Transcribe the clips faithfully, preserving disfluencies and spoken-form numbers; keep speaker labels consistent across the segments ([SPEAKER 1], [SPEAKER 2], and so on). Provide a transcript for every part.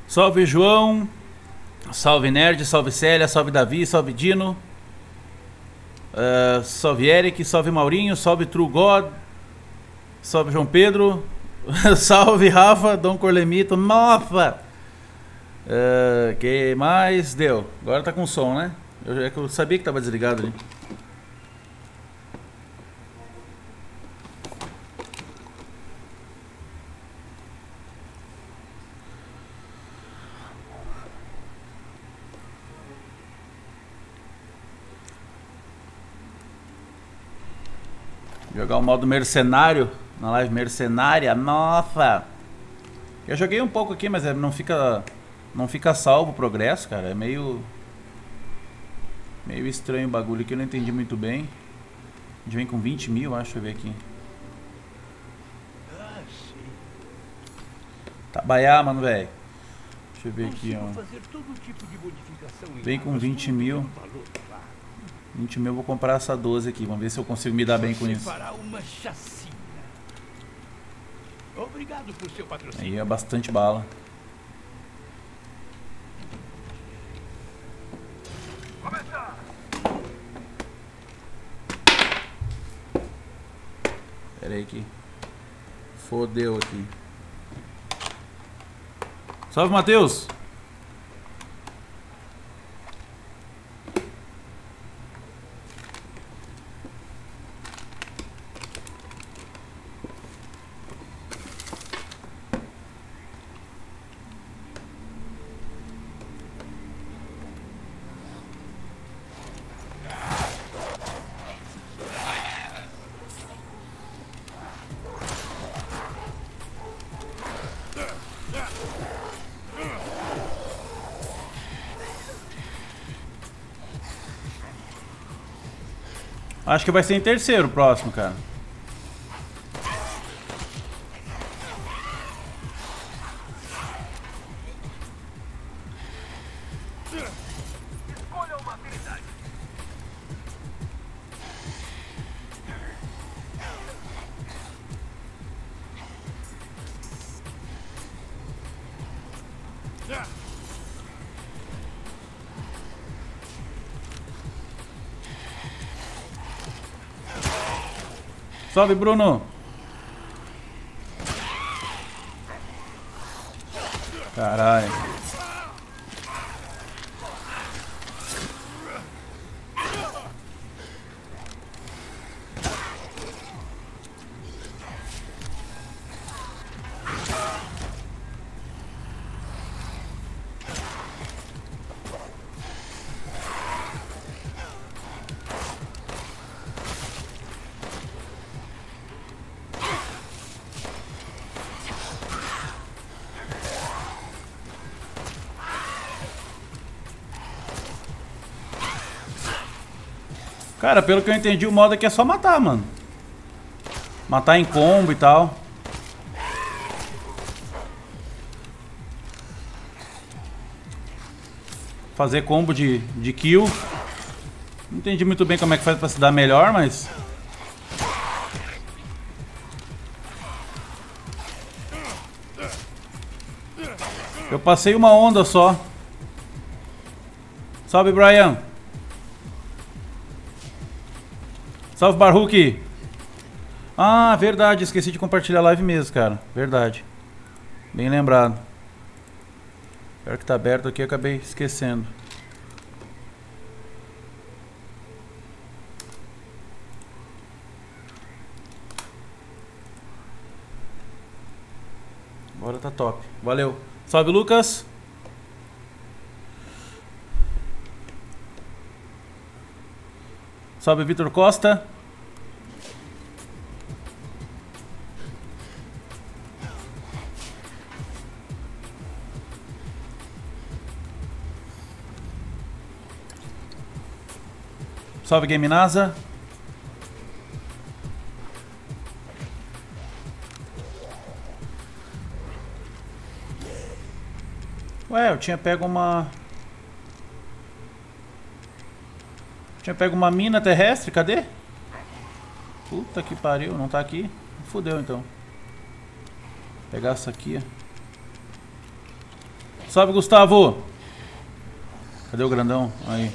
[SPEAKER 1] Salve João. Salve Nerd, salve Célia, salve Davi, salve Dino. Uh, salve Eric, salve Maurinho, salve True God. Salve João Pedro. Salve Rafa, Dom Corlemito. Nossa! Uh, que mais deu? Agora tá com som, né? Eu, é que eu sabia que tava desligado ali. Jogar o modo mercenário na live mercenária. Nossa! Eu joguei um pouco aqui, mas não fica não fica salvo o progresso, cara. É meio meio estranho o bagulho aqui, eu não entendi muito bem. A gente vem com vinte mil, acho. Deixa eu ver aqui. Trabalhar, mano, velho. Deixa eu ver aqui, ó. Vem com vinte mil. vinte mil, eu vou comprar essa doze aqui. Vamos ver se eu consigo me dar bem com isso.
[SPEAKER 2] Obrigado por seu patrocínio.
[SPEAKER 1] Aí é bastante bala. Pera aí que fodeu aqui. Salve, Matheus! Acho que vai ser em terceiro o próximo, cara.
[SPEAKER 2] Escolha uma habilidade.
[SPEAKER 1] Salve, Bruno! Caralho. Cara, pelo que eu entendi, o modo aqui é só matar, mano. Matar em combo e tal. Fazer combo de, de kill. Não entendi muito bem como é que faz pra se dar melhor, mas... Eu passei uma onda só. Salve, Brian. Salve, Barhuki. Ah, verdade, esqueci de compartilhar a live mesmo, cara. Verdade. Bem lembrado. Pior que tá aberto aqui, eu acabei esquecendo. Agora tá top. Valeu. Salve, Lucas. Salve, Vitor Costa. Salve, Game NASA. Ué, eu tinha pego uma... Tinha pego uma mina terrestre, cadê? Puta que pariu, não tá aqui. Fudeu então. Vou pegar essa aqui, ó. Sobe, Gustavo. Cadê o grandão? Aí.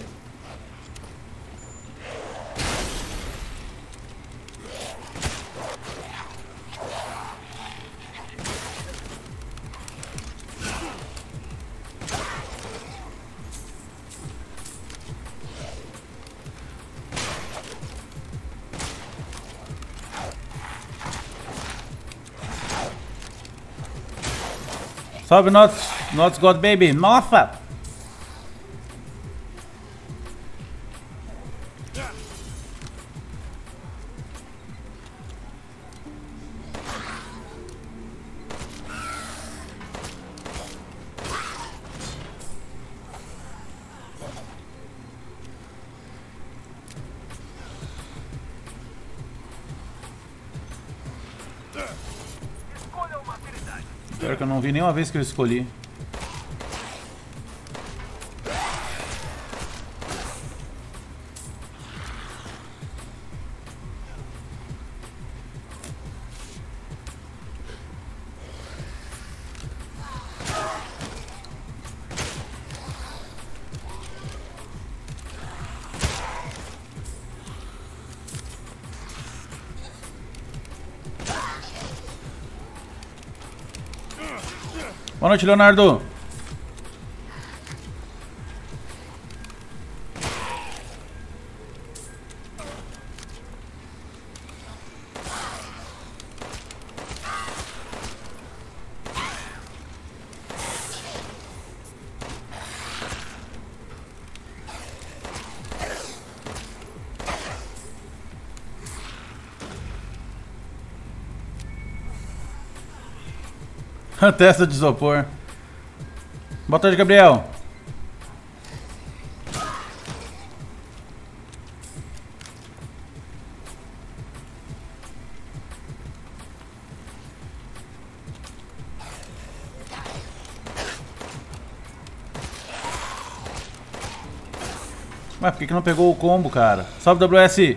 [SPEAKER 1] Sobe, Nots, Nots God Baby. Nossa! Pior que eu não vi nenhuma vez que eu escolhi. Boa noite, Leonardo. Testa de isopor. Boa tarde, Gabriel. Ué, por que que não pegou o combo, cara? Sobe, W S.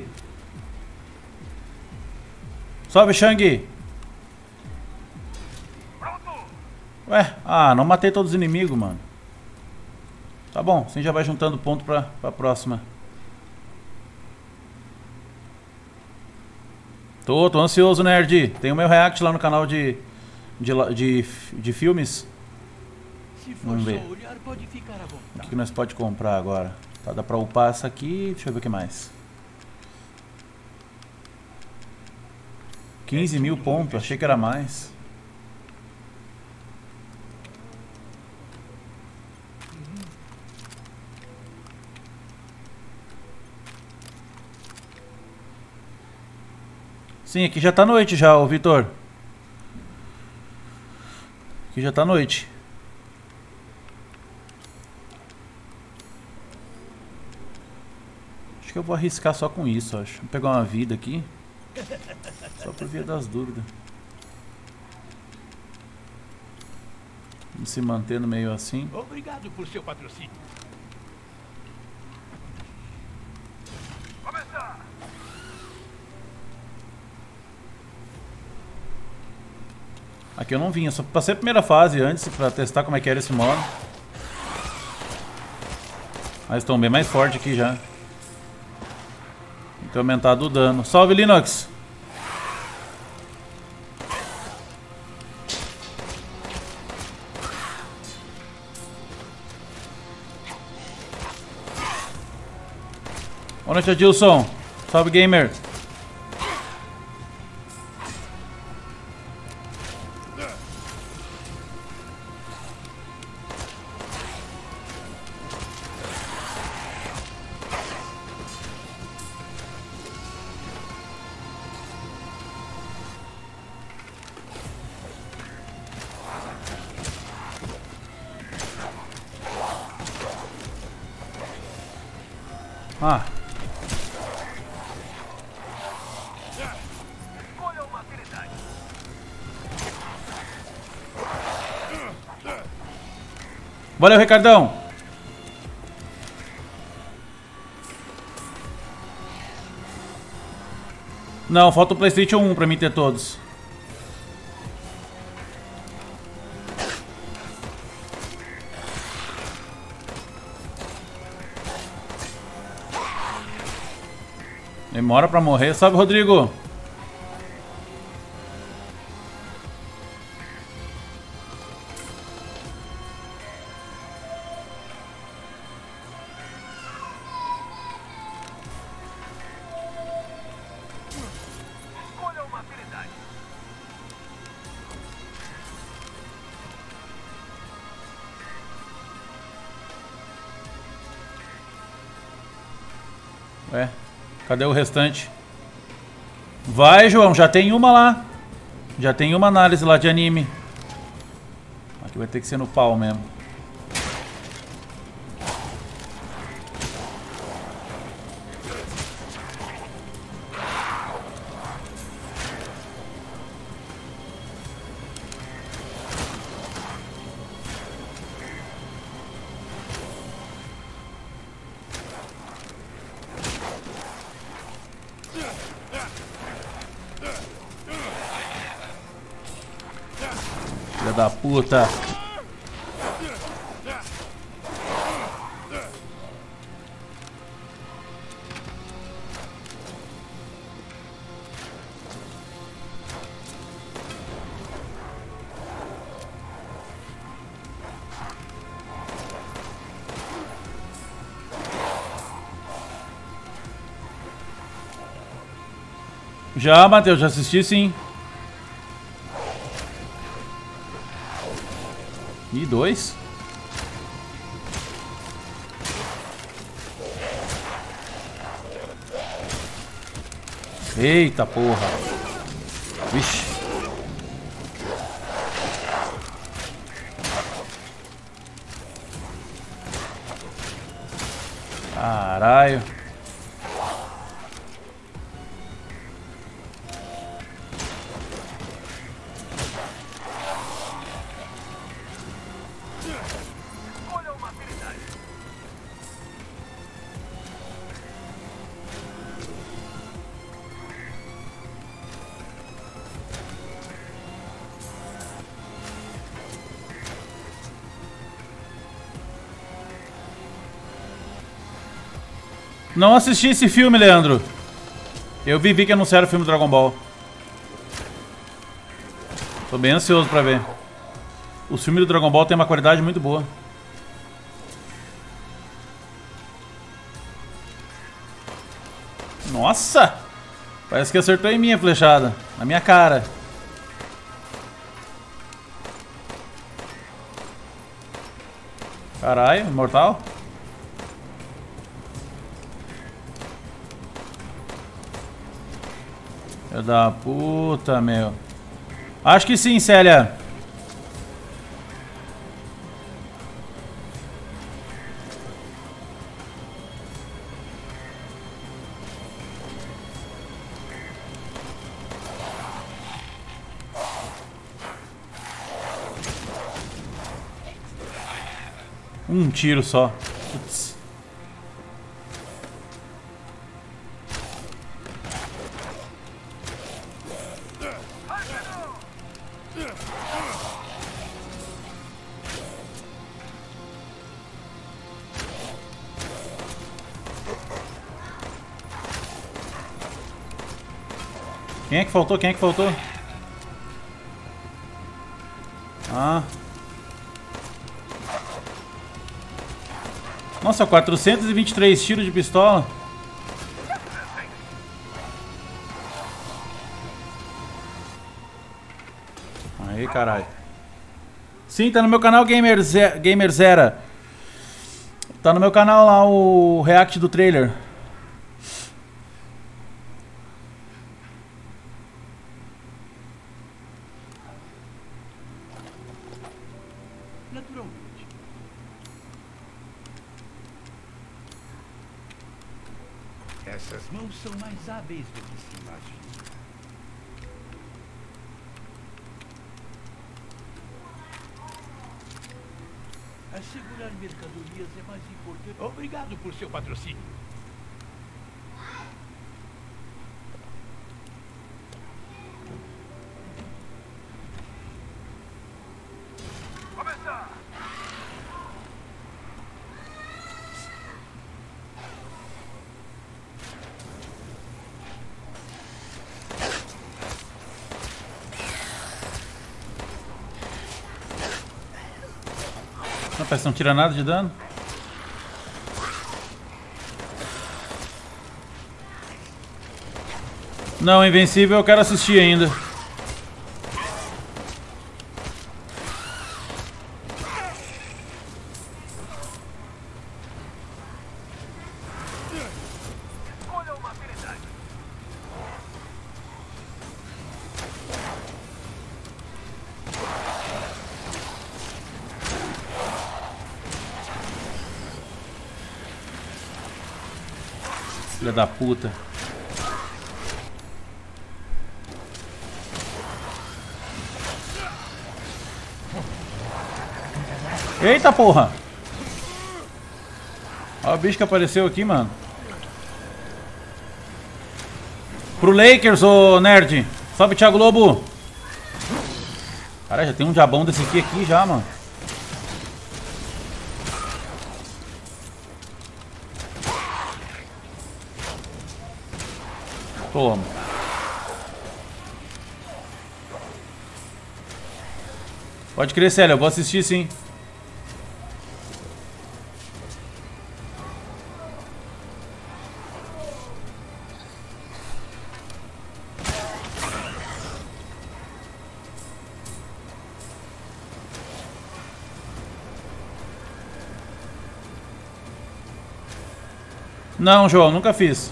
[SPEAKER 1] Sobe, Shang. Ué, ah, não matei todos os inimigos, mano. Tá bom, assim já vai juntando ponto pra, pra próxima. Tô, tô ansioso, nerd. Tem o meu react lá no canal de, de, de, de filmes. Vamos ver. O que, que nós pode comprar agora? Tá, dá pra upar essa aqui. Deixa eu ver o que mais. quinze mil pontos, achei que era mais. Sim, aqui já tá noite já, ô Vitor. Aqui já tá noite. Acho que eu vou arriscar só com isso, acho. Vou pegar uma vida aqui. Só por via das dúvidas. Vamos se mantendo meio assim.
[SPEAKER 2] Obrigado por seu patrocínio. Começar.
[SPEAKER 1] Aqui eu não vinha, só passei a primeira fase antes pra testar como é que era esse modo. Mas estão bem mais fortes aqui já. Tem que ter aumentado o dano. Salve, Linux! Boa noite, Adilson. Salve, gamer. Ah. Valeu, Ricardão. Não, falta o PlayStation um pra mim ter todos. Demora pra morrer. Salve, Rodrigo. Ué, cadê o restante? Vai, João, já tem uma lá. Já tem uma análise lá de anime. Aqui vai ter que ser no pau mesmo. Filha da puta. Já, Matheus, já assisti sim. E dois? Eita porra. Vixe. Caralho. Não assisti esse filme, Leandro. Eu vi, vi que anunciaram o filme do Dragon Ball. Tô bem ansioso pra ver. O filme do Dragon Ball tem uma qualidade muito boa. Nossa! Parece que acertou em mim a flechada. Na minha cara. Caralho, imortal? Filho da puta, meu. Acho que sim, Célia. Um tiro só. Putz. Quem é que faltou? Quem é que faltou? Ah. Nossa, quatrocentos e vinte e três tiros de pistola. Aí, caralho. Sim, tá no meu canal Gamer, Ze Gamer Zera. Tá no meu canal lá o react do trailer.
[SPEAKER 2] Naturalmente. Essas mãos são mais hábeis do que se imagina. Assegurar mercadorias é mais importante. Obrigado por seu patrocínio. Começar!
[SPEAKER 1] Rapaz, não tira nada de dano. Não, Invencível eu quero assistir ainda. Filha da puta. Eita porra! Olha o bicho que apareceu aqui, mano. Pro Lakers, ô nerd. Sobe, Thiago Lobo. Cara, já tem um diabão desse aqui, aqui já, mano. Toma. Pode crer, Célia, eu vou assistir sim. Não, João, nunca fiz.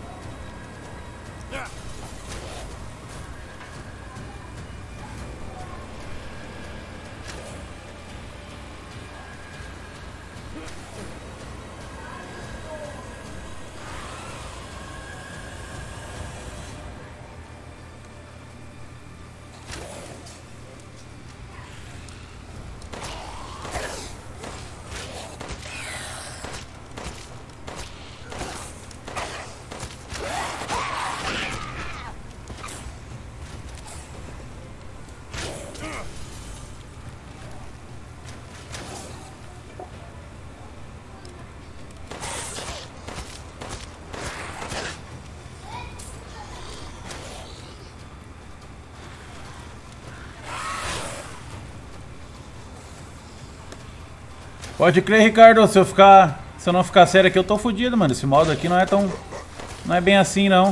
[SPEAKER 1] Pode crer, Ricardo, se eu ficar. Se eu não ficar sério aqui, eu tô fudido, mano. Esse modo aqui não é tão. Não é bem assim, não.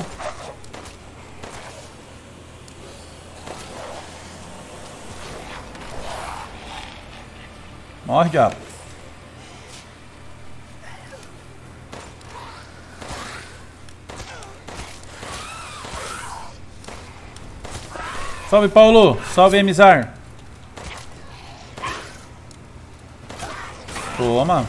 [SPEAKER 1] Morre, diabo. Salve, Paulo. Salve, Emizar. Toma.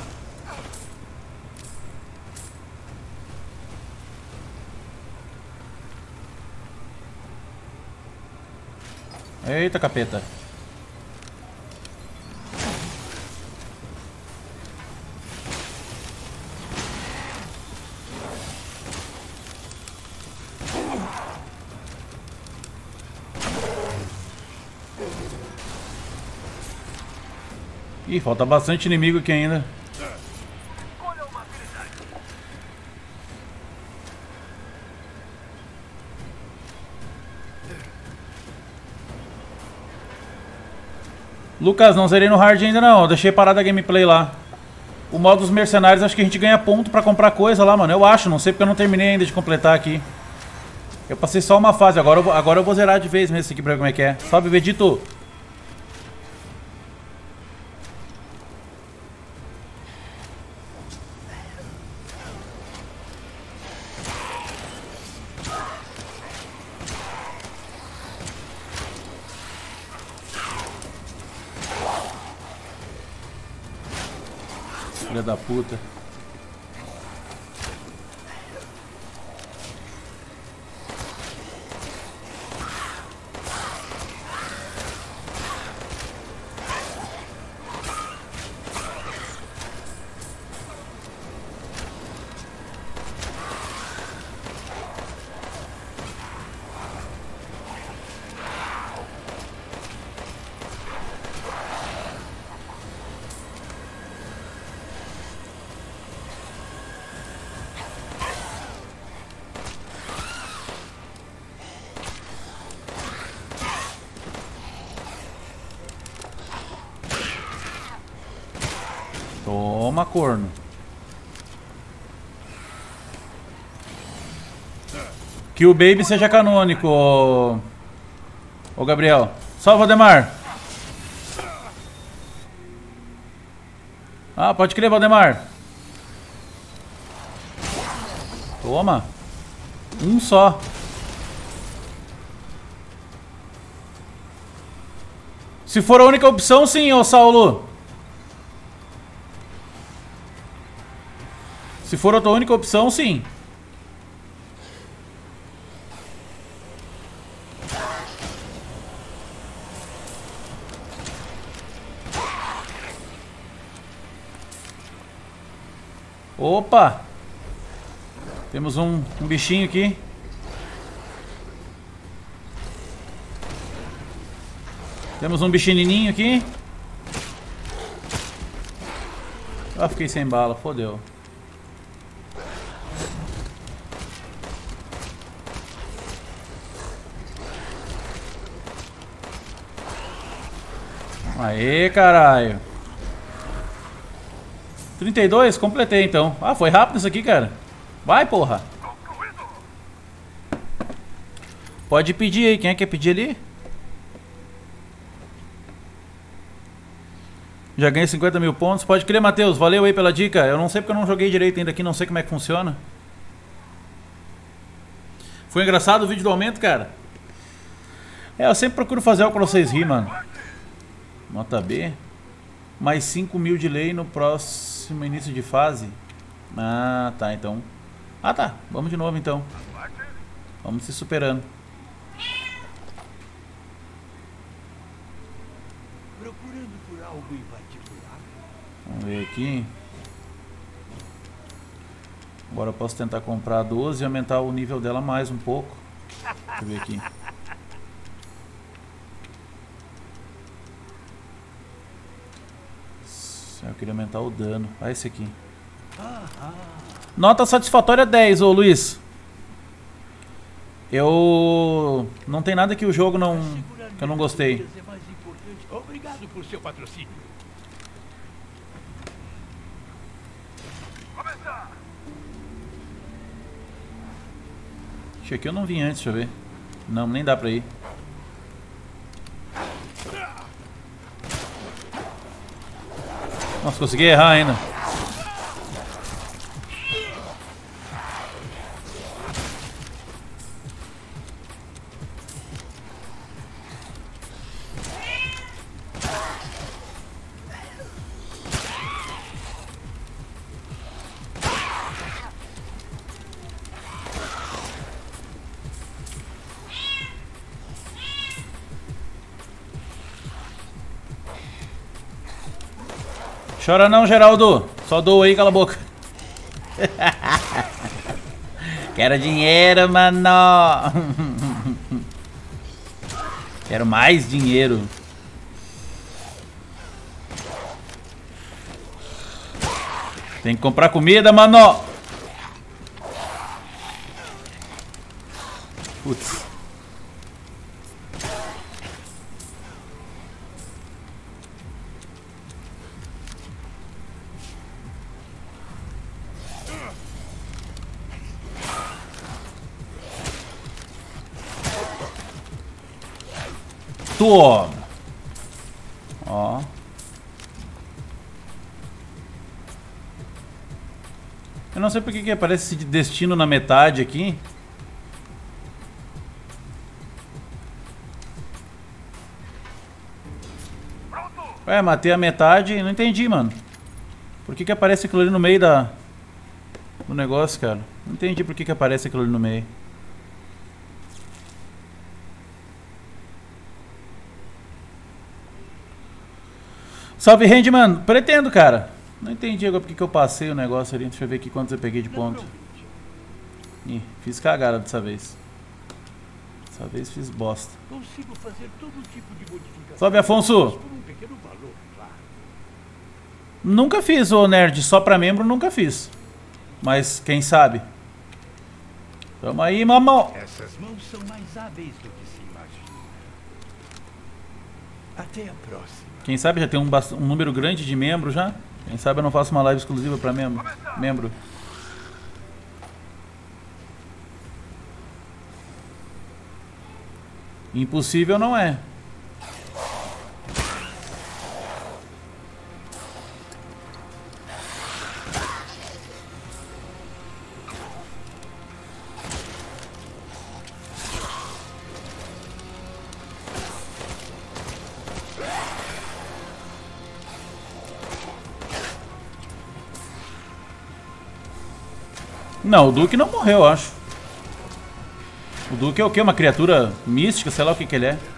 [SPEAKER 1] Eita, capeta. Ih, falta bastante inimigo aqui ainda. Lucas, não zerei no hard ainda não, eu deixei parada a gameplay lá. O modo dos mercenários, acho que a gente ganha ponto pra comprar coisa lá, mano. Eu acho, não sei porque eu não terminei ainda de completar aqui. Eu passei só uma fase, agora eu vou, agora eu vou zerar de vez mesmo esse aqui pra ver como é que é. Salve, Vegito! Filha da puta. Toma, corno. Que o Baby seja canônico, ô, ô Gabriel. Salve, Valdemar. Ah, pode crer, Valdemar. Toma. Um só. Se for a única opção, sim, ô Saulo. Se for a tua única opção, sim. Opa! Temos um, um bichinho aqui. Temos um bichininho aqui. Ah, fiquei sem bala, fodeu. Aê, caralho. trinta e dois, completei então. Ah, foi rápido isso aqui, cara. Vai, porra. Pode pedir aí. Quem é que quer pedir ali? Já ganhei cinquenta mil pontos. Pode crer, Matheus. Valeu aí pela dica. Eu não sei porque eu não joguei direito ainda aqui. Não sei como é que funciona. Foi engraçado o vídeo do aumento, cara? É, eu sempre procuro fazer algo pra vocês rir, mano. Nota B. Mais cinco mil de lei no próximo início de fase. Ah, tá, então. Ah, tá. Vamos de novo, então. Vamos se superando.
[SPEAKER 2] Procurando por algo em particular?
[SPEAKER 1] Vamos ver aqui. Agora eu posso tentar comprar doze e aumentar o nível dela mais um pouco. Deixa eu ver aqui. Eu queria aumentar o dano. Ah, esse aqui. Nota satisfatória dez, ô Luiz. Eu... Não tem nada que o jogo não... que eu não gostei.
[SPEAKER 2] Obrigado por seu patrocínio.
[SPEAKER 1] Ixi, aqui eu não vim antes, deixa eu ver. Não, nem dá pra ir. Nossa, consegui errar ainda. Chora não, Geraldo. Só dou aí, cala a boca. Quero dinheiro, mano. Quero mais dinheiro. Tem que comprar comida, mano. Putz. Toma. Ó. Eu não sei porque que aparece esse destino na metade aqui. Ué, matei a metade, não entendi, mano. Por que que aparece aquilo ali no meio da... do negócio, cara? Não entendi por que que aparece aquilo ali no meio. Salve, Handman. Pretendo, cara. Não entendi agora porque que eu passei o negócio ali. Deixa eu ver aqui quantos eu peguei de ponto. Ih, fiz cagada dessa vez. Dessa vez fiz bosta.
[SPEAKER 2] Consigo fazer todo tipo de modificação.
[SPEAKER 1] Salve, Afonso.
[SPEAKER 2] Por um pequeno valor, claro.
[SPEAKER 1] Nunca fiz, ô nerd. Só pra membro nunca fiz. Mas quem sabe? Tamo aí, mamão.
[SPEAKER 2] Essas mãos são mais hábeis do que se imagina. Até a próxima.
[SPEAKER 1] Quem sabe já tem um, um número grande de membros já. Quem sabe eu não faço uma live exclusiva pra membro. membro. Impossível não é. Não, o Duque não morreu, eu acho. O Duque é o quê? Uma criatura mística? Sei lá o que que ele é.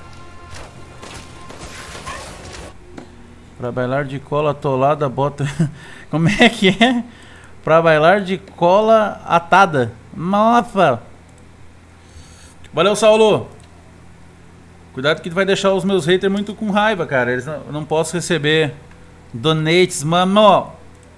[SPEAKER 1] Pra bailar de cola atolada, bota... Como é que é? Pra bailar de cola atada. Nossa! Valeu, Saulo! Cuidado que vai deixar os meus haters muito com raiva, cara. Eles não, eu não posso receber donates, mano.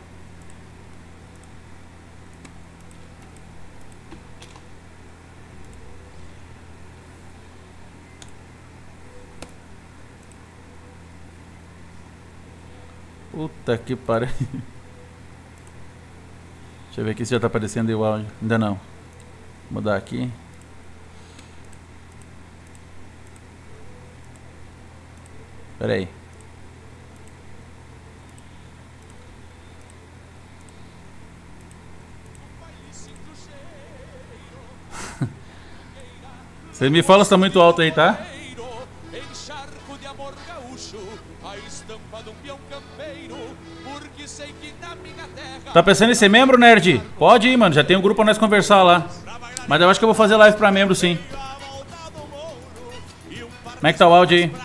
[SPEAKER 1] Puta que pariu. Deixa eu ver aqui se já tá aparecendo aí o áudio. Ainda não. Vou mudar aqui. Pera aí. Você me fala se tá muito alto aí, tá? Tá pensando em ser membro, nerd? Pode ir, mano. Já tem um grupo pra nós conversar lá. Mas eu acho que eu vou fazer live pra membro, sim. Como é que tá o áudio aí?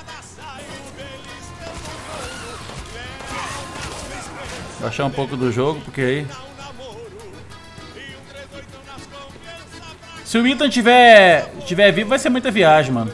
[SPEAKER 1] Baixar um pouco do jogo, porque aí... Se o Ethan tiver, tiver vivo, vai ser muita viagem, mano.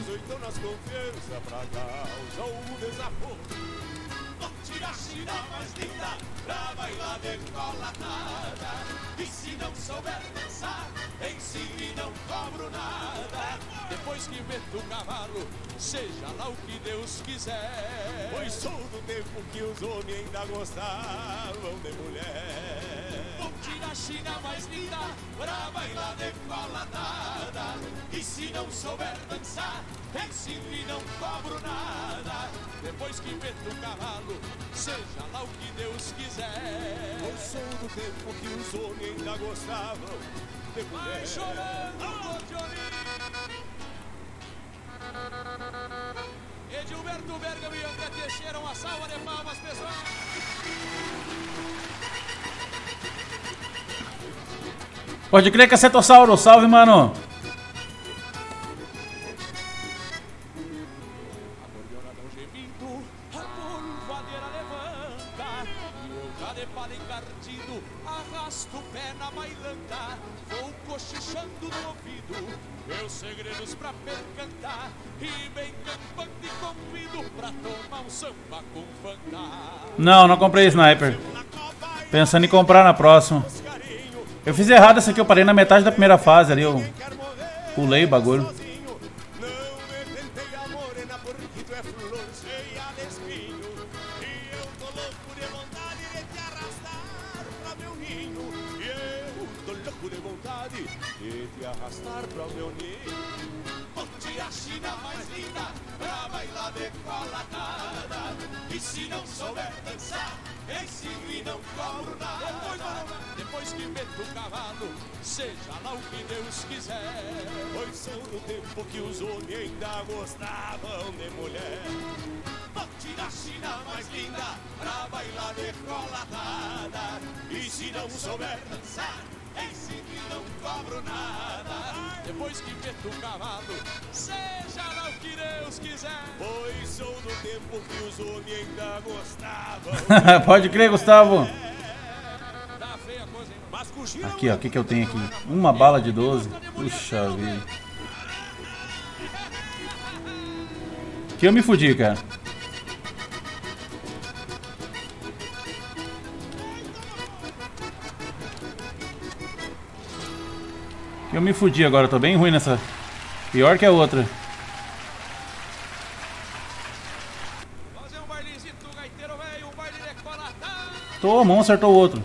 [SPEAKER 3] Seja lá o que Deus quiser. Pois sou do tempo que os homens ainda gostavam de mulher. Vou tirar a China mais linda pra bailar decolatada. E se não souber dançar, ensino e não cobro nada. Depois que meto o cavalo, seja lá o que Deus quiser. Pois sou do tempo que os homens ainda gostavam de mulher. Vai chorando, Johnny. Edilberto Bergamo e André Teixeira, uma salva de palmas, pessoal.
[SPEAKER 1] Pode crer que é Cetossauro, salve, mano.
[SPEAKER 3] A gorgonadão gemindo, a polvadeira levanta. E o cadepado encardido, arrasta o pé na bailanta. Vou cochichando no ouvido meus segredos pra percantar. E bem campante convido pra tomar um samba com fanta.
[SPEAKER 1] Não, não comprei sniper. Pensando em comprar na próxima. Eu fiz errado essa aqui, eu parei na metade da primeira fase ali, eu pulei o bagulho.
[SPEAKER 3] E te arrastar pra o meu ninho. Vou tirar a China mais linda pra bailar decolatada. E se não souber dançar, ensino e não cobro nada. Depois que meto o cavalo, seja lá o que Deus quiser. Pois sou do tempo que os homens ainda gostavam de mulher. Vou tirar a China mais linda pra bailar decolatada. E se não souber dançar, ensino e não cobro nada. Depois que meto o cavalo, seja lá o que Deus quiser. Pois sou do tempo que os homens ainda gostavam.
[SPEAKER 1] Pode crer, Gustavo.
[SPEAKER 3] Tá feia a coisa, hein?
[SPEAKER 1] Aqui, ó, o que que eu tenho aqui? Uma bala de doze. Puxa vida. Que eu me fudi, cara. Eu me fudi agora, tô bem ruim nessa. Pior que a outra.
[SPEAKER 3] Fazer um bailezinho do gaiteiro velho, um baile decolatada.
[SPEAKER 1] Toma, um acertou o outro.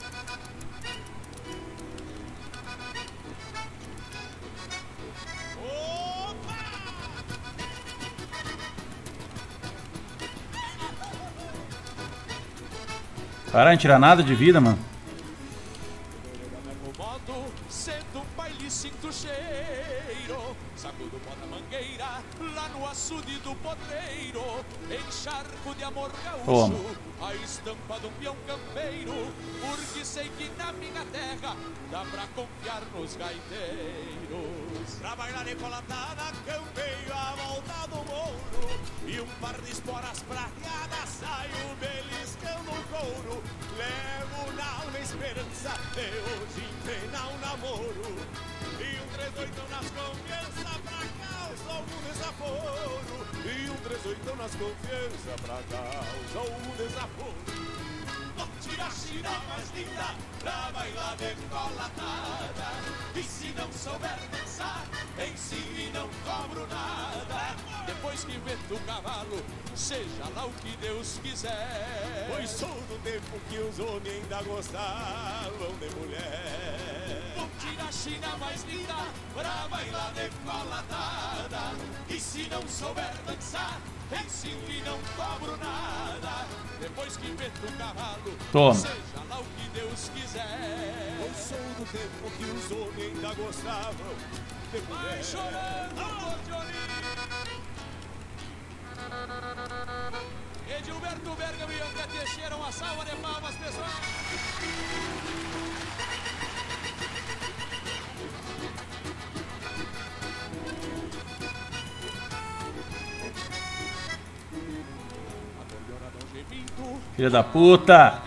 [SPEAKER 1] Cara, não tira nada de vida, mano.
[SPEAKER 3] Modo, sento um baile, sinto cheiro. Sacudo pó da mangueira, lá no açude do potreiro. Encharco de amor gaúcho,
[SPEAKER 1] Toma.
[SPEAKER 3] a estampa de um peão campeiro. Porque sei que na minha terra dá pra confiar nos gaiteiros. Pra bailar decolatada, campeio a volta do mouro. E um par de esporas prateadas, saio beliscando o couro. Levo na alma a esperança de hoje entrenar um namoro. E um três oito nas confianças pra causar algum desaforo. E um três oito nas confianças pra causar algum desaforo. Tira a china mais linda pra bailar decolatada. E se não souber dançar, ensino e não cobro nada. Depois que meto o cavalo, seja lá o que Deus quiser. Pois sou do tempo que os homens ainda gostavam de mulher. Tira a china mais linda pra bailar decolatada. E se não souber dançar, ensino e não cobro nada. Depois que meto o cavalo,
[SPEAKER 1] toma,
[SPEAKER 3] seja lá o que Deus quiser. Eu sou do tempo que os homens ainda gostavam de mulher. Vai chorando, Edilberto Bergamo e André Teixeira, uma salva de palmas, pessoal.
[SPEAKER 1] Filha da puta!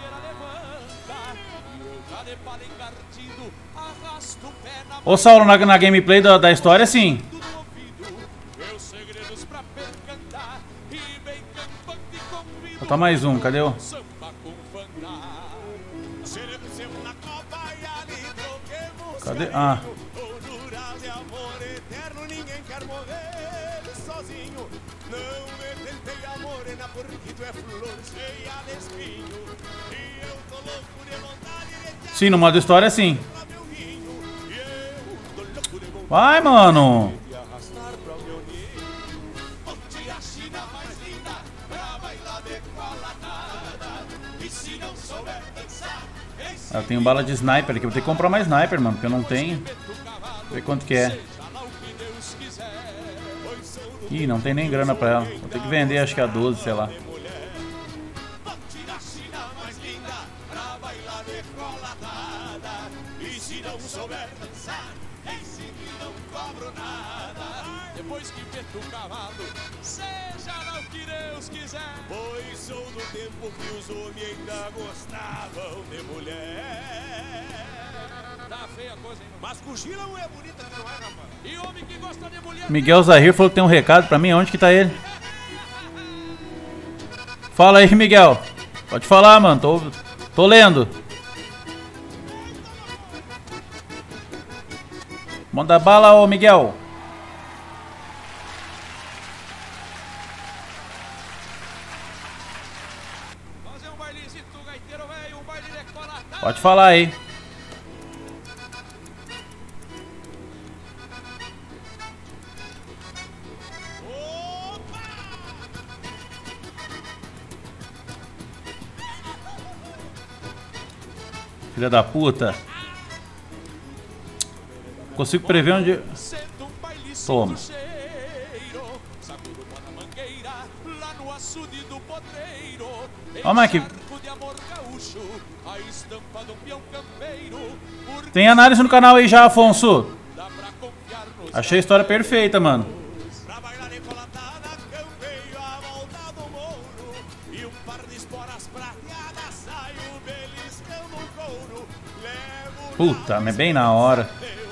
[SPEAKER 1] Ô Saulo, na, na gameplay da, da história, sim. Falta mais um, cadê o... Cadê? Ah. Sim, no modo história, sim. Vai, mano. Eu tenho bala de sniper aqui. Vou ter que comprar mais sniper, mano, porque eu não tenho. Vou ver quanto que é. Ih, não tem nem grana pra ela. Vou ter que vender, acho que a doze, sei lá.
[SPEAKER 3] Depois que meto o cavalo, seja lá o que Deus quiser. Pois sou do tempo que os homens ainda gostavam de mulher. Tá feia a coisa, hein? Mas cochila não é bonita que não é, rapaz. E homem que gosta de mulher.
[SPEAKER 1] Miguel Zahir falou que tem um recado pra mim. Onde que tá ele? Fala aí, Miguel. Pode falar, mano. Tô, tô lendo. Manda bala, ô Miguel. Pode falar aí. Filha da puta. Consigo prever onde... Toma. Ó, Mike. Tem análise no canal aí já, Afonso. Achei a história perfeita, mano. Puta, mas bem na hora.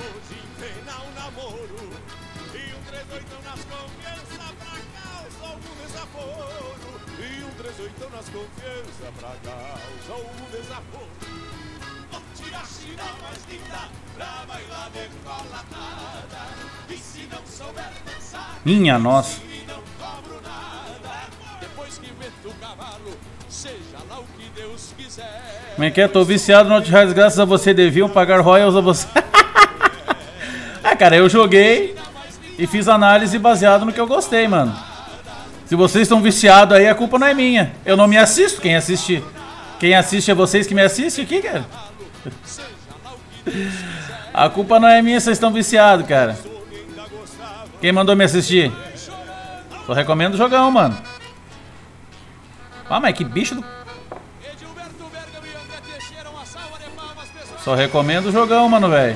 [SPEAKER 1] Minha nossa.
[SPEAKER 3] Depois que meto o cavalo, seja lá o que Deus quiser.
[SPEAKER 1] Como é que é? Tô viciado no Outriders, graças a você. Deviam pagar royals a você. Ah, cara, eu joguei e fiz análise baseado no que eu gostei, mano. Se vocês estão viciados aí, a culpa não é minha. Eu não me assisto. Quem assiste, quem assiste é vocês que me assistem aqui, cara. A culpa não é minha, vocês estão viciados, cara. Quem mandou me assistir? Só recomendo o jogão, mano. Ah, mas que bicho do... Só recomendo o jogão, mano, velho.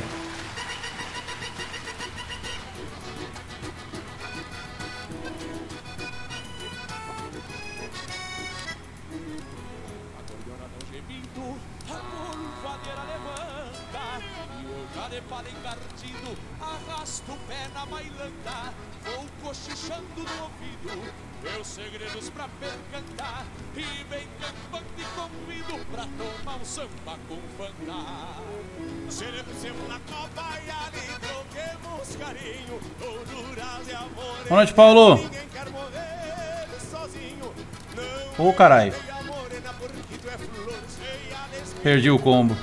[SPEAKER 3] Arrasto o pé na bailanta, vou cochichando no ouvido, meus segredos pra percantar, e vem cantando e convido pra tomar um samba com fanta. Seremos eu na copa e ali troquemos carinho, gorduras e amor.
[SPEAKER 1] Boa noite, Paulo.
[SPEAKER 3] Ninguém quer morrer sozinho, não.
[SPEAKER 1] Ô, oh, caralho.
[SPEAKER 3] Morena, porque tu é flor, feia,
[SPEAKER 1] perdi o combo.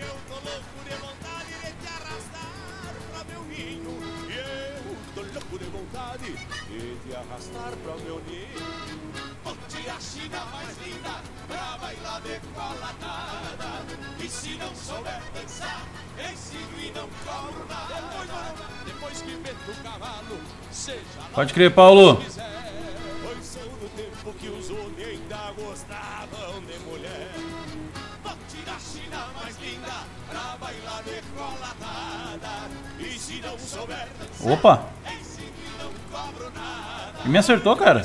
[SPEAKER 3] Arrastar pra meu ninho, onde a China mais linda, pra bailar decolatada. E se não souber dançar, ensino e não cobro nada. Depois, depois que meto o cavalo, seja lá.
[SPEAKER 1] Pode crer, Paulo.
[SPEAKER 3] Pois são do tempo que os homens ainda gostavam de mulher. Onde a China mais linda, pra bailar decolatada. E se não souber dançar,
[SPEAKER 1] Opa!
[SPEAKER 3] ensino e não cobro nada.
[SPEAKER 1] E me acertou, cara.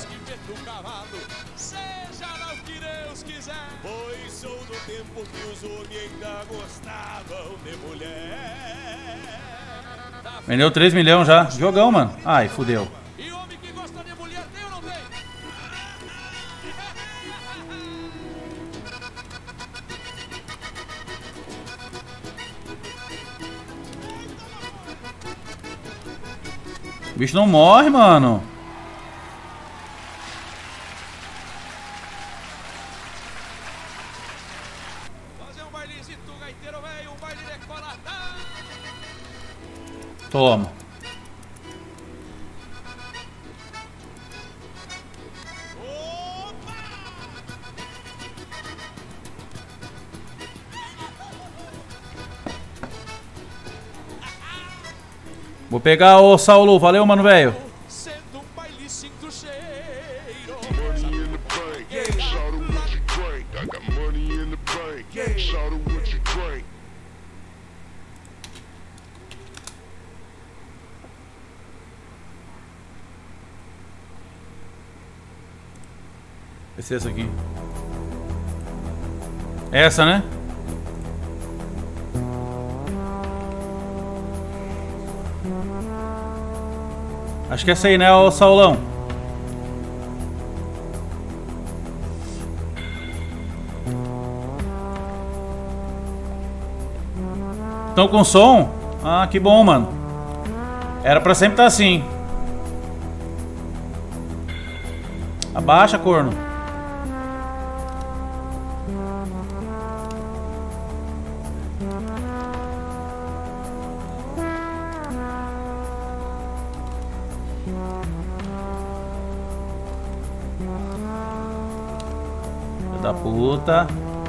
[SPEAKER 3] Seja lá o que Deus quiser. Pois sou do tempo que os homens ainda gostavam de mulher.
[SPEAKER 1] Vendeu três milhões já. Jogão, mano. Ai, fudeu.
[SPEAKER 3] E homem que gosta de mulher tem ou não tem?
[SPEAKER 1] O bicho não morre, mano. Toma. Vou pegar o Saulo. Valeu, mano, velho.
[SPEAKER 3] Sendo um baile, sinto cheiro.
[SPEAKER 1] Vai ser essa aqui. Essa, né? Acho que essa aí, né, o Saulão? Estão com som? Ah, que bom, mano. Era pra sempre estar assim. Abaixa, corno. Filho da puta.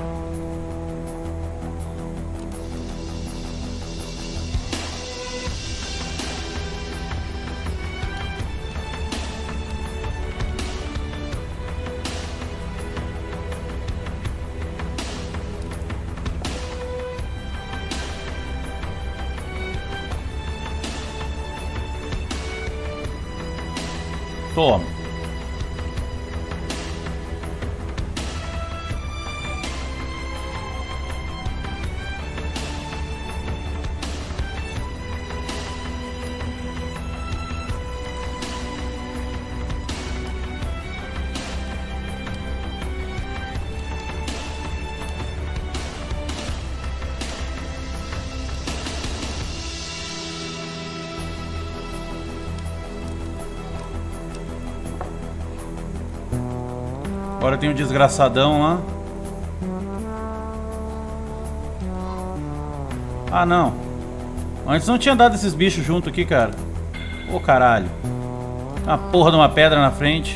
[SPEAKER 1] Toma. Agora tem um desgraçadão lá. Ah, não. Antes não tinha dado esses bichos junto aqui, cara. Ô, caralho. Uma porra de uma pedra na frente.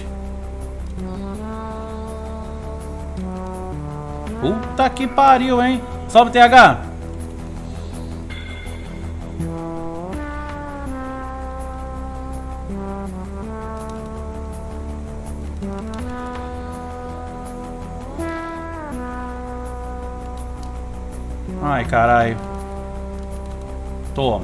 [SPEAKER 1] Puta que pariu, hein? Sobe, T H. Ai, caralho. Toma.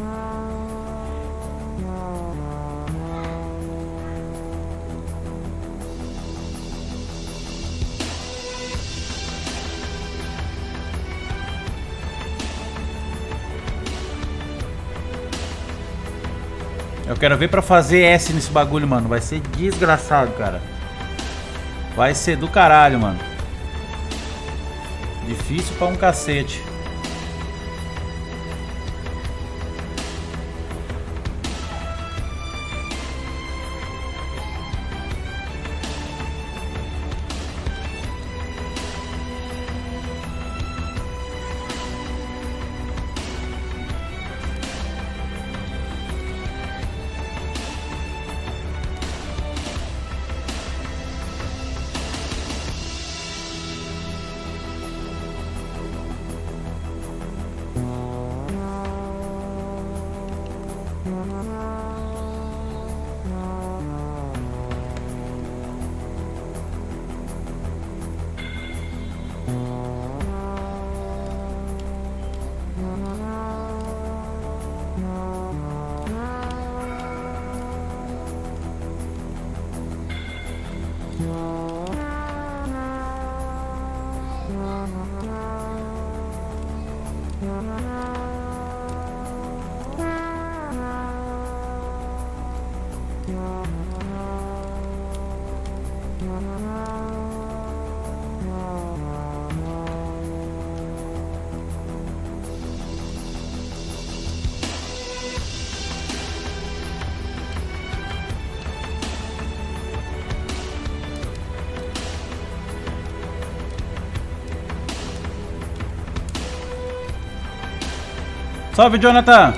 [SPEAKER 1] Eu quero ver pra fazer S nesse bagulho, mano. Vai ser desgraçado, cara. Vai ser do caralho, mano. Difícil pra um cacete. Salve, Jonathan!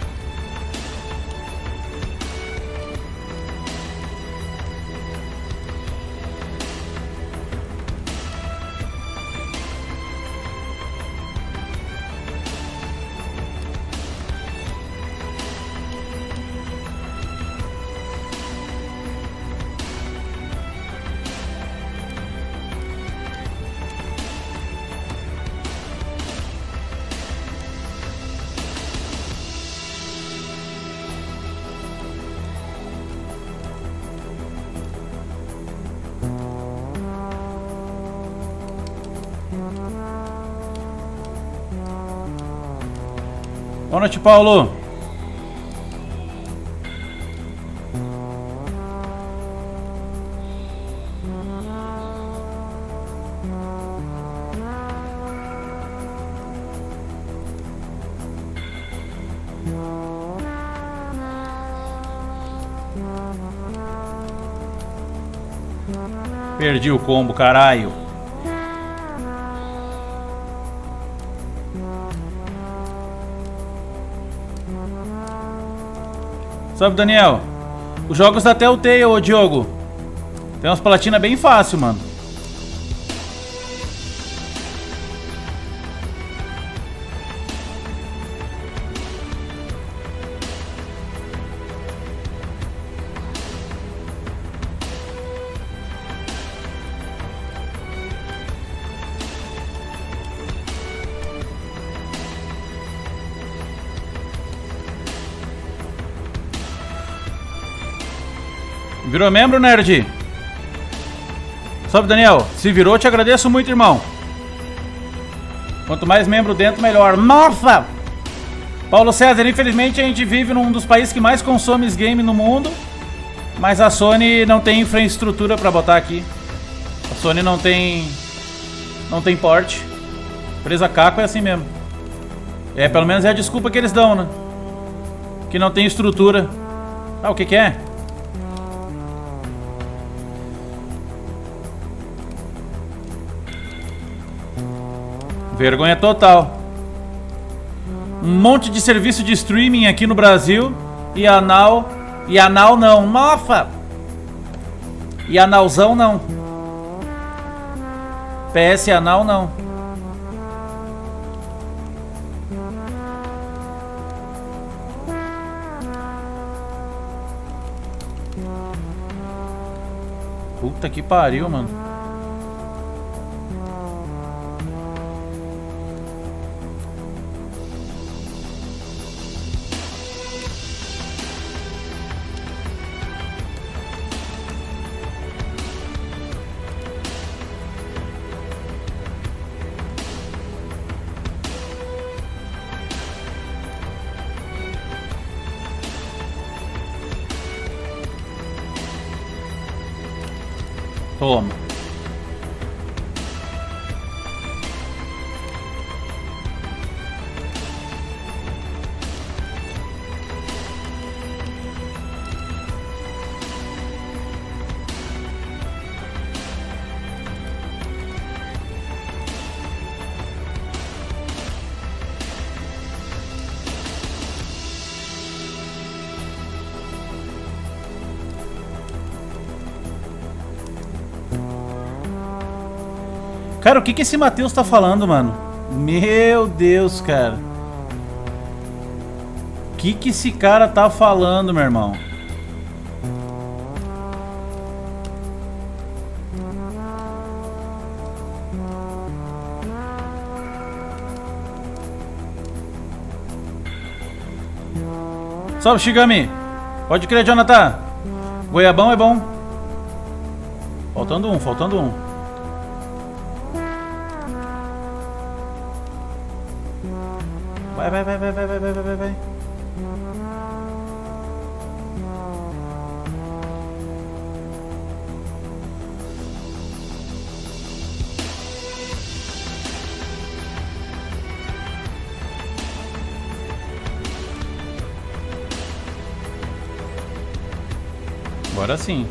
[SPEAKER 1] Boa noite, Paulo. Perdi o combo, caralho. Sabe, Daniel? Os jogos da Telltale, ô Diogo. Tem umas platinas bem fácil, mano. Virou membro, nerd? Salve, Daniel. Se virou, te agradeço muito, irmão. Quanto mais membro dentro, melhor. Nossa! Paulo César, infelizmente a gente vive num dos países que mais consome game no mundo, mas a Sony não tem infraestrutura pra botar aqui. A Sony não tem... Não tem porte. Empresa Caco é assim mesmo. É, pelo menos é a desculpa que eles dão, né? Que não tem estrutura. Ah, o que que é? Vergonha total. Um monte de serviço de streaming aqui no Brasil. E a Now... E a Now não. Nossa! E a Nowzão não. P S a Now não. Puta que pariu, mano. Toma. Cara, o que que esse Matheus tá falando, mano? Meu Deus, cara. O que que esse cara tá falando, meu irmão? Salve, Shigami. Pode crer, Jonathan. Goiabão é bom. Faltando um, faltando um. Vai, vai, vai, vai, vai, vai, vai, vai, vai. Agora sim.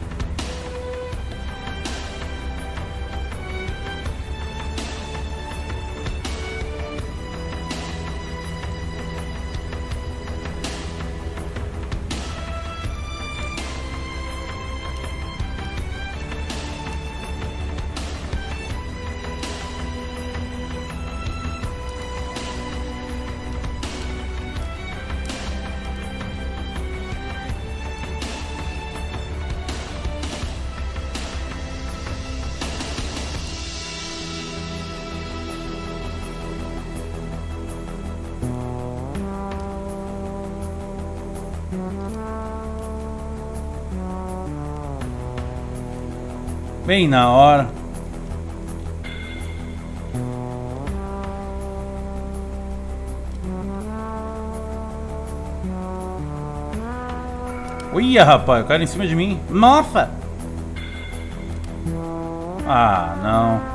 [SPEAKER 1] Bem na hora. Uia, rapaz, o cara em cima de mim. Nossa! Ah, não.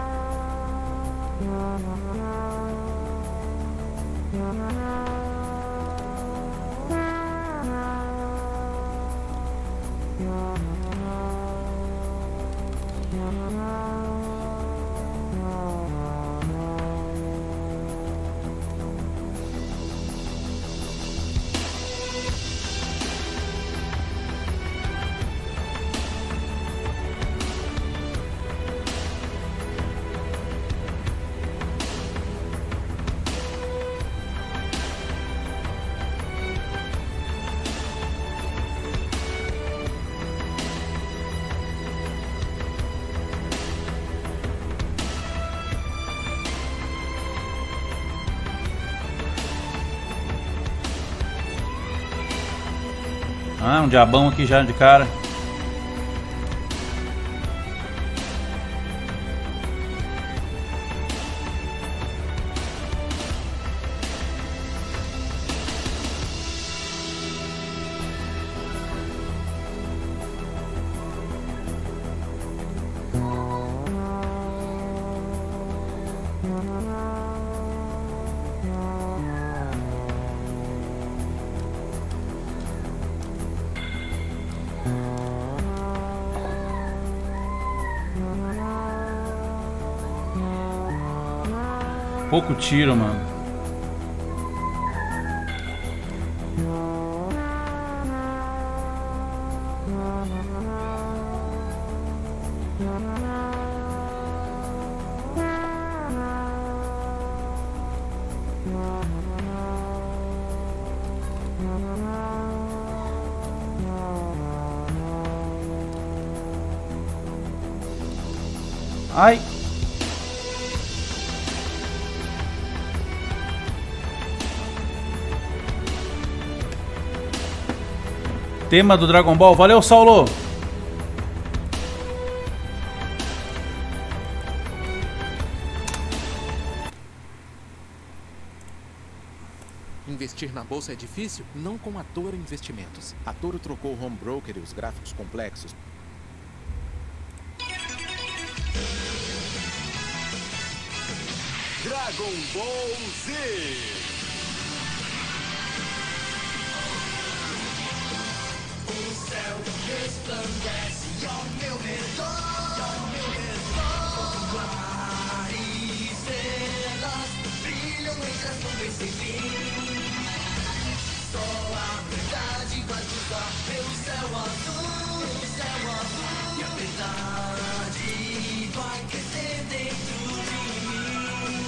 [SPEAKER 1] Ah, um diabão aqui já de cara. Pouco tiro, mano. Ai. Tema do Dragon Ball. Valeu, Saulo.
[SPEAKER 4] Investir na bolsa é difícil? Não com a Toro Investimentos. A Toro trocou o home broker e os gráficos complexos.
[SPEAKER 3] Dragon Ball Z. O céu resplandece ao meu redor, ao meu redor. Mar e estrelas brilham entre as nuvens sem fim. Só a verdade vai cruzar pelo céu azul, pelo céu azul. E a verdade vai crescer dentro de mim.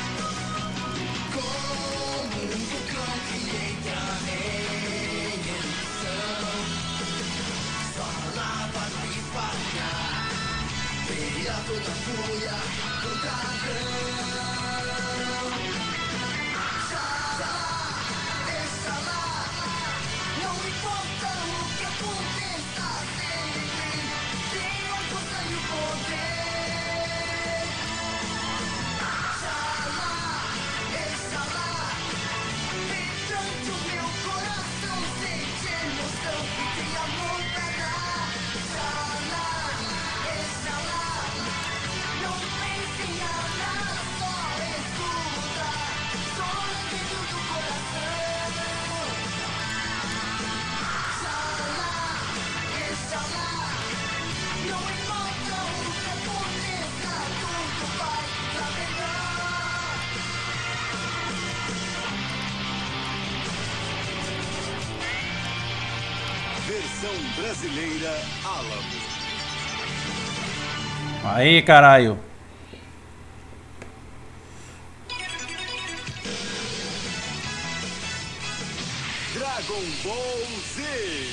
[SPEAKER 3] Como um vulcão que entra em erupção. Sua lava vai espalhar, ferirá toda a fúria do dragão. Não importa o que aconteça sempre, tenho a força e o poder. Xalá, exalá, vibrante o meu coração, sente emoção e tem amor pra dar. Xalá, exalá, não pense em nada, só escuta, só dentro do coração. Não importa o que aconteça, tudo vai pra melhor. Versão brasileira Alamo.
[SPEAKER 1] Aí, caralho.
[SPEAKER 3] Dragon Ball Z.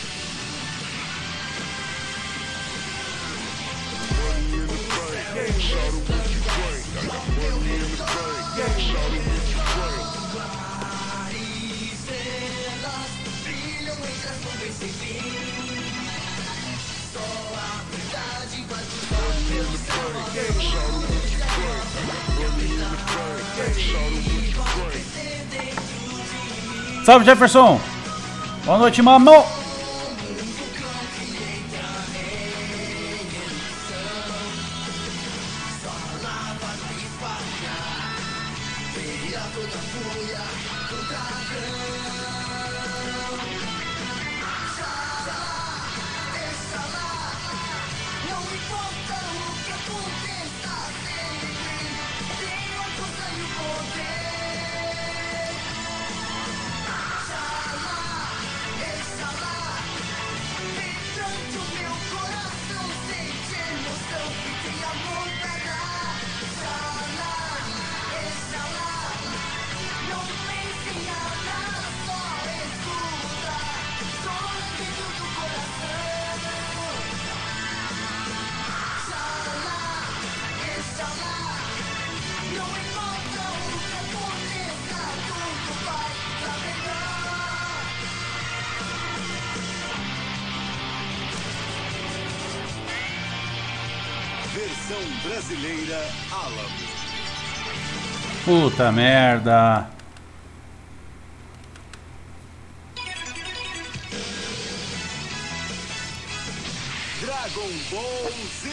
[SPEAKER 1] Salve, Jefferson. Boa noite, mano. Versão brasileira Alamo. Puta merda.
[SPEAKER 3] Dragon Ball Z.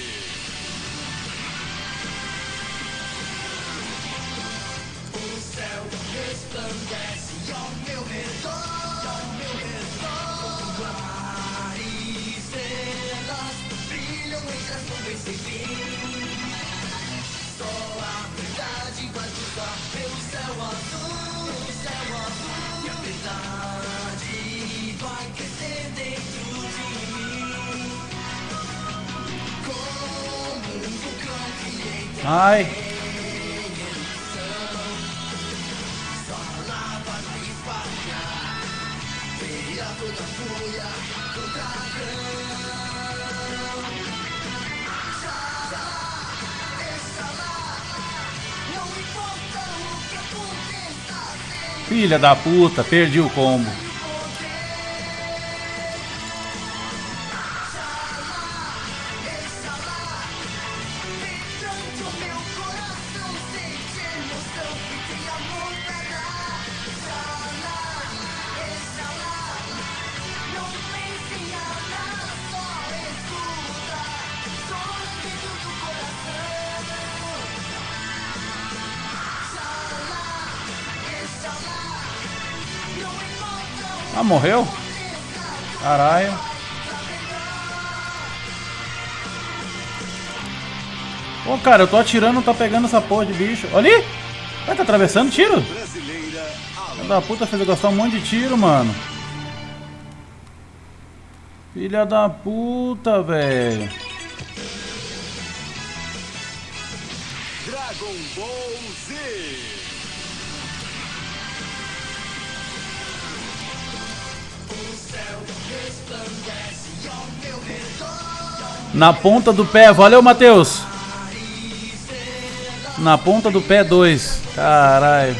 [SPEAKER 3] O céu resplandece ao meu redor, ao meu redor. Mar e estrelas brilham entre as nuvens sem fim. Só a verdade vai cruzar pelo céu azul, pelo céu azul. E a verdade vai crescer dentro de mim. Como um vulcão que entra
[SPEAKER 1] Ai.
[SPEAKER 3] em erupção. Sua lava vai espalhar, ferirá toda a fúria do dragão.
[SPEAKER 1] Filha da puta, perdi o combo. Ah, morreu? Caralho. Pô, cara, eu tô atirando, não tá pegando essa porra de bicho. Olha ali! Vai, tá atravessando tiro? Filha da puta, fez eu gastar um monte de tiro, mano. Filha da puta, velho.
[SPEAKER 3] Dragon Ball Z.
[SPEAKER 1] Na ponta do pé, valeu, Matheus. Na ponta do pé, dois. Caralho.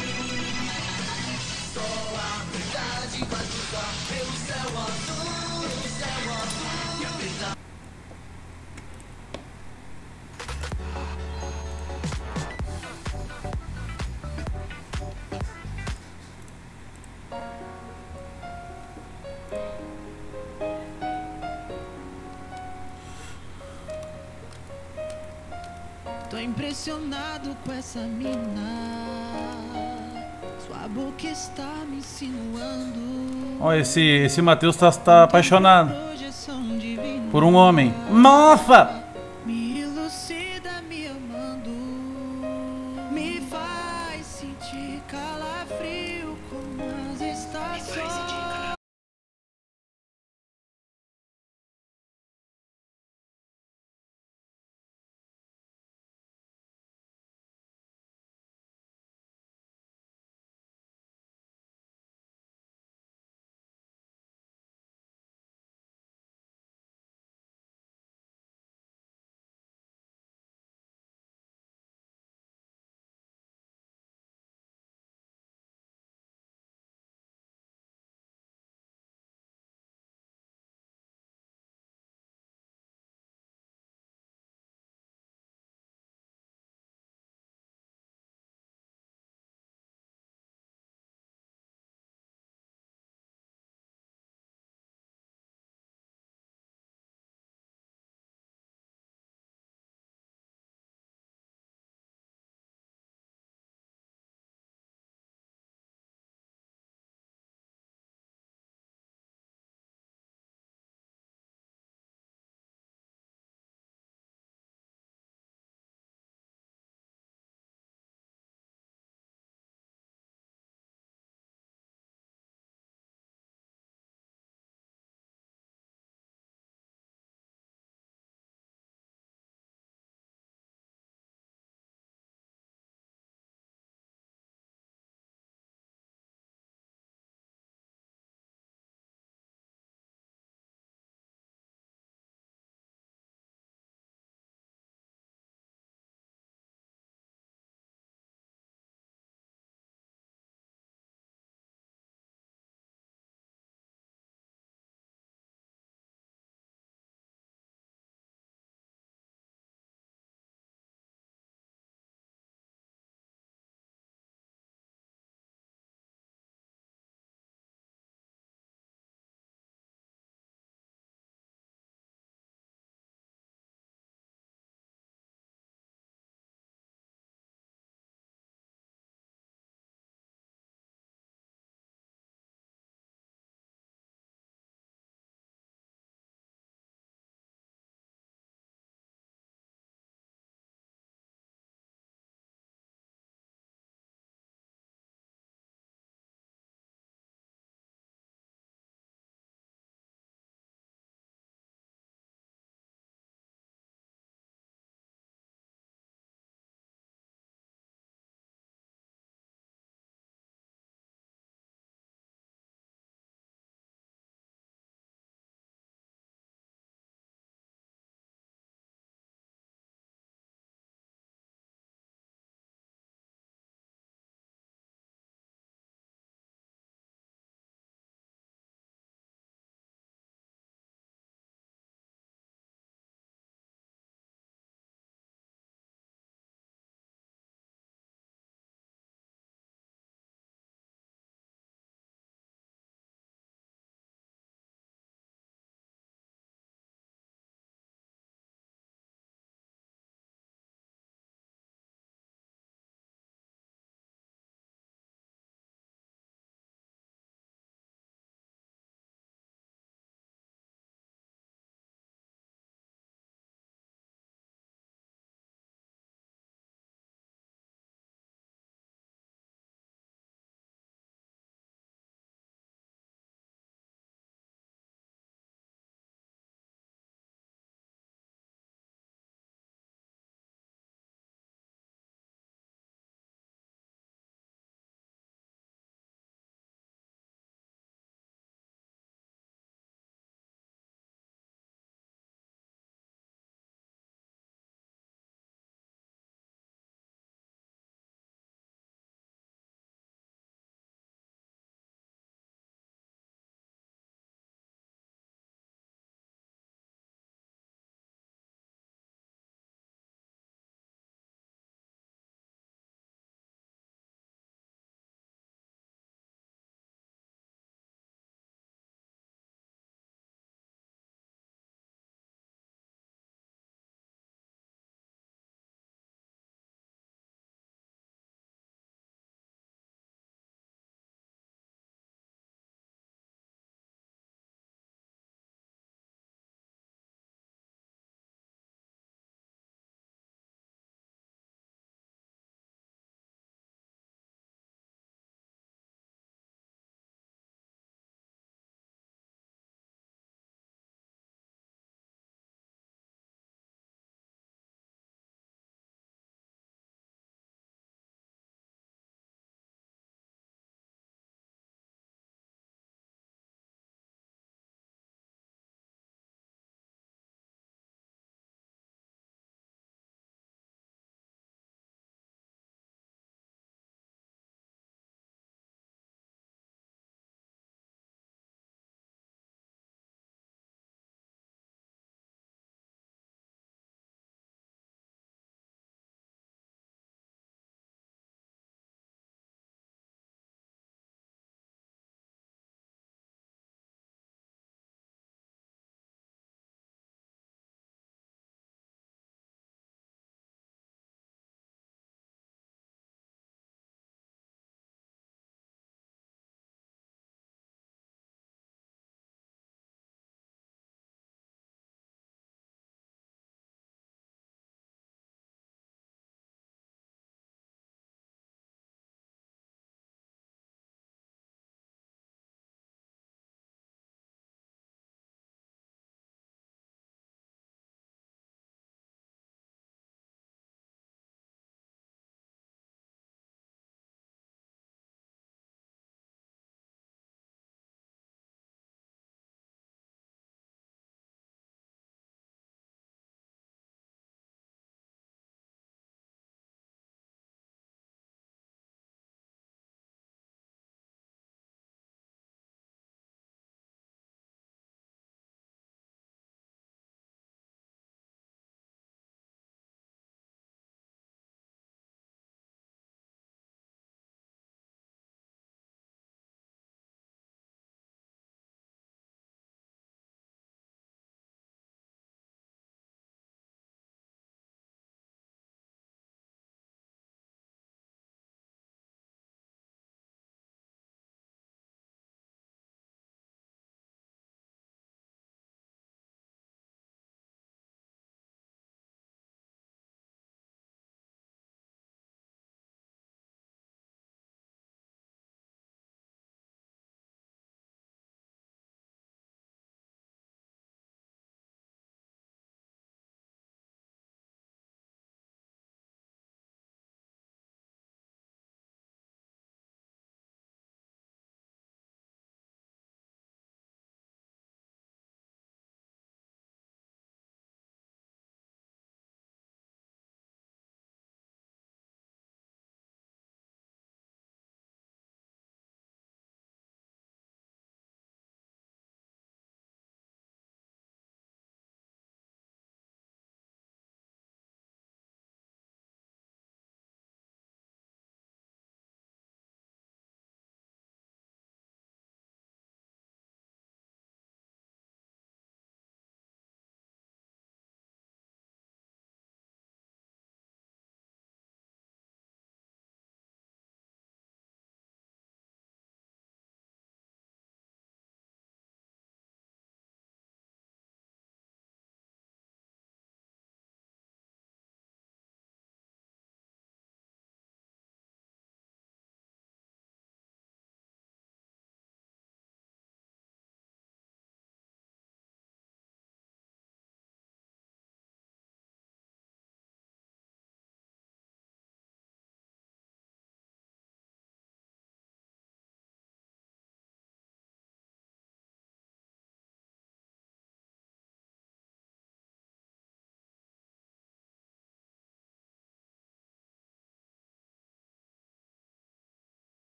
[SPEAKER 5] Tô impressionado com essa mina. Sua boca está me insinuando.
[SPEAKER 1] Ó, esse, esse Matheus tá, tá apaixonado
[SPEAKER 5] Projeção divina.
[SPEAKER 1] por um homem. Nossa!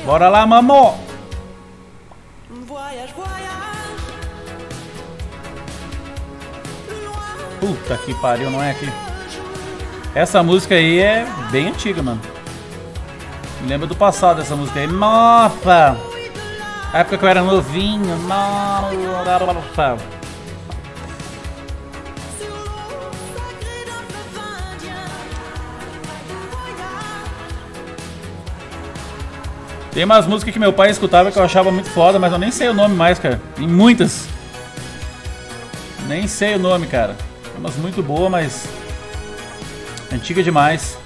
[SPEAKER 1] Bora lá, mamô! Puta que pariu, não é aqui. Essa música aí é bem antiga, mano. Me lembra do passado essa música aí. Nossa! A época que eu era novinho. Nossa! Tem umas músicas que meu pai escutava que eu achava muito foda, mas eu nem sei o nome mais, cara. Tem muitas. Nem sei o nome, cara. Tem umas muito boas, mas... antiga demais.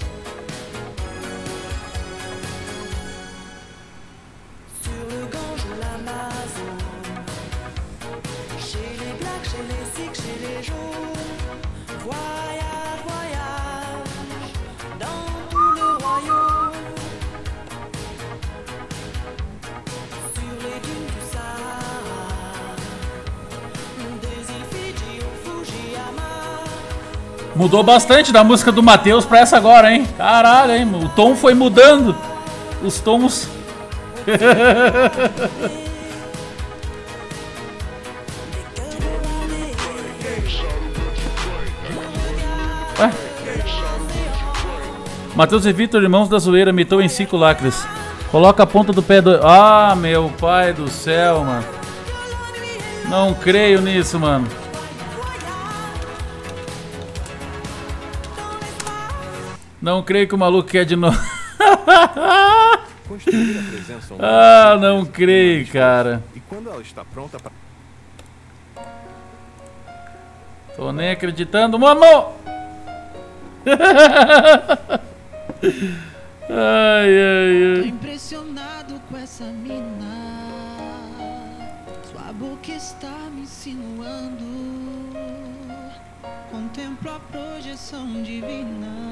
[SPEAKER 1] Mudou bastante da música do Matheus pra essa agora, hein? Caralho, hein? O tom foi mudando. Os tons... Ué? Matheus e Vitor, irmãos da zoeira, mitou em cinco lacres. Coloca a ponta do pé do... Ah, meu pai do céu, mano. Não creio nisso, mano. Não creio que o maluco quer de novo. Ah, não creio, cara.
[SPEAKER 4] E quando ela está pronta para...
[SPEAKER 1] Tô nem acreditando, mamô! Ai, ai,
[SPEAKER 5] Tô
[SPEAKER 1] ai.
[SPEAKER 5] impressionado com essa mina. Sua boca está me insinuando. Contemplo a projeção divina.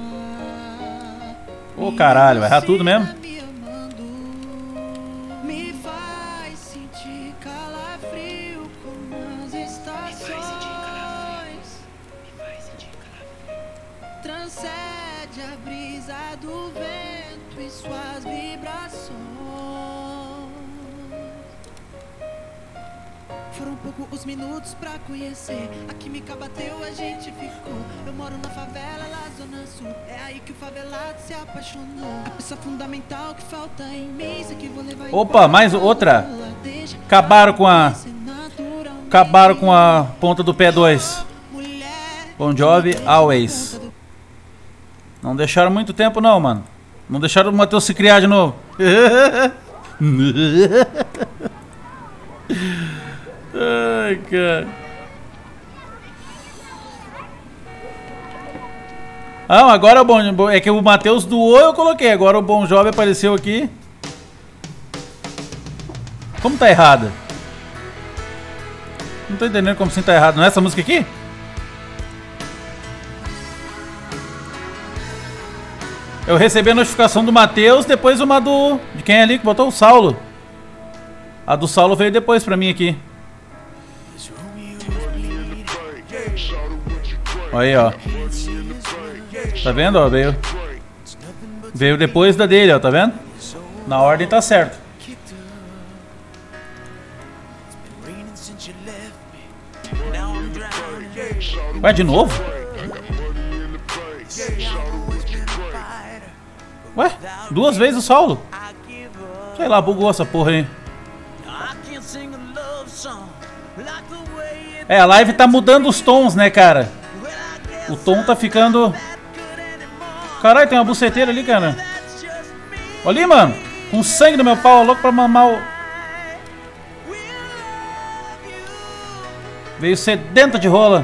[SPEAKER 1] Ô caralho, vai errar tudo mesmo?
[SPEAKER 5] Me amando, me faz sentir calafrio como as estações. Transcende a brisa do vento e suas vibrações. Foram pouco os minutos pra conhecer. A química bateu, a gente ficou. Eu moro na favela, lá zona sul. É aí que o favelado se apaixonou. A peça fundamental que falta em mim. Sei que vou levar.
[SPEAKER 1] Opa, mais outra. Acabaram com a... Acabaram com a ponta do pé dois. Bon Jovi, Always. Não deixaram muito tempo não, mano. Não deixaram o Matheus se criar de novo. Ai, cara. Ah, agora o Bon... É que o Matheus doou, eu coloquei. Agora o Bon Jovi apareceu aqui. Como tá errado? Não tô entendendo como assim tá errado. Não é essa música aqui? Eu recebi a notificação do Matheus, depois uma do... De quem é ali que botou? O Saulo. A do Saulo veio depois pra mim aqui. Olha aí, ó. Tá vendo, ó? Veio... Veio depois da dele, ó. Tá vendo? Na ordem tá certo. Vai de novo? Ué? Duas vezes o Saulo? Sei lá, bugou essa porra aí. É, a live tá mudando os tons, né, cara? O tom tá ficando... Caralho, tem uma buceteira ali, cara. Olha ali, mano. Com sangue no meu pau, louco pra mamar o... Veio sedenta de rola.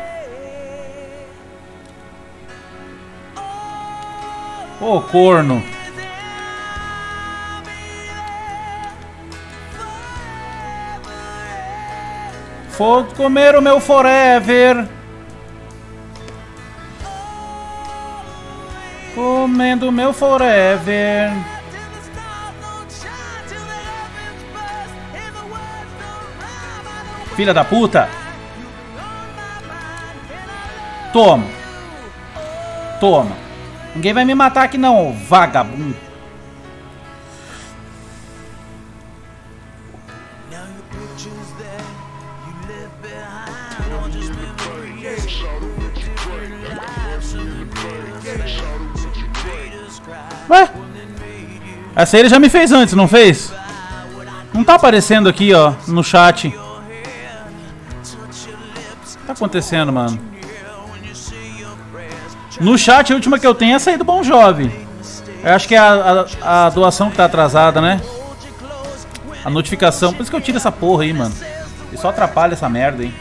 [SPEAKER 1] Ô, corno. Vou comer o meu forever. Comendo o meu forever. Filha da puta. Toma. Toma. Ninguém vai me matar aqui não, vagabundo. Ué? Essa aí ele já me fez antes, não fez? Não tá aparecendo aqui, ó, no chat. O que tá acontecendo, mano? No chat, a última que eu tenho é essa aí do Bon Jovi. Eu acho que é a, a, a doação que tá atrasada, né? A notificação. Por isso que eu tiro essa porra aí, mano. E só atrapalha essa merda, hein?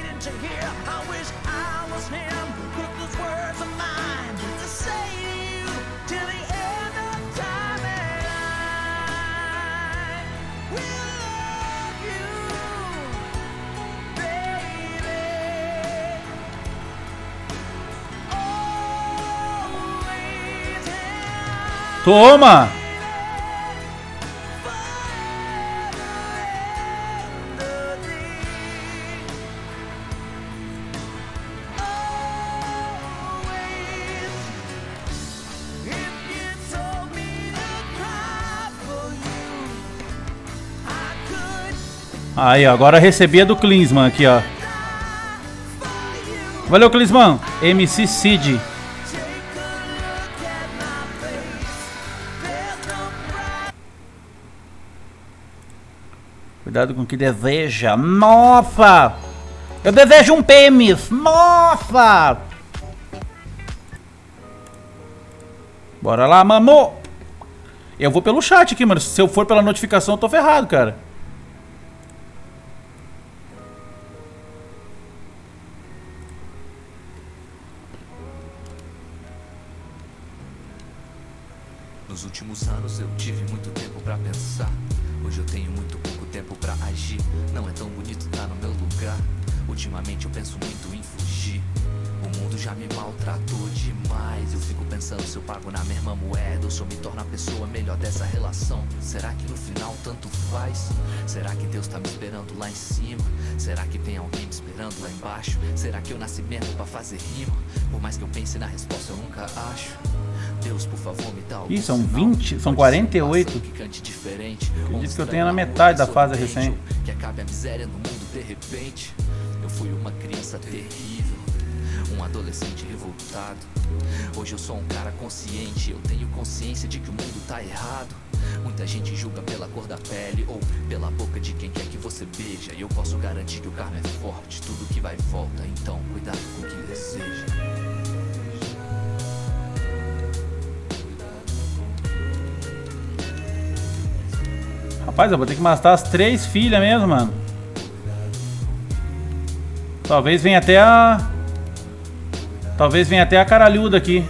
[SPEAKER 1] Toma! Aí, ó, agora recebi a do Klinsmann aqui, ó. Valeu, Klinsmann. M C Cid. Cuidado com o que deseja. Nossa! Eu desejo um pênis. Nossa! Bora lá, mamô! Eu vou pelo chat aqui, mano. Se eu for pela notificação, eu tô ferrado, cara.
[SPEAKER 6] Nos últimos anos eu tive muito tempo pra pensar. Hoje eu tenho muito pouco tempo pra agir. Não é tão bonito estar no meu lugar. Ultimamente eu penso muito em fugir. O mundo já me maltratou demais. Eu fico pensando se eu pago na mesma moeda ou se eu me torno a pessoa melhor dessa relação. Será que no final tanto faz? Será que Deus tá me esperando lá em cima? Será que tem alguém me esperando lá embaixo? Será que eu nasci mesmo pra fazer rima? Por mais que eu pense na resposta eu nunca acho. Deus, por favor, me dá.
[SPEAKER 1] Ih, são vinte, são quarenta e oito. Acredito que eu tenho na metade da fase recém.
[SPEAKER 6] Que acabe a miséria no mundo de repente. Eu fui uma criança terrível, um adolescente revoltado. Hoje eu sou um cara consciente. Eu tenho consciência de que o mundo tá errado. Muita gente julga pela cor da pele ou pela boca de quem quer que você beija. E eu posso garantir que o karma é forte. Tudo que vai e volta, então cuidado com o que deseja.
[SPEAKER 1] Rapaz, eu vou ter que matar as três filhas mesmo, mano. Talvez venha até a... Talvez venha até a caralhuda aqui.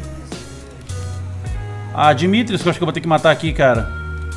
[SPEAKER 1] A Dimitris, que eu acho que eu vou ter que matar aqui, cara.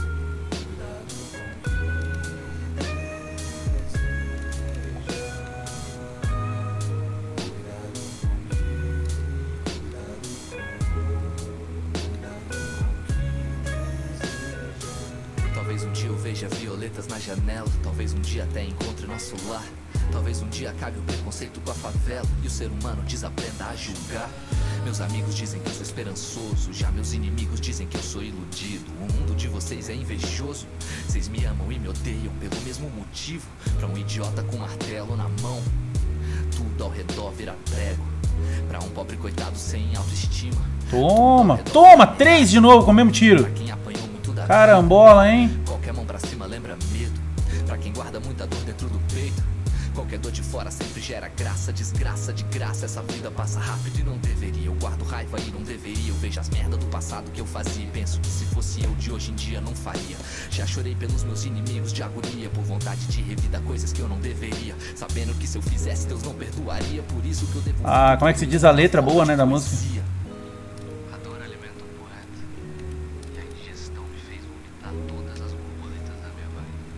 [SPEAKER 6] Talvez um dia eu veja violetas na janela. Talvez um dia até encontre nosso lar. Talvez um dia acabe o preconceito com a favela e o ser humano desaprenda a julgar. Meus amigos dizem que eu sou esperançoso, já meus inimigos dizem que eu sou iludido. O mundo de vocês é invejoso. Vocês me amam e me odeiam pelo mesmo motivo. Pra um idiota com martelo na mão, tudo ao redor vira prego. Pra um pobre coitado sem autoestima.
[SPEAKER 1] Toma, toma, três de novo com o mesmo tiro.
[SPEAKER 6] Pra quem apanhou muito da
[SPEAKER 1] Carambola, hein?
[SPEAKER 6] Qualquer mão pra cima lembra medo. Pra quem guarda muita dor dentro do peito. Qualquer dor de fora sempre gera graça. Desgraça de graça, essa vida passa rápido e não deveria. Eu guardo raiva e não deveria. Eu vejo as merdas do passado que eu fazia e penso que se fosse eu de hoje em dia não faria. Já chorei pelos meus inimigos de agonia, por vontade de revidar coisas que eu não deveria, sabendo que se eu fizesse Deus não perdoaria. Por isso que eu devo...
[SPEAKER 1] Ah, como é que se diz a letra boa, né, da música?
[SPEAKER 6] A dor alimenta um poeta e a indigestão me fez vomitar todas as borboletas da minha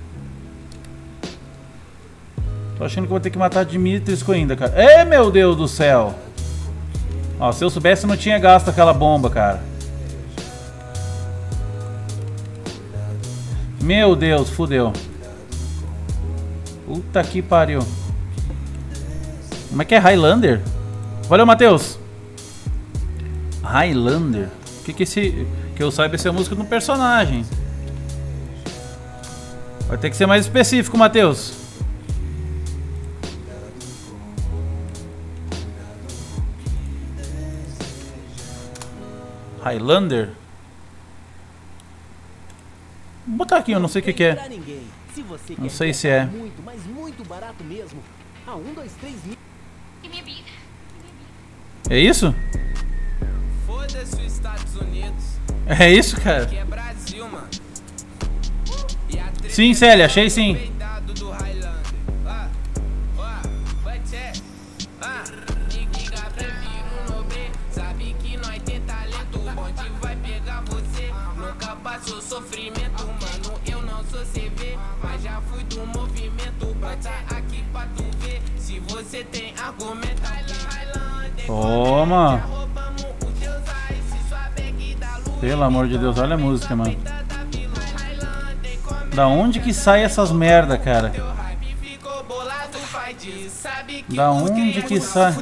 [SPEAKER 6] barriga.
[SPEAKER 1] Tô achando que vou ter que matar Dimitrisco ainda, cara. Ei, meu Deus do céu! Ó, se eu soubesse, eu não tinha gasto aquela bomba, cara. Meu Deus, fudeu. Puta que pariu. Como é que é? Highlander? Valeu, Matheus. Highlander? O que que esse... Que eu saiba, essa é a música de um personagem. Vai ter que ser mais específico, Matheus. Highlander? Vou botar aqui, eu não sei o que, que é. Não sei se é.
[SPEAKER 7] Muito, mas muito barato mesmo. A um, dois, três mil.
[SPEAKER 1] É isso?
[SPEAKER 8] Foda-se os Estados Unidos.
[SPEAKER 1] É isso, cara?
[SPEAKER 8] Que é Brasil, mano.
[SPEAKER 1] Sim, Célia, achei sim.
[SPEAKER 8] Sofrimento, mano, eu não sou C V, mas já fui do movimento. Bota aqui pra tu ver se você tem argumento.
[SPEAKER 1] Toma! Pelo amor de Deus, olha a música, mano. Da onde que sai essas merda, cara? Da onde que sai?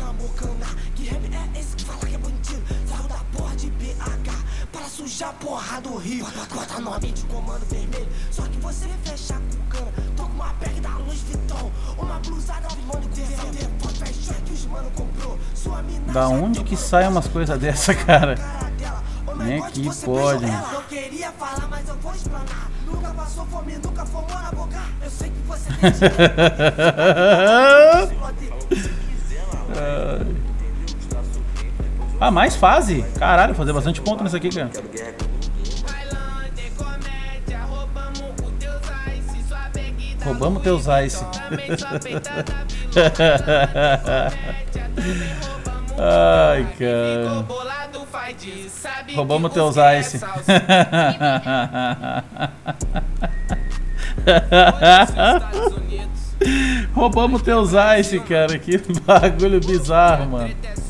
[SPEAKER 9] Já porra do Rio, bota nome de comando vermelho. Só que você fecha com cana. Tô com uma bag da Louis Vuitton, uma blusa da Vilone que os mano comprou. Sua mina.
[SPEAKER 1] Da onde que sai umas coisas dessa, cara? Nem aqui pode.
[SPEAKER 9] Eu queria falar, mas eu vou explanar. Nunca passou fome, nunca fomou na boca. Eu sei que você tem. Ah, mais fase? Caralho, fazer bastante ponto nisso aqui, cara.
[SPEAKER 1] Roubamos teus ice. Ai, cara. Roubamos teus ice. Roubamos teus ice, cara. Que bagulho bizarro, mano.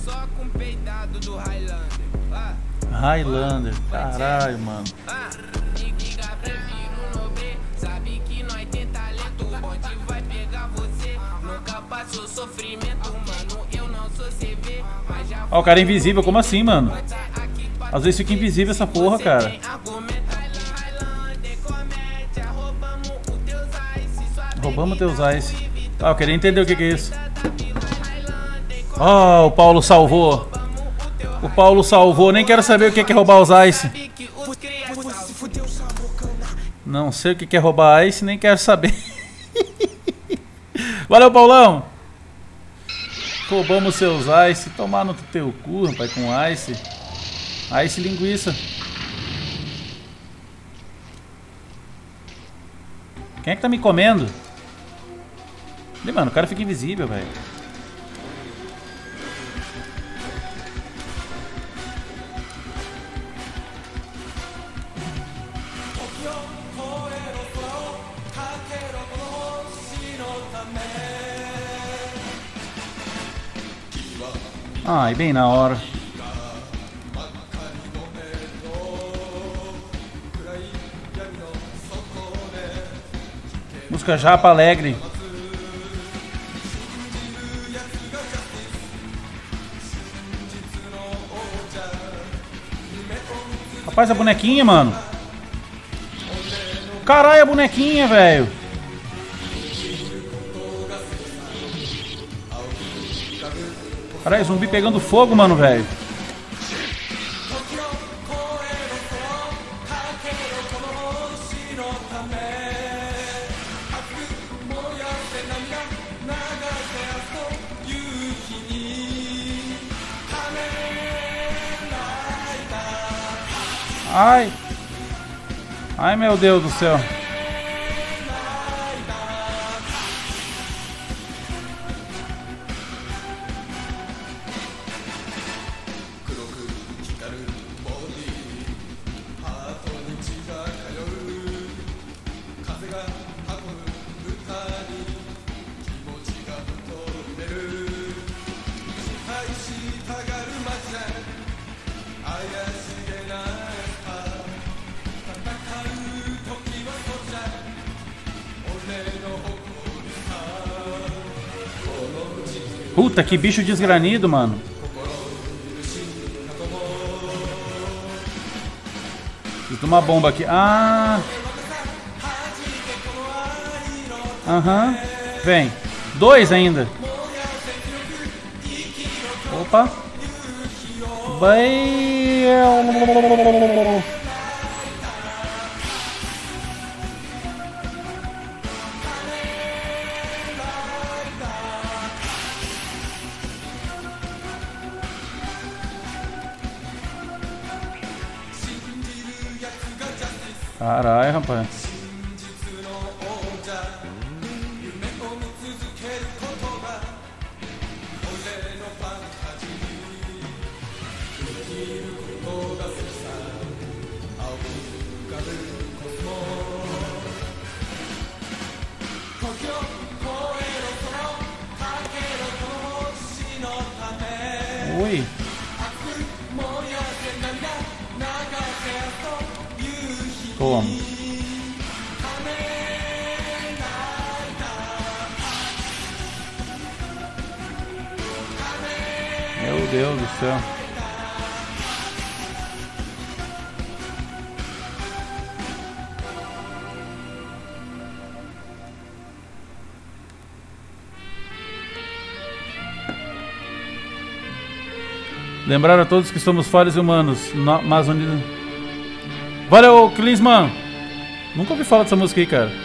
[SPEAKER 1] Highlander, caralho, mano. Ó, o cara é invisível, como assim, mano? Às vezes fica invisível essa porra, cara. Roubamos teus ice. Ah, eu queria entender o que, que é isso. Ó, oh, o Paulo salvou. O Paulo salvou, nem quero saber o que é roubar os ice. Não sei o que é roubar ice, nem quero saber. Valeu, Paulão. Roubamos seus ice. Tomar no teu cu, rapaz, com ice. Ice linguiça. Quem é que tá me comendo? Ih, mano, o cara fica invisível, velho. Ai, bem na hora. Música japa alegre. Rapaz, a bonequinha, mano. Caralho, a bonequinha, velho. Caralho, zumbi pegando fogo, mano, velho. Ai. Ai, meu Deus do céu. Puta, que bicho desgranido, mano. Preciso de uma bomba aqui. Ah! Aham. Uhum. Vem. Dois ainda. Opa. Vai. Caralho, rapaz. Ui. Toma. Meu Deus do céu. Lembrar a todos que somos falhos e humanos, mas unidos. Valeu, Klinsmann! Nunca ouvi falar dessa música aí, cara.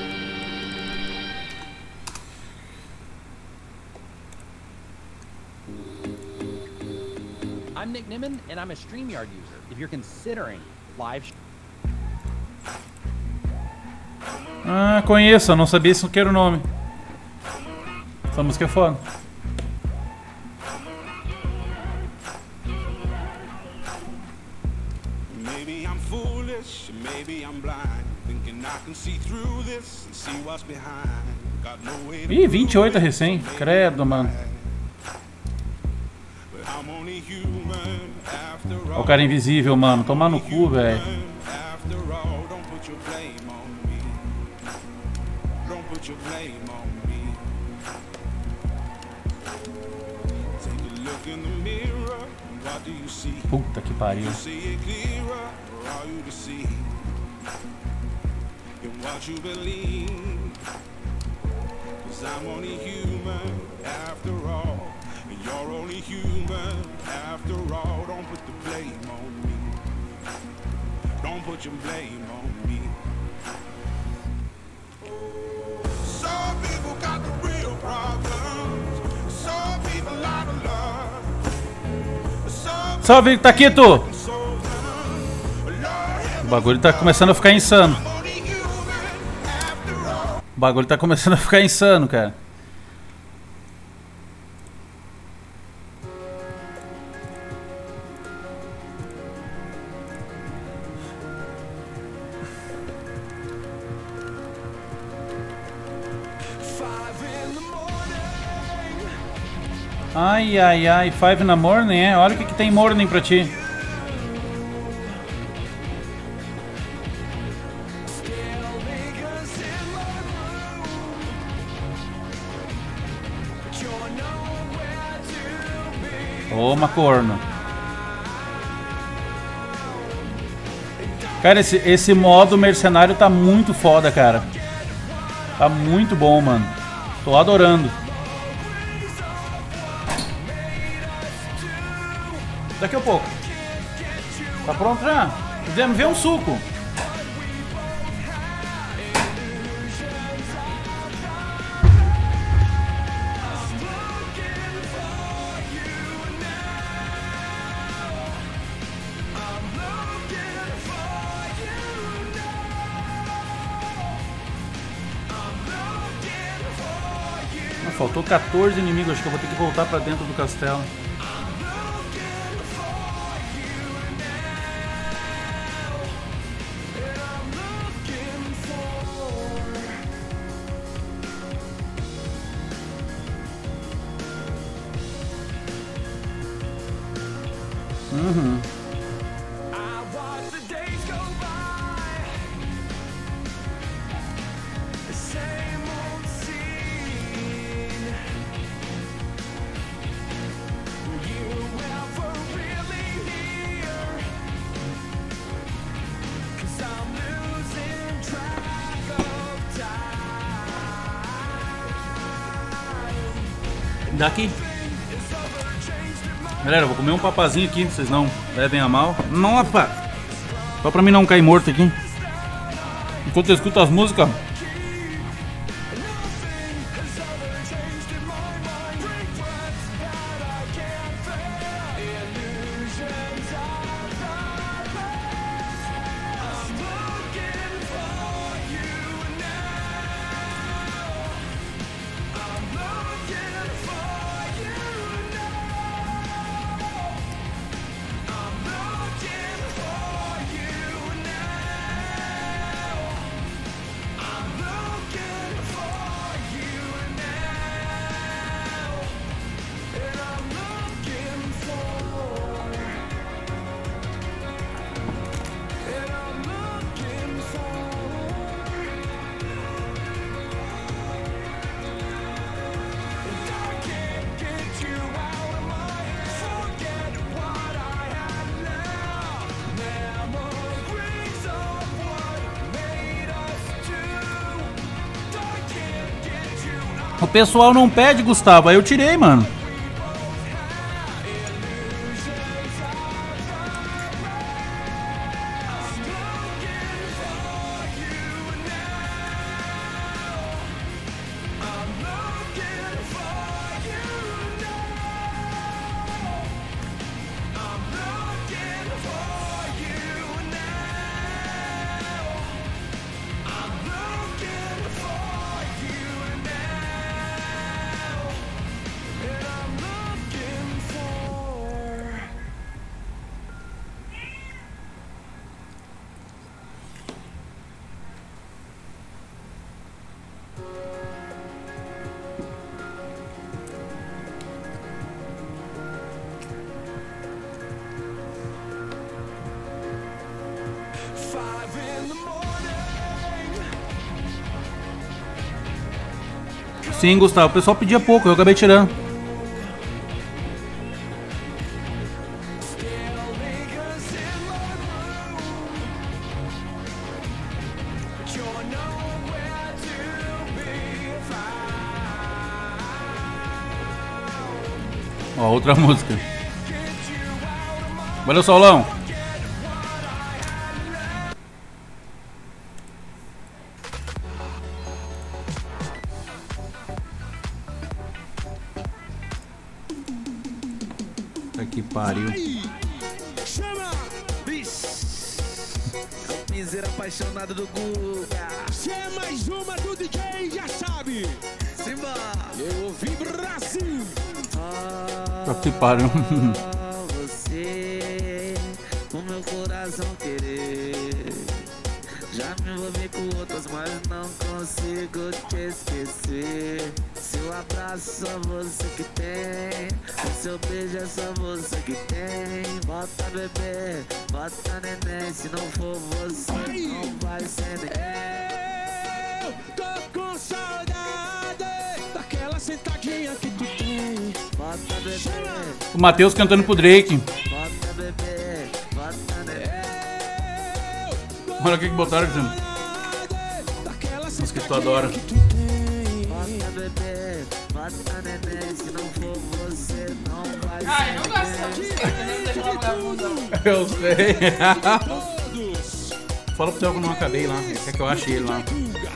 [SPEAKER 7] I'm Nick Nimmin and I'm a StreamYard user. If you're considering live.
[SPEAKER 1] Ah, conheço, eu não sabia se que era o nome. Essa música é foda. Ih, vinte e oito recém. Credo, mano. Olha o cara invisível, mano. Tomar no cu, velho. Puta que pariu. What you believe, 'cause I'm only human after all, and you're only human after all. Don't put the blame on me. Don't put your blame on me. Some people got the real problems. Some people out of love. Salve, Taquito! O bagulho tá começando a ficar insano. O bagulho tá começando a ficar insano, cara. Ai, ai, ai. Five na morning, é? Olha o que, que tem morning pra ti. Toma, corno. Cara, esse, esse modo mercenário tá muito foda, cara. Tá muito bom, mano. Tô adorando. Daqui a pouco. Tá pronto já? Quisemos ver um suco. Faltou quatorze inimigos, acho que eu vou ter que voltar pra dentro do castelo. Uhum. Daqui. Galera, eu vou comer um papazinho aqui, vocês não levem a mal. Nossa! Só pra mim não cair morto aqui. Enquanto eu escuto as músicas. O pessoal não pede, Gustavo. Aí eu tirei, mano. Sim, Gustavo, o pessoal pedia pouco, eu acabei tirando. Ó, outra música. Valeu, Saulão. Que pariu.
[SPEAKER 9] Chama! Miseira apaixonado do Guga. Se é mais uma do D J, já sabe. Simba! Eu ouvi Brasil.
[SPEAKER 1] Ah, que pariu.
[SPEAKER 10] Você, o meu coração querer. Já me envolvi com outras, mas não consigo te esquecer. Seu abraço só você que tem, o seu beijo é só você que tem. Bota bebê, bota neném, se não for você não vai ser neném.
[SPEAKER 9] Eu tô com saudade daquela sentadinha que tu tem.
[SPEAKER 10] Bota bebê,
[SPEAKER 1] O Matheus cantando pro Drake.
[SPEAKER 10] bota bebê, bota neném.
[SPEAKER 1] Olha o que que botaram, gente. Música que tu adora.
[SPEAKER 10] Bota bebê, bota neném, se não for você não vai ser.
[SPEAKER 11] Ai, não gosto dessa música, não deixa ela vagabunda.
[SPEAKER 1] Eu sei. Fala pro Theo que eu não acabei lá. Quer que eu ache ele lá.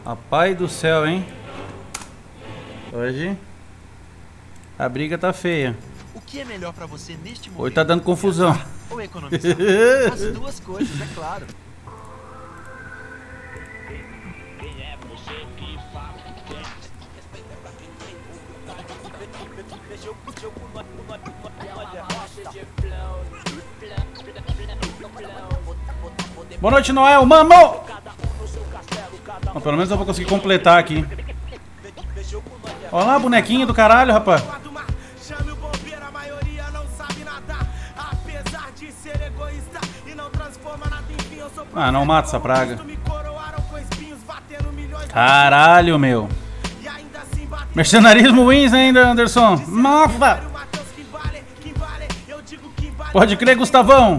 [SPEAKER 1] Rapaz do céu, hein? Hoje a briga tá feia.
[SPEAKER 12] O que é melhor pra você neste momento?
[SPEAKER 1] Hoje tá dando confusão.
[SPEAKER 12] Ou economizar? As duas coisas, é claro.
[SPEAKER 1] Boa noite, Noel, mano! Bom, pelo menos eu vou conseguir completar aqui. Olha lá, bonequinho do caralho, rapaz. Ah, não mata essa praga. Caralho, meu. Mercenarismo wins ainda, Anderson. Nossa! Pode crer, Gustavão.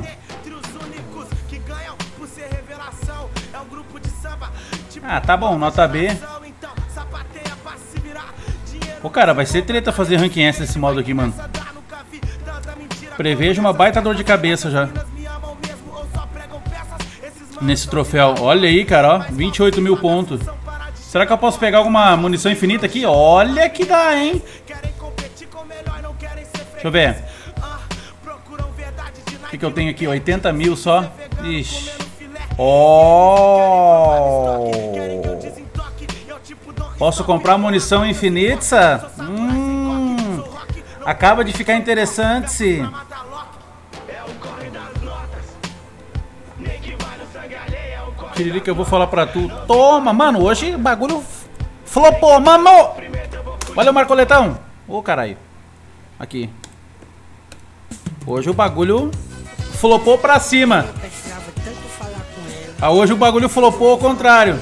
[SPEAKER 1] Ah, tá bom, nota B. Pô, cara, vai ser treta fazer ranking S nesse modo aqui, mano. Prevejo uma baita dor de cabeça já nesse troféu. Olha aí, cara, ó, vinte e oito mil pontos. Será que eu posso pegar alguma munição infinita aqui? Olha que dá, hein? Deixa eu ver. O que, que eu tenho aqui? oitenta mil só. Ixi. Oh! Posso comprar munição infinita? Hum, acaba de ficar interessante. Queria que eu vou falar pra tu. Toma, mano, hoje o bagulho flopou, mano. Valeu, Marcoletão. Ô, caralho. Aqui. Hoje o bagulho flopou pra cima. Ah, hoje o bagulho flopou ao contrário.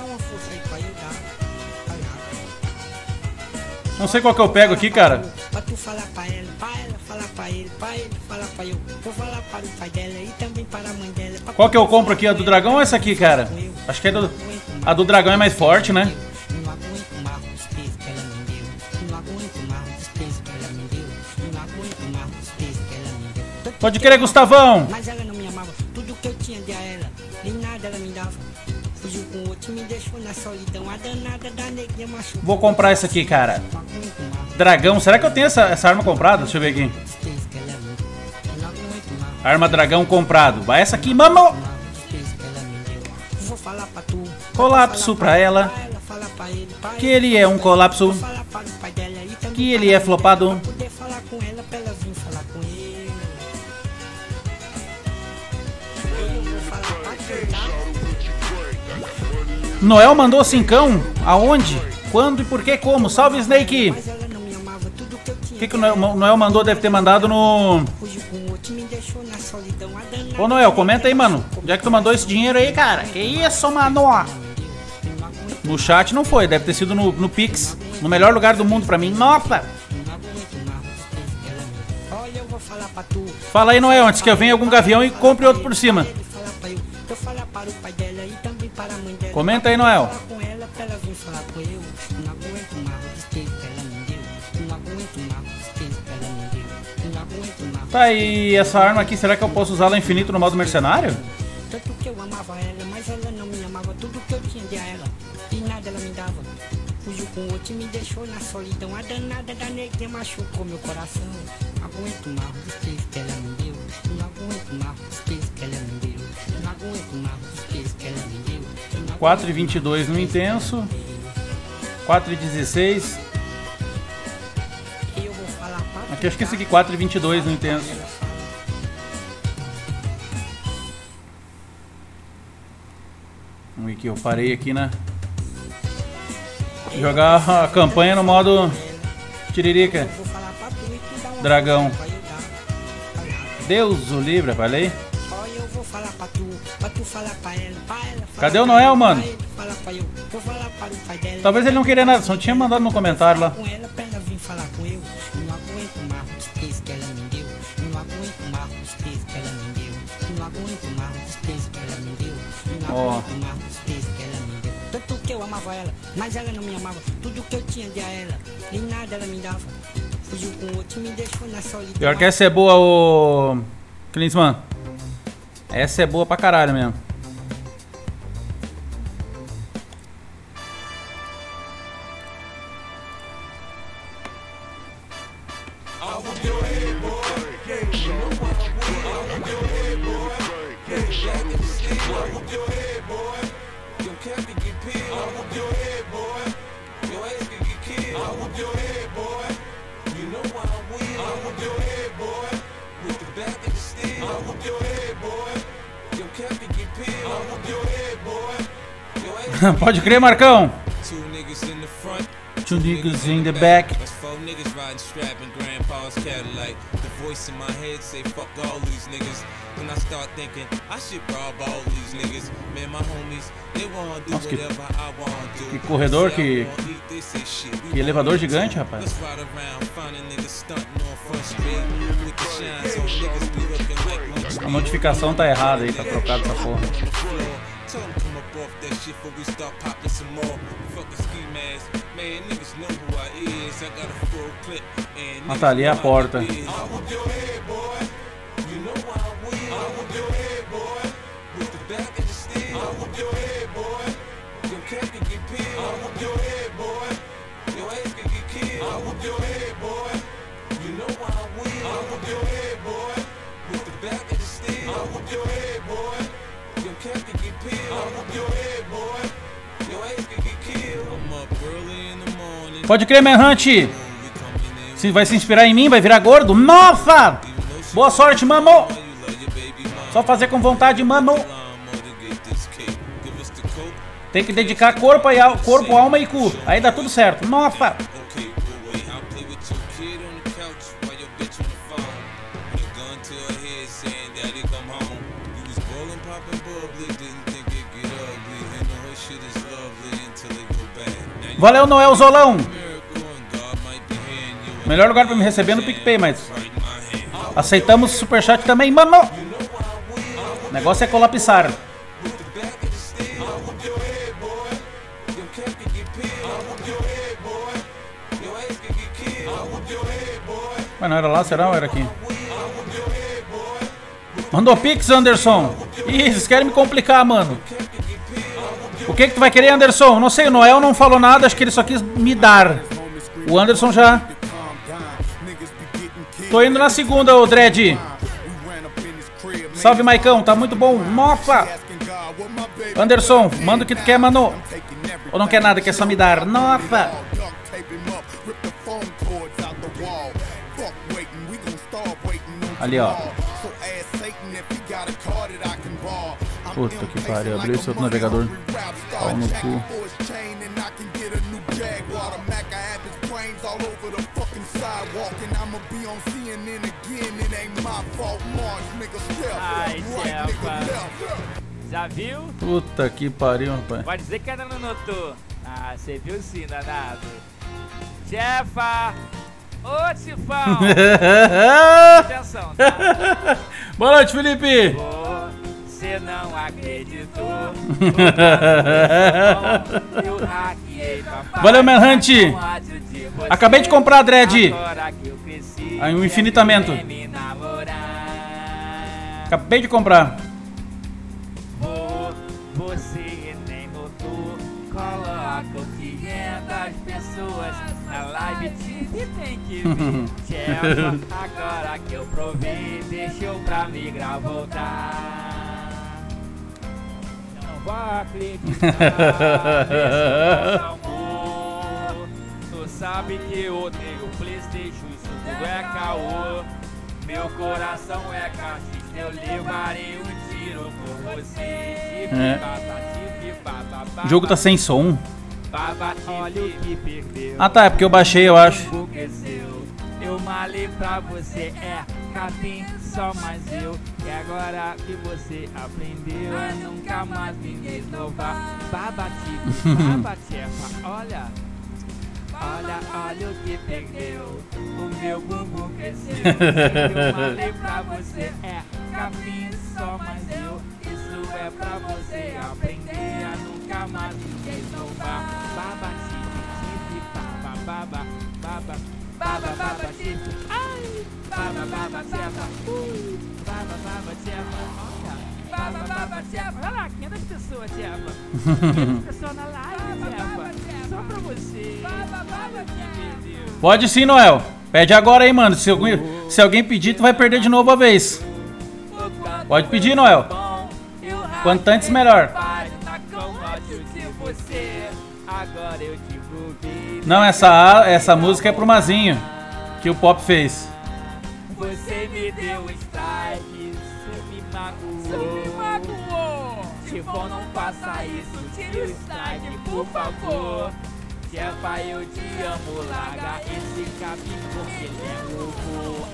[SPEAKER 1] Não sei qual que eu pego aqui, cara.
[SPEAKER 13] Pra tu falar pra ela, pra ela, falar pra ele, pra ele, falar pra eu. Vou falar para o pai dela e também para a mãe dela.
[SPEAKER 1] Qual que eu compro aqui? A do dragão ou essa aqui, cara? Acho que é do... a do dragão é mais forte, né?
[SPEAKER 13] Não aguento mais os pesos que ela me deu. Não aguento mais os pesos que ela me deu. Não aguento mais os pesos que ela me deu.
[SPEAKER 1] Pode querer, Gustavão.
[SPEAKER 13] Mas ela não me amava. Tudo que eu tinha de a ela, nem nada ela me dava. Fugiu com outro, me deixou na solidão. A danada da neguinha machucou.
[SPEAKER 1] Vou comprar essa aqui, cara. Dragão. Será que eu tenho essa, essa arma comprada? Deixa eu ver aqui. Arma dragão comprado. Vai essa aqui, mano. Colapso pra ela. Que ele é um colapso. Que ele é flopado. Noel mandou cincão? Aonde? Quando e por que como? Salve, Snake! O que, que o Noel, Noel mandou? Deve ter mandado no... Ô, Noel, comenta aí, mano. Onde é que tu mandou esse dinheiro aí, cara? Que isso, mano? No chat não foi, deve ter sido no, no Pix. No melhor lugar do mundo pra mim. Nossa! Fala aí, Noel, antes que eu venha algum gavião e compre outro por cima. Comenta aí, Noel. Tá, aí essa arma aqui, será que eu posso usá-la infinito no modo mercenário?
[SPEAKER 13] Tanto que eu amava ela, mas ela não me amava. Tudo que eu tinha de ela, e nada ela me dava. Fugiu com outro e me deixou na solidão. A danada da neguinha machucou meu coração. Não aguento mais os pesos que ela me deu. Não aguento mais os pesos que ela me deu. Não aguento mais os pesos que ela me deu.
[SPEAKER 1] quatro e vinte e dois no intenso. quatro e dezesseis. Aqui acho que esse aqui quatro e vinte e dois no intenso. Vamos ver aqui, eu parei aqui, né? Jogar a campanha no modo Tiririca. Dragão. Deus o livre, falei. Cadê o Noel, mano? Talvez ele não queria nada, só tinha mandado no comentário lá. Ó.
[SPEAKER 13] Tanto que eu amava ela, mas ela não me amava. Tudo que eu tinha de a ela, nem nada ela me dava. Fugiu com outro e me deixou na solidão.
[SPEAKER 1] Pior que essa é boa, o Klinsmann. Essa é boa pra caralho mesmo. Pode crer, Marcão. Two niggas in the back.
[SPEAKER 3] Four niggas riding strap in grandpa's Cadillac. The voice in my head say fuck all these niggas. When I start thinking I should rob all these niggas. Man, my homies, they wanna do whatever I wanna do.
[SPEAKER 1] Que corredor, que que elevador gigante, rapaz. A notificação tá errada aí, tá trocado essa porra. Ah, tá ali é a porta. Pode crer, Manhunt. Se vai se inspirar em mim, vai virar gordo. Nossa! Boa sorte, mano. Só fazer com vontade, mano. Tem que dedicar corpo, e al corpo, alma e cu. Aí dá tudo certo. Nossa! Valeu, Noel Zolão. Melhor lugar pra me receber no PicPay, mas aceitamos superchat também, mano. O negócio é colapsar. Mas não era lá, será ou era aqui? Mandou Pix, Anderson. Ih, vocês querem me complicar, mano. O que que tu vai querer, Anderson? Não sei, o Noel não falou nada, acho que ele só quis me dar. O Anderson já... Tô indo na segunda, ô Dredd. Salve, Maicão, tá muito bom. Nossa! Anderson, manda o que tu quer, mano. Ou não quer nada, quer só me dar. Nossa! Ali, ó. Puta que pariu, abriu esse outro navegador. Pau no cu.
[SPEAKER 11] Ai, Jefa. Já viu?
[SPEAKER 1] Puta que pariu, rapaz.
[SPEAKER 11] Pode dizer que ainda não notou. Ah, você viu sim, danado. Jefa! Ô, Tifão! Atenção, tá?
[SPEAKER 1] Boa noite, Felipe!
[SPEAKER 11] Você não acreditou.
[SPEAKER 1] Valeu, Manhunt! Acabei de comprar a Dredd. Aí um infinitamento. Acabei de comprar.
[SPEAKER 11] Você nem notou. Coloca quinhentas pessoas na live. Tive tem que ver. Jefa, agora que eu provei, deixou pra migrar voltar. Vai acreditar nesse amor. Tu sabe que eu tenho Playstation, isso tudo é caô. Meu coração é cachista, eu levarei um tiro por você.
[SPEAKER 1] É. O jogo tá sem som. Ah tá, é porque eu baixei, eu acho.
[SPEAKER 11] Eu malhei pra você, é capim, só mais eu. E agora que você aprendeu a nunca mais me desnovar. Babatico, babachefa, olha. Olha, olha o que perdeu. O meu bumbum cresceu. Eu malhei pra você, é capim, só mais eu. Isso é pra você aprender a nunca mais me desnovar. Babatico, tipi, baba, baba, baba. Baba, baba, tchefa, ai, baba, baba, tchefa, ui, baba, baba, tchefa, olha, baba, baba, tchefa, olha lá, quinhentas pessoas, tchefa, quinhentas pessoas na live, tchefa, só pra você, baba, baba, que perdeu.
[SPEAKER 1] Pode sim, Noel. Pede agora aí, mano. Se alguém, se alguém pedir, tu vai perder de novo a vez. Pode pedir, Noel. Quanto antes, melhor. Não, essa, essa música é pro Mazinho, que o Pop fez.
[SPEAKER 11] Você me deu strike, isso me magoou. Isso me magoou. Tipo, não faça isso, tira o strike, por favor. Jefa, eu te amo, larga esse capim porque ele é louco.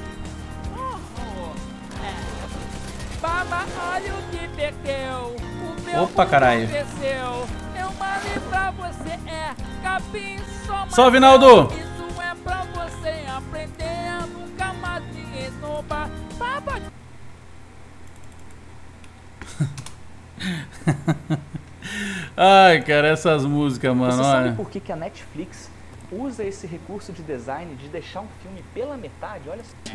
[SPEAKER 11] Baba, olha o que perdeu. O meu
[SPEAKER 1] Opa, caralho.
[SPEAKER 11] aconteceu. Eu mandei pra você, é capim só.
[SPEAKER 1] Só, Vinaldo.
[SPEAKER 11] Isso é pra você aprender, nunca mais me esnobar. Baba.
[SPEAKER 1] Ai, cara, essas músicas, mano.
[SPEAKER 14] Você
[SPEAKER 1] olha.
[SPEAKER 14] sabe por que, que a Netflix usa esse recurso de design de deixar um filme pela metade? Olha só.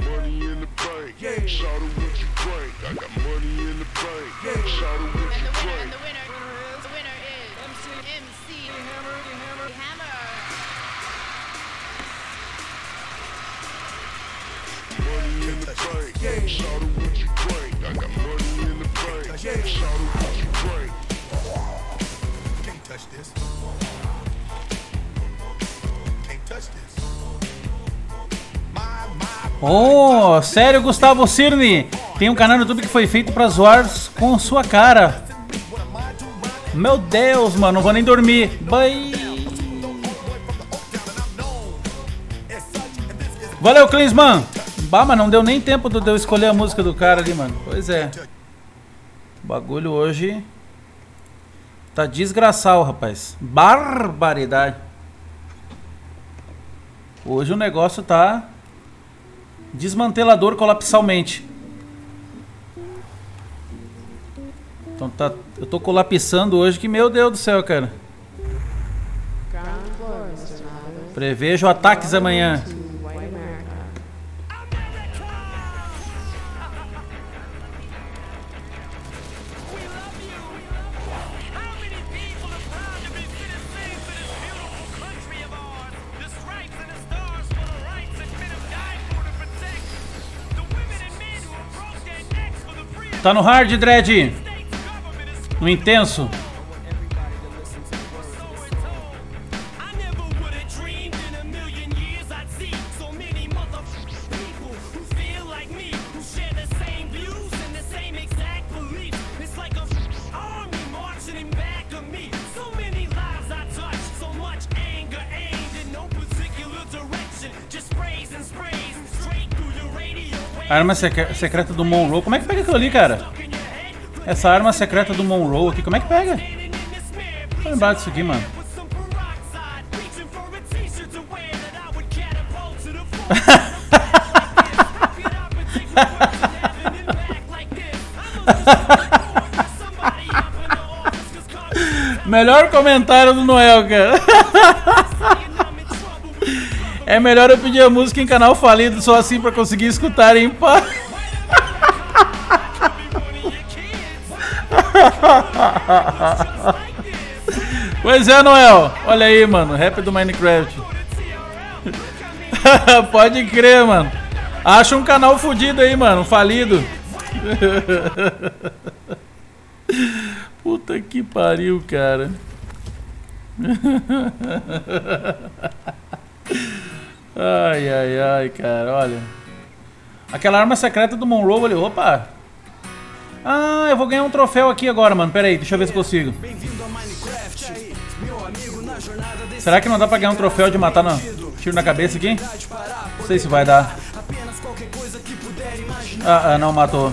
[SPEAKER 1] Oh, sério, Gustavo Cirne? Tem um canal no YouTube que foi feito pra zoar com sua cara. Meu Deus, mano, não vou nem dormir. Bye. Valeu, Klinsman. Bah, mas não deu nem tempo de eu escolher a música do cara ali, mano. Pois é. O bagulho hoje tá desgraçado, rapaz. Barbaridade. Hoje o negócio tá desmantelador colapsalmente. Então tá, eu tô colapsando hoje que, meu Deus do céu, cara. Prevejo ataques amanhã. Tá no hard, Dredd? No intenso? Arma secre secreta do Monroe. Como é que pega aquilo ali, cara? Essa arma secreta do Monroe aqui, como é que pega? Não tô lembrado disso aqui, mano. Melhor comentário do Noel, cara. É melhor eu pedir a música em canal falido só assim pra conseguir escutar em paz. Pois é, Noel. Olha aí, mano. Rap do Minecraft. Pode crer, mano. Acha um canal fudido aí, mano. Falido. Puta que pariu, cara. Ai, ai, ai, cara, olha. Aquela arma secreta do Monroe ali, opa. Ah, eu vou ganhar um troféu aqui agora, mano. Pera aí, deixa eu ver se consigo. Será que não dá pra ganhar um troféu de matar no tiro na cabeça aqui? Não sei se vai dar. Ah, ah, não matou.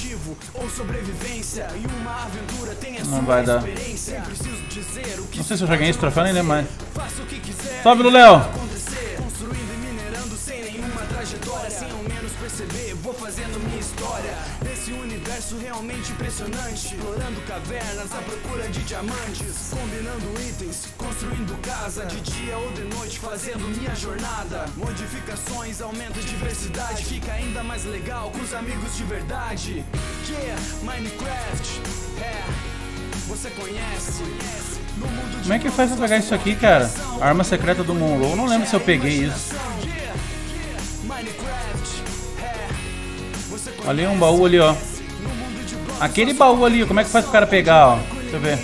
[SPEAKER 1] Não vai dar. Não sei se eu já ganhei esse troféu, nem lembro mais. Sobe no Léo.
[SPEAKER 9] Realmente impressionante, explorando cavernas à procura de diamantes, combinando itens, construindo casa, de dia ou de noite, fazendo minha jornada. Modificações, aumenta a diversidade, fica ainda mais legal com os amigos de verdade. Yeah, Minecraft, é, você conhece. No mundo de
[SPEAKER 1] Como é que faz pra pegar isso aqui, cara? A arma secreta do Monroe, não lembro se eu peguei isso. Ali um baú ali, ó. Aquele baú ali, como é que faz pro cara pegar, ó? Deixa eu ver.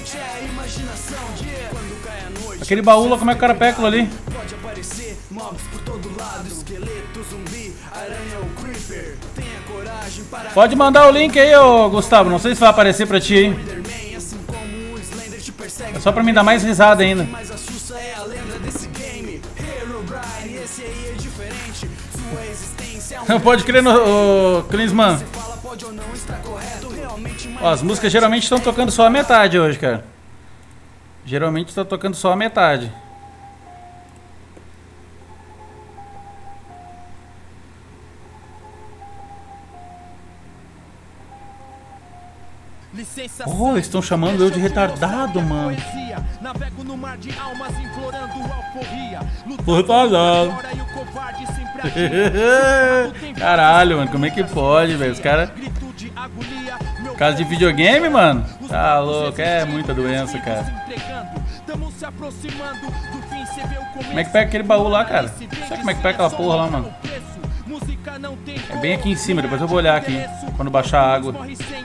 [SPEAKER 1] Aquele baú lá, como é que o cara pega aquilo ali? Pode mandar o link aí, ô Gustavo. Não sei se vai aparecer pra ti aí. É só pra mim dar mais risada ainda. Não pode crer no Klinsmann. Ó, as músicas geralmente estão tocando só a metade hoje, cara. Geralmente está tocando só a metade. Oh, eles estão chamando eu de retardado, mano. Retardado. Caralho, mano, como é que pode, velho? Os caras... Caso de videogame, mano? Tá louco, é muita doença, cara. Como é que pega aquele baú lá, cara? Sabe como é que pega aquela porra lá, mano? É bem aqui em cima, depois eu vou olhar aqui, quando baixar a água.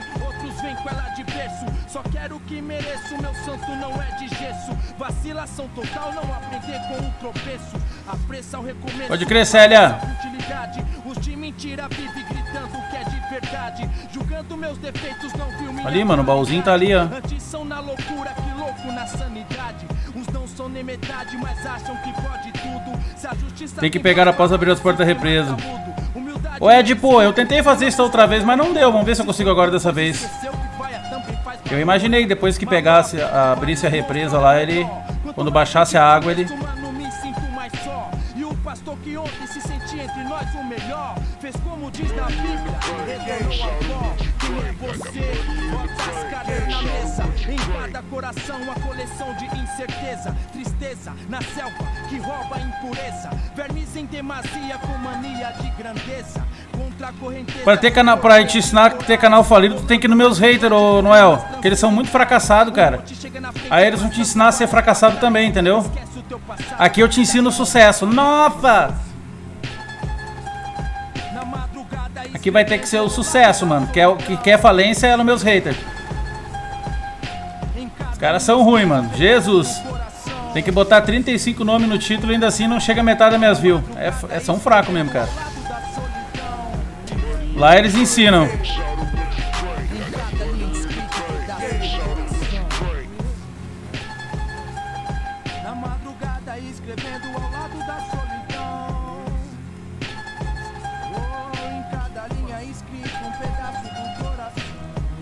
[SPEAKER 8] Só quero que mereço, meu santo não é de gesso. Vacilação total, não aprender com o tropeço. Apressa o recomeço.
[SPEAKER 1] Pode crer, Célia.
[SPEAKER 8] Os de mentira vive gritando que é de verdade. Julgando meus defeitos, não viu minha.
[SPEAKER 1] Ali, mano, o baúzinho tá ali, ó.
[SPEAKER 8] Antes são na loucura, que louco na sanidade. Uns não são nem metade, mas acham que pode tudo. Se a justiça
[SPEAKER 1] tem que pegar após abrir as portas da represa. Ô Ed, pô, eu tentei fazer isso outra vez, mas não deu. Vamos ver se eu consigo agora dessa vez. Eu imaginei que depois que pegasse, abrisse a represa lá, ele, quando baixasse a água, ele...
[SPEAKER 8] E o pastor que ontem se sentia entre nós o melhor, fez como diz na Bíblia, retornou a avó. Quem é você? Bota as caras na mesa. Em cada coração a coleção de incerteza, tristeza na selva que rouba a impureza, vermes em demasia com mania de grandeza. Contra a correnteza.
[SPEAKER 1] Pra, ter canal, pra te ensinar a ter canal falido, tu tem que ir nos meus haters, ô Noel. Porque eles são muito fracassados, cara. Aí eles vão te ensinar a ser fracassado também, entendeu? Aqui eu te ensino o sucesso. Nossa! Aqui vai ter que ser o sucesso, mano. Que, é o que quer falência é nos meus haters. Os caras são ruins, mano. Jesus. Tem que botar trinta e cinco nomes no título e ainda assim não chega a metade das minhas views. É, é, são fracos mesmo, cara. Lá eles ensinam.
[SPEAKER 8] Na madrugada escrevendo ao lado da solidão. Oh, em cada linha escrito um pedaço do coração.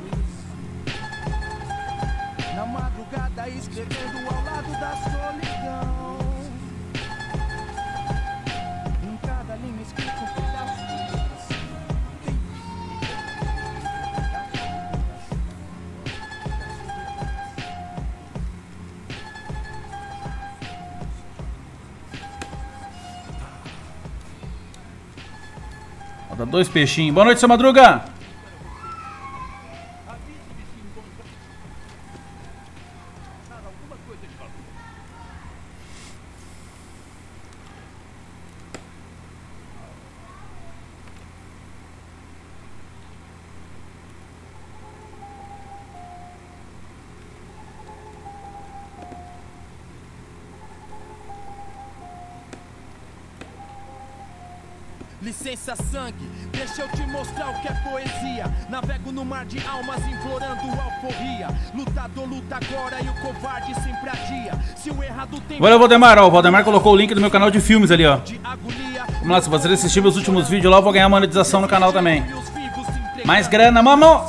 [SPEAKER 8] Na madrugada escrevendo ao lado da solidão. Em cada linha escrito um pedaço do coração.
[SPEAKER 1] Falta dois peixinhos. Boa noite, seu Madruga.
[SPEAKER 8] Licença sangue, deixa eu te mostrar o que é poesia. Navego no mar de almas implorando alforria. Lutador luta agora e o covarde sempre adia. Se o errado tem...
[SPEAKER 1] Valeu, Valdemar, ó, o Valdemar colocou o link do meu canal de filmes ali, ó. Vamos lá, se você assistir meus últimos vídeos lá, eu vou ganhar monetização no canal também. Mais grana, mano!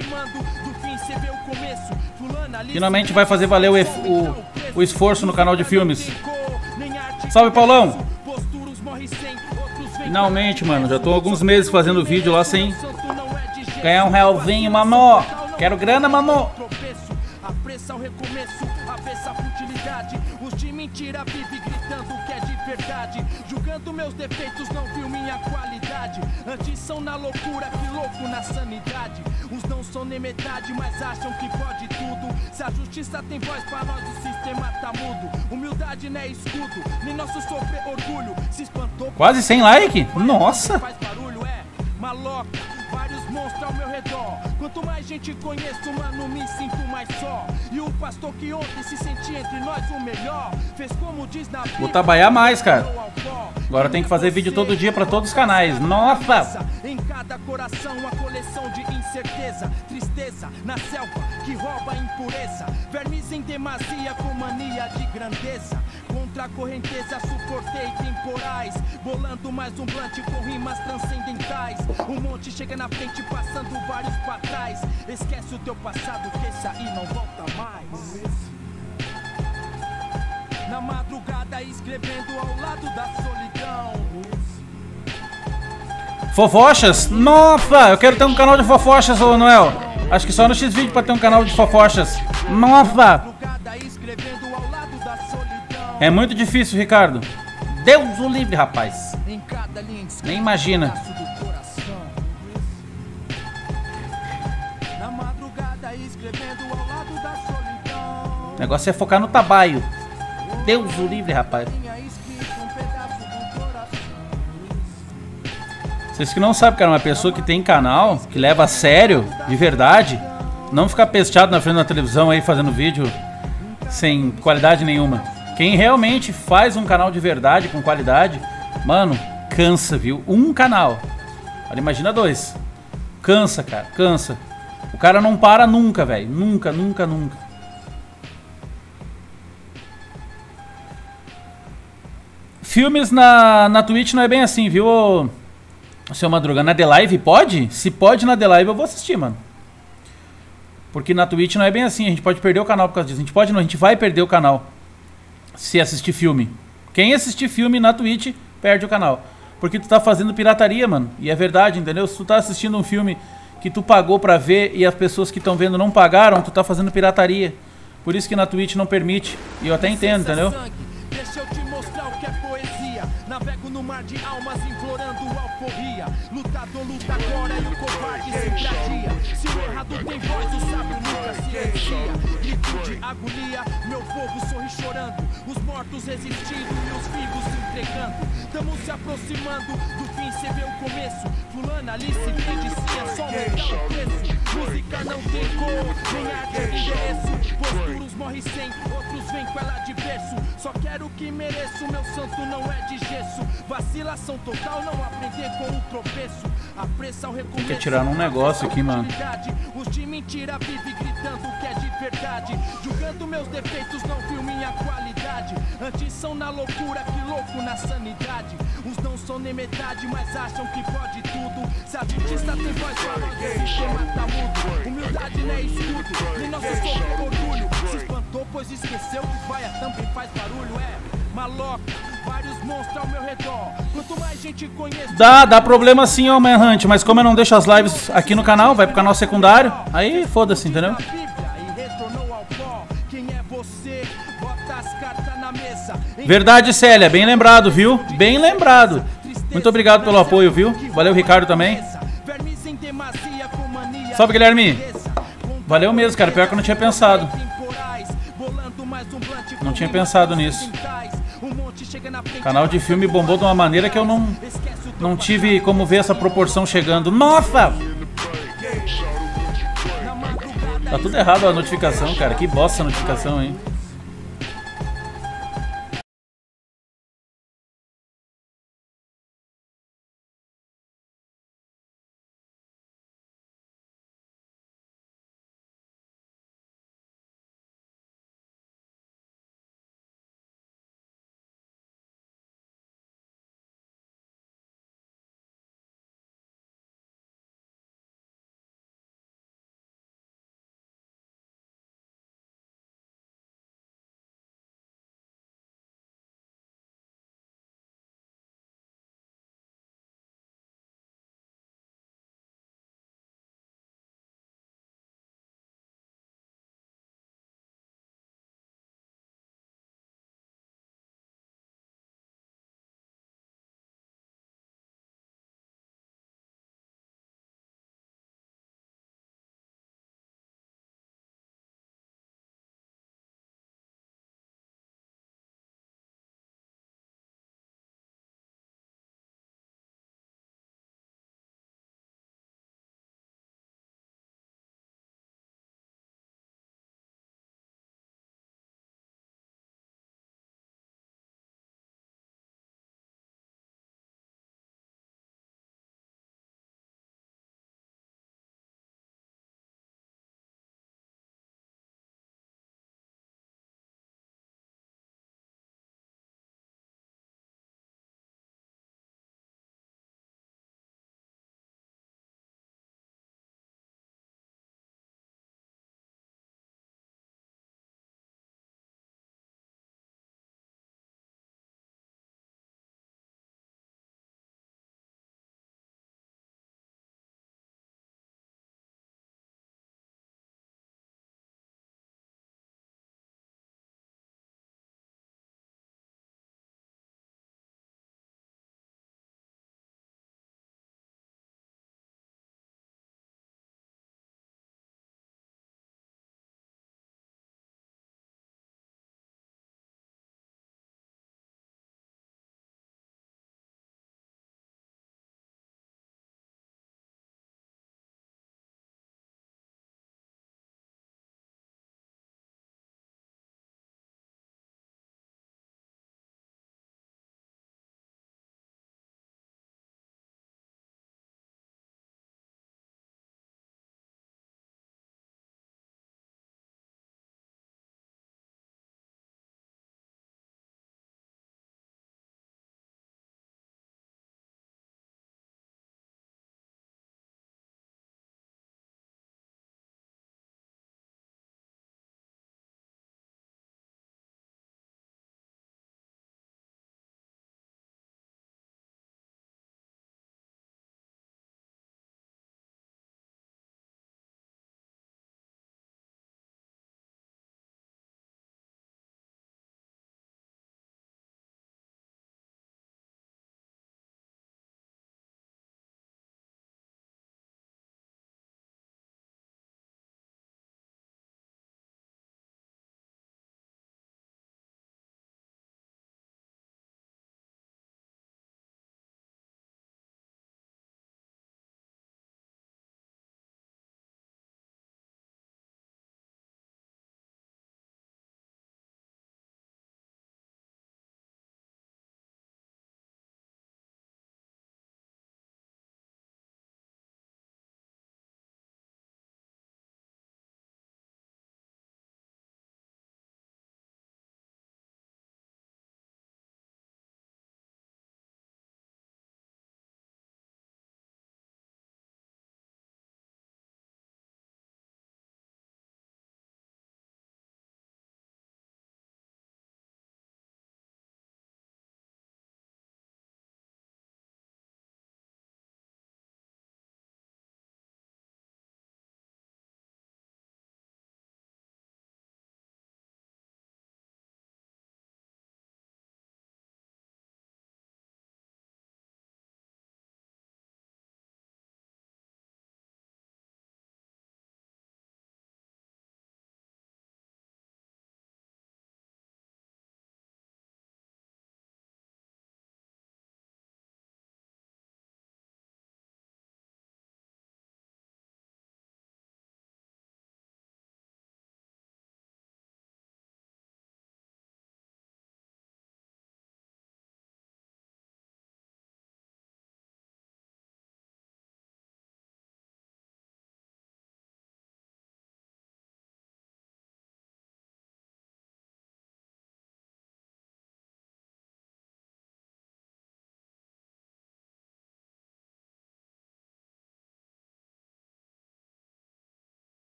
[SPEAKER 1] Finalmente vai fazer valer o, o, o esforço no canal de filmes. Salve, Paulão! Finalmente, mano, já tô alguns meses fazendo vídeo lá sem ganhar um realzinho, mano. Quero grana, mano.
[SPEAKER 8] Apressa o recomeço, avessa a futilidade. Os de mentira vive gritando que é de verdade. Julgando meus defeitos, não viu minha qualidade. Antes são na loucura, que louco na sanidade. Uns não são nem metade, mas acham que pode tudo. Se a justiça tem voz, pra nós o sistema tá mudo. Humildade não é escudo, nem nosso sofrer orgulho. Se espantou.
[SPEAKER 1] Quase cem like? Nossa!
[SPEAKER 8] Faz barulho, é maloca. vários monstros ao meu redor. Quanto mais gente conheço, mano, me sinto mais só. E o pastor que ontem se sentia entre nós o melhor, fez como diz na Bíblia.
[SPEAKER 1] Vou trabalhar mais, cara. Agora tem que fazer vídeo todo dia pra todos os canais. Nossa!
[SPEAKER 8] Em cada coração uma coleção de incerteza, tristeza na selva que rouba a impureza, vermes em demasia com mania de grandeza. Contra a correnteza suportei temporais, bolando mais um blunt com rimas transcendentais. Um monte chega na frente passando vários pra trás. Esquece o teu passado que esse aí não volta mais. Na madrugada escrevendo ao lado da solidão.
[SPEAKER 1] Fofochas? Nossa, eu quero ter um canal de fofochas, ô Noel. Acho que só no X-Video pra ter um canal de fofochas. Nossa! É muito difícil, Ricardo. Deus o livre, rapaz. Nem imagina. O negócio é focar no trabalho. Deus o livre, rapaz. Vocês que não sabem, cara, uma pessoa que tem canal, que leva a sério, de verdade, não ficar pesteado na frente da televisão aí fazendo vídeo sem qualidade nenhuma. Quem realmente faz um canal de verdade, com qualidade, mano, cansa, viu? Um canal. Olha, imagina dois. Cansa, cara, cansa. O cara não para nunca, velho. Nunca, nunca, nunca. Filmes na, na Twitch não é bem assim, viu, seu Madruga? Na The Live pode? Se pode na The Live eu vou assistir, mano. Porque na Twitch não é bem assim, a gente pode perder o canal por causa disso. A gente pode não, a gente vai perder o canal se assistir filme. Quem assistir filme na Twitch perde o canal. Porque tu tá fazendo pirataria, mano. E é verdade, entendeu? Se tu tá assistindo um filme que tu pagou pra ver e as pessoas que estão vendo não pagaram, tu tá fazendo pirataria. Por isso que na Twitch não permite. E eu até entendo, entendeu?
[SPEAKER 8] Deixa eu te mostrar o que é poesia. Navego no mar de almas implorando alforria. Lutador luta agora e o covarde se gradia. Se o errado tem voz, o sábio nunca silencia. Grito de agonia, meu povo sorri chorando. Os mortos resistindo e os vivos se entregando. Estamos se aproximando do fim, cê vê o começo. Fulana ali se vende, sim, é só aumentar o preço. Música não tem cor, nem arte nem endereço. Posturos morrem sem, outros vêm com ela de berço. Só quero o que mereço, meu santo não é de gesso. Vacilação total, não aprender com o tropeço. Apressa o recomeço.
[SPEAKER 1] Tem que tirar um negócio aqui, mano.
[SPEAKER 8] Os de mentira vivem gritando que é de verdade. Julgando meus defeitos, não viu minha qualidade. Antes são na loucura, que louco na sanidade. Uns não são nem metade, mas acham que pode tudo. Se a artista tem voz, fala que o sistema tá mudo. Humildade não é escudo, nem nosso sobre orgulho. Se espantou, pois esqueceu que vaia também faz barulho. É maloca, vários monstros ao meu redor. Quanto mais gente conhece...
[SPEAKER 1] Dá, dá problema sim, ó, Manhunt, mas como eu não deixo as lives aqui no canal, vai pro canal secundário, aí foda-se, entendeu? Verdade, Célia, bem lembrado, viu? Bem lembrado. Muito obrigado pelo apoio, viu? Valeu, Ricardo, também. Salve, Guilherme. Valeu mesmo, cara, pior que eu não tinha pensado. Não tinha pensado nisso. Canal de filme bombou de uma maneira que eu não, não tive como ver essa proporção chegando. Nossa! Tá tudo errado a notificação, cara. Que bosta a notificação, hein?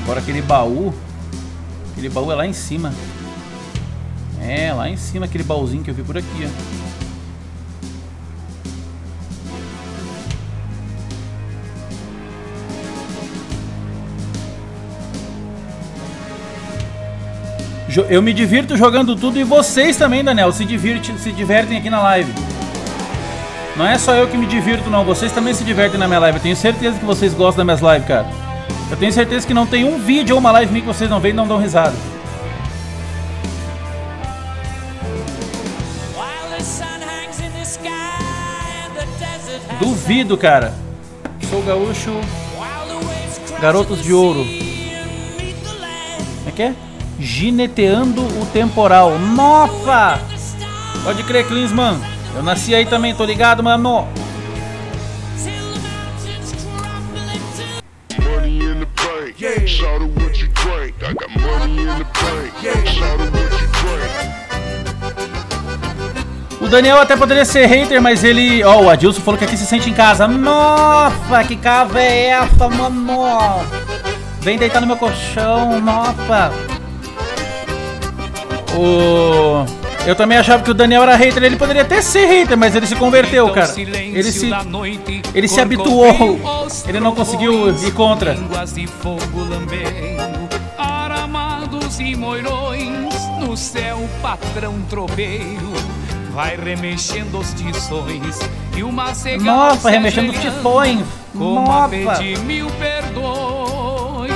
[SPEAKER 1] Agora aquele baú. Aquele baú é lá em cima. É, lá em cima aquele baúzinho que eu vi por aqui, ó. Eu me divirto jogando tudo e vocês também, Daniel, se, divirte, se divertem aqui na live. Não é só eu que me divirto, não. Vocês também se divertem na minha live. Eu tenho certeza que vocês gostam das minhas lives, cara. Eu tenho certeza que não tem um vídeo ou uma live minha que vocês não veem e não dão risada. Duvido, cara. Sou gaúcho. Garotos de ouro. Como é que é? Gineteando o temporal. Nossa! Pode crer, Klinsmann. Eu nasci aí também, tô ligado, mano. O Daniel até poderia ser hater, mas ele... Ó, oh, o Adilson falou que aqui se sente em casa. Nossa, que casa é essa, mano? Vem deitar no meu colchão, nossa. O... Eu também achava que o Daniel era hater. Ele poderia até ser hater, mas ele se converteu, cara. Ele se, ele se habituou. Ele não conseguiu ir contra.
[SPEAKER 15] Aramados e moirões no céu, patrão tropeiro vai remexendo os tições e uma cega.
[SPEAKER 1] Nossa, remexendo os tições.
[SPEAKER 15] Como a pedir mil perdões.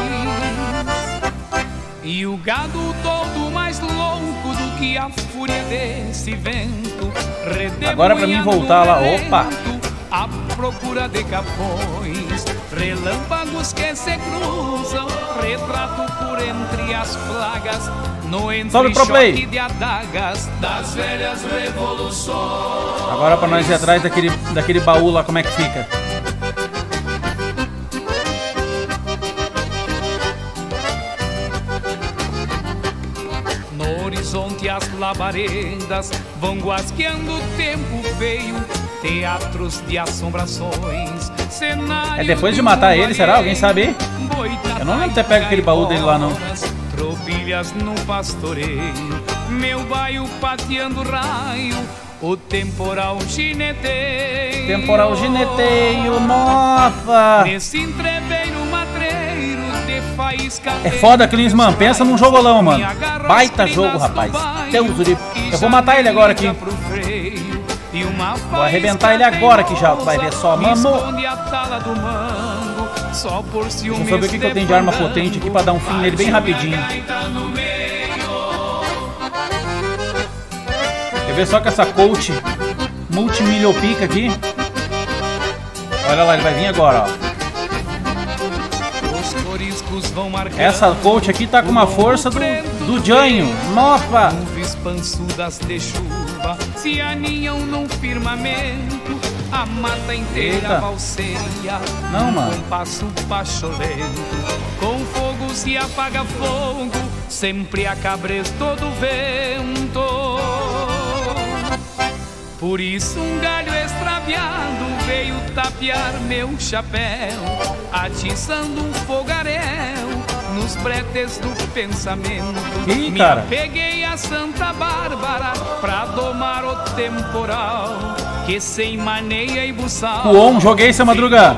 [SPEAKER 15] E o gado todo mais louco do que a fúria desse vento.
[SPEAKER 1] Agora pra mim voltar lá, opa!
[SPEAKER 15] À procura de capões, relâmpagos que se cruzam, retrato por entre as plagas, no entrechoque de adagas das velhas revoluções.
[SPEAKER 1] Agora pra nós ir atrás daquele, daquele baú lá, como é que fica?
[SPEAKER 15] Horizonte as labaredas vão guasqueando o tempo veio, teatros de assombrações, cenário.
[SPEAKER 1] É depois de matar ele, será? Alguém sabe aí? Eu não lembro de ter pego aquele baú dele lá, não.
[SPEAKER 15] Tropilhas no pastoreio, meu baio pateando raio, o temporal gineteio.
[SPEAKER 1] Temporal gineteio, nossa!
[SPEAKER 15] Nesse entreveiro matreiro de faísca.
[SPEAKER 1] É foda, Klinsmann, pensa num jogolão, mano. Baita jogo, rapaz. Deus do livro. Eu vou matar ele agora aqui. Vou arrebentar ele agora aqui já, tu vai ver só, mano. Deixa eu saber o que, que eu tenho de arma potente aqui pra dar um fim nele bem rapidinho. Quer ver só com essa coach multimilhopica aqui? Olha lá, ele vai vir agora, ó. Essa coach aqui tá com uma força do, do Janho. Nossa!
[SPEAKER 15] Nuvens pançudas de chuva se aninham num firmamento. A mata inteira valseia.
[SPEAKER 1] Não, mano.
[SPEAKER 15] Com passo pacholento. Com fogo se apaga fogo. Sempre a cabresto do vento. Por isso um galho extraviado veio tapear meu chapéu, atiçando um fogaréu nos bretes do pensamento.
[SPEAKER 1] Ih,
[SPEAKER 15] me
[SPEAKER 1] cara.
[SPEAKER 15] apeguei a Santa Bárbara pra domar o temporal que sem maneia e buçal.
[SPEAKER 1] Puon, joguei essa madruga.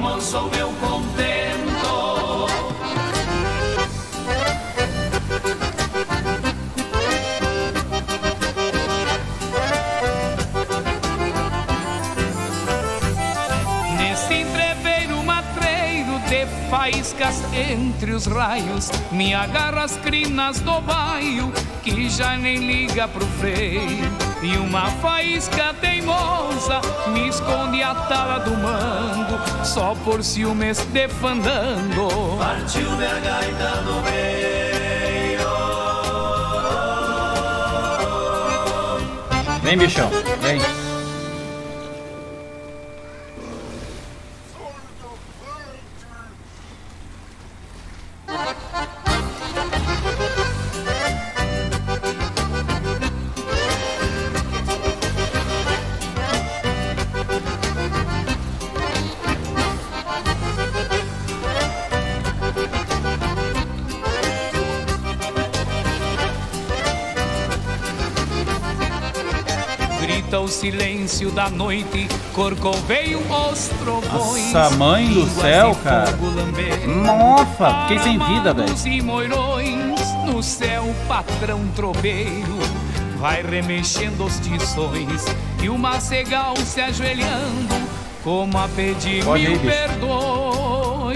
[SPEAKER 15] Faíscas entre os raios, me agarra as crinas do baio, que já nem liga pro freio. E uma faísca teimosa me esconde a tala do mango, só por ciúmes de fandango.
[SPEAKER 3] Partiu minha gaita no meio.
[SPEAKER 1] Vem, bichão, vem.
[SPEAKER 15] o silêncio da noite, corcoveiam os trovões.
[SPEAKER 1] Nossa, mãe do céu, cara. Nossa, fiquei sem vida, velho.
[SPEAKER 15] E moirões, no céu patrão troveiro vai remexendo os tições e o macegal se ajoelhando como a pedir mil perdões.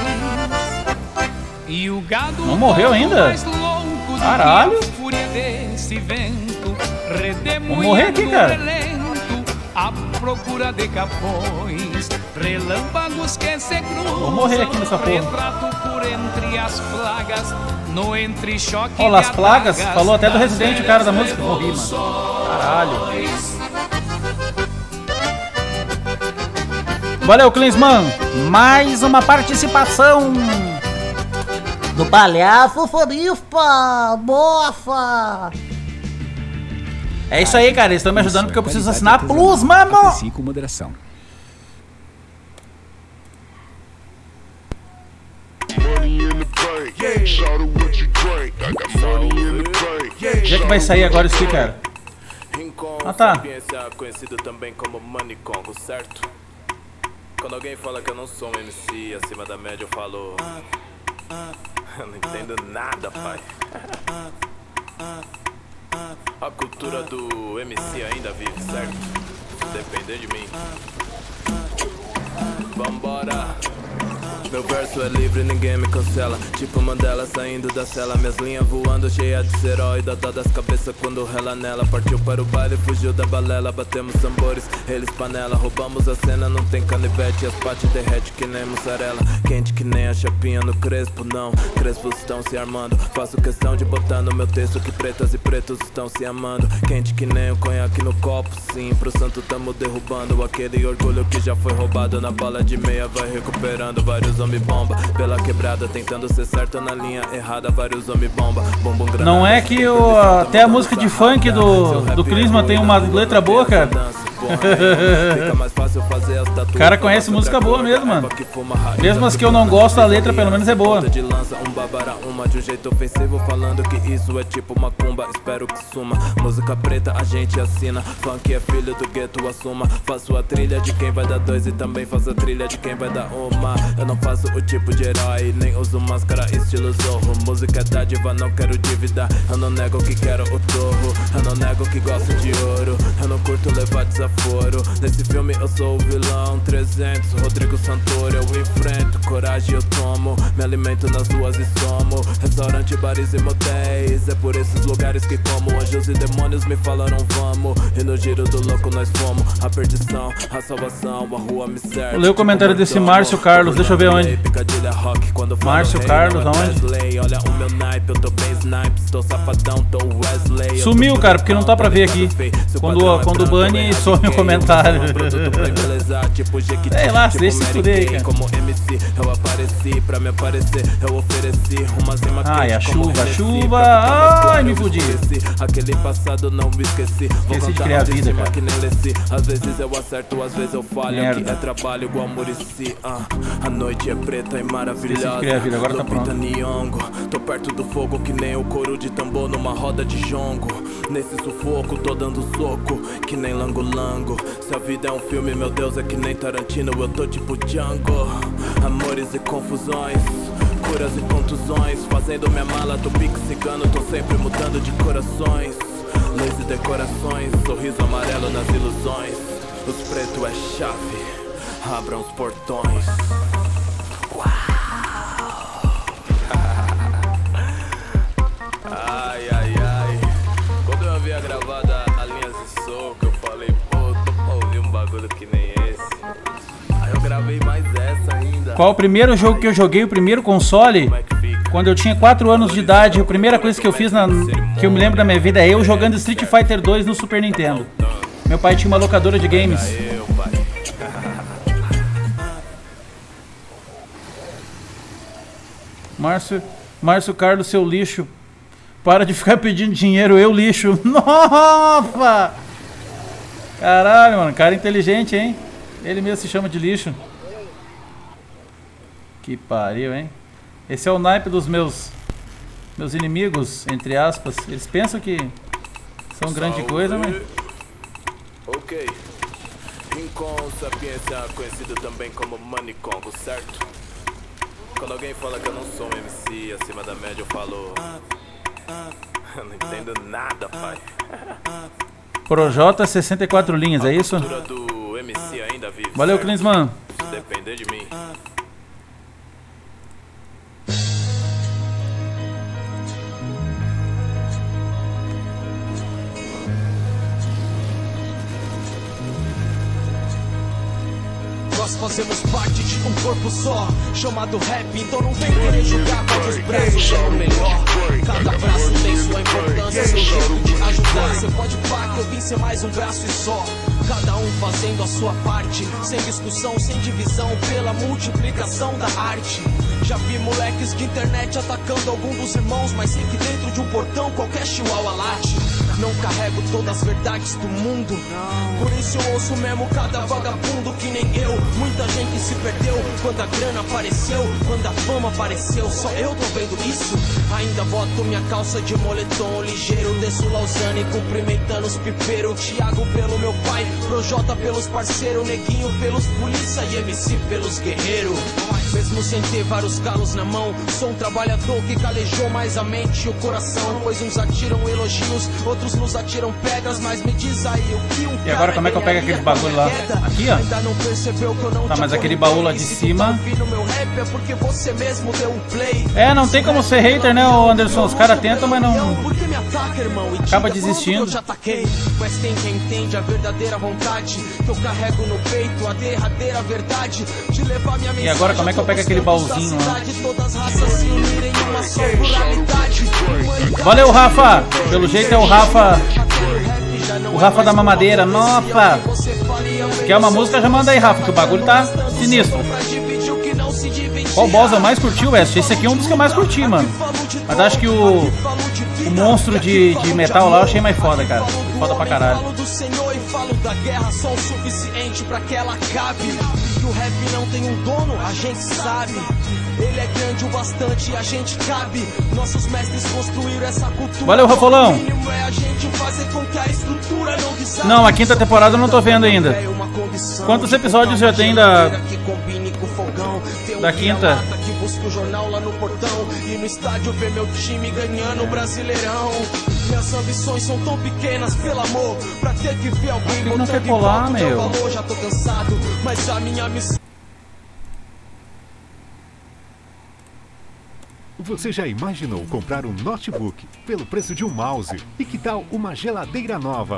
[SPEAKER 15] E o gado
[SPEAKER 1] não morreu ainda? Caralho.
[SPEAKER 15] Desse vento,
[SPEAKER 1] vou morrer aqui, cara.
[SPEAKER 15] À procura de capões, relâmpagos que se cruzam.
[SPEAKER 1] Vou morrer aqui nessa porra.
[SPEAKER 15] Retrato por entre as plagas, no entrechoque.
[SPEAKER 1] Olha as plagas, falou até do Resident, o cara da música. Morri, mano. Caralho. Valeu, Klinsmann. Mais uma participação do palhaço Forifa. Nossa. É isso aí, cara. Eles estão me ajudando porque eu preciso assinar a Plus, mano.
[SPEAKER 16] Aprecie com moderação.
[SPEAKER 1] Onde é que vai sair agora isso aqui, cara? Ah, tá.
[SPEAKER 17] Conhecido também como Money Congo, certo? Quando alguém fala que eu não sou um M C acima da média, eu falo... Eu não entendo nada, pai. A cultura do M C ainda vive, certo? Se depender de mim. Vambora. Meu verso é livre, ninguém me cancela. Tipo Mandela saindo da cela. Minhas linhas voando, cheia de serói. Dada das cabeças quando rela nela. Partiu para o baile, fugiu da balela. Batemos tambores, eles panela. Roubamos a cena, não tem canivete. As pates derrete que nem mussarela. Quente que nem a chapinha no crespo, não. Crespos estão se armando. Faço questão de botar no meu texto que pretas e pretos estão se amando. Quente que nem o conhaque no copo, sim. Pro santo tamo derrubando aquele orgulho que já foi roubado. Na bala de meia vai recuperando. Vários homem bomba pela quebrada, tentando ser certo na linha errada. Vários homem bomba, bombom granada.
[SPEAKER 1] Não é que o, até a música de funk do, do Klinsmann tem uma letra boa, cara. O cara conhece música boa mesmo, mano. Mesmo as que eu não gosto, a letra pelo menos é boa.
[SPEAKER 17] De lança um babara, uma de um jeito ofensivo, falando que isso é tipo macumba. Espero que suma. Música preta a gente assina. Funk é filho do gueto, assuma. Faço a trilha de quem vai dar dois e também faço a trilha de quem vai dar uma. Eu não faço o tipo de herói, nem uso máscara estilo zorro. Música é dádiva, não quero dívida. Eu não nego que quero o torro. Eu não nego que gosto de ouro. Eu não curto levar desaforo. Nesse filme eu sou o vilão trezentos, Rodrigo Santoro eu enfrento. Coragem eu tomo, me alimento nas ruas e somo. Restaurante, bares e motéis, é por esses lugares que como. Anjos e demônios me falaram vamos. E no giro do louco nós fomos. A perdição, a salvação, a rua me serve.
[SPEAKER 1] Vou ler o comentário desse Márcio Carlos, deixa eu ver onde. Márcio Carlos, aonde? Sumiu, cara, porque não tá pra ver aqui. Quando, quando o Bunny some o comentário. Sei lá, deixa se fuder aí, cara. Ai, a chuva, a chuva. Ai, me fudi.
[SPEAKER 17] Aquele passado não me esqueci.
[SPEAKER 1] Esqueci de criar vida, cara.
[SPEAKER 17] Às vezes eu acerto, às vezes eu falho. Aqui é trabalho igual Muricy. A noite é preta e maravilhosa.
[SPEAKER 1] Vida, agora tá pronto.
[SPEAKER 17] Tô perto do fogo que nem o couro de tambor numa roda de jongo. Nesse sufoco tô dando soco que nem lango-lango. Se a vida é um filme, meu Deus, é que nem Tarantino. Eu tô tipo Django. Amores e confusões, curas e contusões. Fazendo minha mala, tô pique cigano. Tô sempre mudando de corações. Luz e decorações, sorriso amarelo nas ilusões. Os pretos é chave, abram os portões. Ai, ai, ai. Quando eu havia gravado a Linhas de Soco, eu falei, pô, tô pra ouvir um bagulho que nem esse. Aí eu gravei mais essa ainda.
[SPEAKER 1] Qual o primeiro jogo que eu joguei, o primeiro console? Quando eu tinha quatro anos de idade, a primeira coisa que eu fiz, na, que eu me lembro da minha vida, é eu jogando Street Fighter dois no Super Nintendo. Meu pai tinha uma locadora de games. Márcio, Márcio Carlos, seu lixo. Para de ficar pedindo dinheiro, eu lixo. Nossa! Caralho, mano, cara inteligente, hein? Ele mesmo se chama de lixo. Que pariu, hein? Esse é o naipe dos meus meus inimigos, entre aspas. Eles pensam que são grande coisa, mas...
[SPEAKER 17] O Ok. Rincon Sapiência, conhecido também como Manicongo, certo? Quando alguém fala que eu não sou um M C acima da média, eu falo... Eu não entendo nada, pai.
[SPEAKER 1] Projota sessenta e quatro linhas, é isso?
[SPEAKER 17] Do M C ainda vive,
[SPEAKER 1] valeu,
[SPEAKER 17] certo?
[SPEAKER 1] Klinsmann.
[SPEAKER 17] Se depender de mim.
[SPEAKER 8] Nós fazemos parte de um corpo só, chamado rap, então não vem querer julgar qual dos braços é o melhor. Cada braço tem sua importância, seu jeito de ajudar. Você pode pá que eu vim ser mais um braço e só. Cada um fazendo a sua parte, sem discussão, sem divisão, pela multiplicação da arte. Já vi moleques de internet atacando algum dos irmãos, mas sei que dentro de um portão qualquer chihuahua late. Não carrego todas as verdades do mundo, por isso eu ouço mesmo cada vagabundo que nem eu. Muita gente se perdeu quando a grana apareceu, quando a fama apareceu, só eu tô vendo isso. Ainda boto minha calça de moletom ligeiro, desço Lausanne cumprimentando os pipeiros. Thiago pelo meu pai, Projota pelos parceiros, Neguinho pelos polícia e M C pelos guerreiros. Mesmo sem ter vários galos na mão, sou um trabalhador que calejou mais a mente e o coração. Pois uns atiram elogios, outros nos atiram pedras, mas me diz aí o que um
[SPEAKER 1] E agora como é que eu pego aquele bagulho lá? Aqui, ó.
[SPEAKER 8] Ainda não percebeu que eu não
[SPEAKER 1] tá, mas aquele baú lá de cima... É, não tem como ser hater, né, Anderson? Os caras tentam, mas não... Acaba desistindo.
[SPEAKER 8] Mas tem quem entende a verdadeira vontade que eu carrego no peito, a derradeira verdade de levar minha mensagem.
[SPEAKER 1] E agora como é que eu pego aquele baúzinho lá? Valeu, Rafa! Pelo jeito é o Rafa... O Rafa da mamadeira. Nossa! Quer uma música? Já manda aí, Rafa, que o bagulho tá sinistro. Qual boss eu mais curti, West? Esse aqui é um dos que eu mais curti, mano. Mas acho que o... O monstro de, de metal lá eu achei mais foda, cara. Foda pra caralho.
[SPEAKER 8] Falo da guerra só o suficiente pra que ela acabe. Que o rap não tem um dono, a gente sabe. Ele é grande o bastante e a gente cabe. Nossos mestres construíram essa cultura.
[SPEAKER 1] Valeu, Rafolão.
[SPEAKER 8] É a gente fazer com que a estrutura não desarme.
[SPEAKER 1] Não, a quinta temporada eu não tô vendo ainda. Quantos episódios já tem da... Da quinta?
[SPEAKER 8] Que busca o jornal lá no portão e no estádio ver meu time ganhando o Brasileirão. Minhas ambições são tão pequenas, pelo amor, pra ter que ver alguém
[SPEAKER 1] não quer colar, meu.
[SPEAKER 8] Valor. Já tô cansado, mas a minha missão...
[SPEAKER 16] Você já imaginou comprar um notebook pelo preço de um mouse? E que tal uma geladeira nova?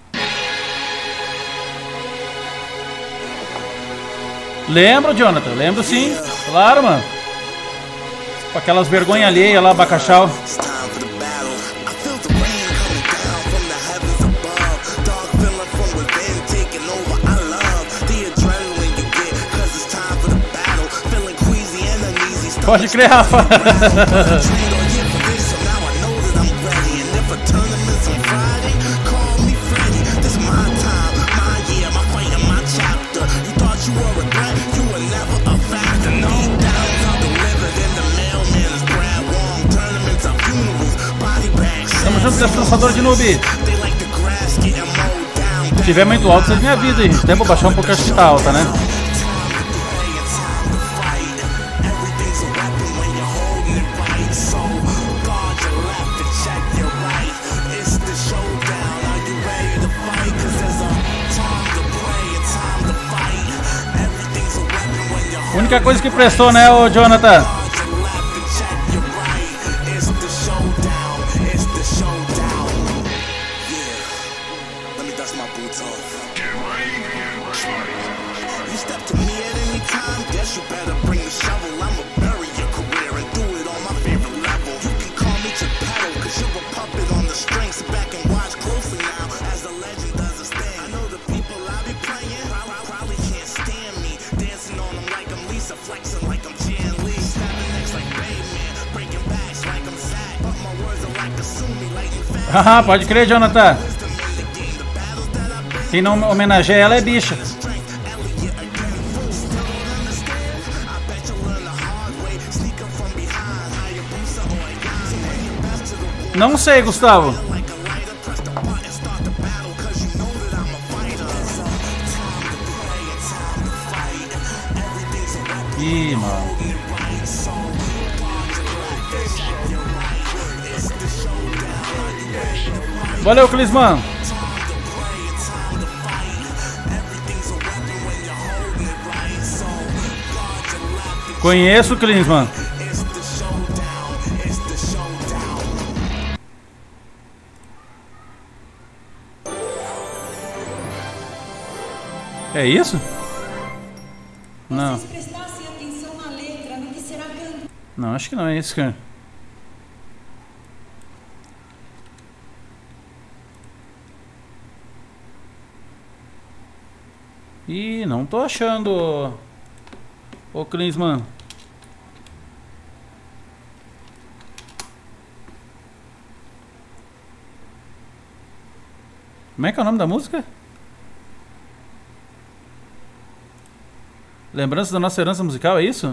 [SPEAKER 1] Lembro, Jonathan, lembro sim. Claro, mano. Com aquelas vergonhas alheias lá, Bacachau. Pode crer, Rafa. Tamo junto, descansador de noob. Se tiver muito alto, vocês me avisam aí. Até vou baixar um pouco, acho que tá alta, né? A única coisa que prestou, né, ô Jonathan? Haha, pode crer, Jonathan. Quem não homenageia ela é bicha. Não sei, Gustavo. Ih, mano. Valeu, Clisman. Conheço o Clisman. É isso? Não. Não, acho que não é isso, cara. Ih, não tô achando. Ô, Klinsmann. Como é que é o nome da música? Lembranças da nossa herança musical, é isso?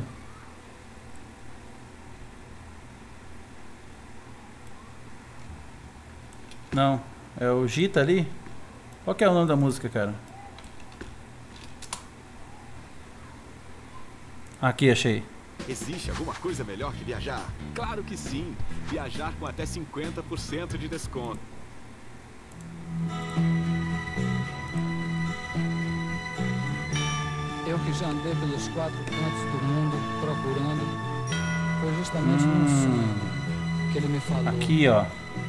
[SPEAKER 1] Não, é o Gita ali. Qual que é o nome da música, cara? Aqui, achei.
[SPEAKER 18] Existe alguma coisa melhor que viajar? Claro que sim! Viajar com até cinquenta por cento de desconto.
[SPEAKER 19] Eu que já andei pelos quatro cantos do mundo procurando, foi justamente hum. num sonho que ele me falou.
[SPEAKER 1] Aqui, ó.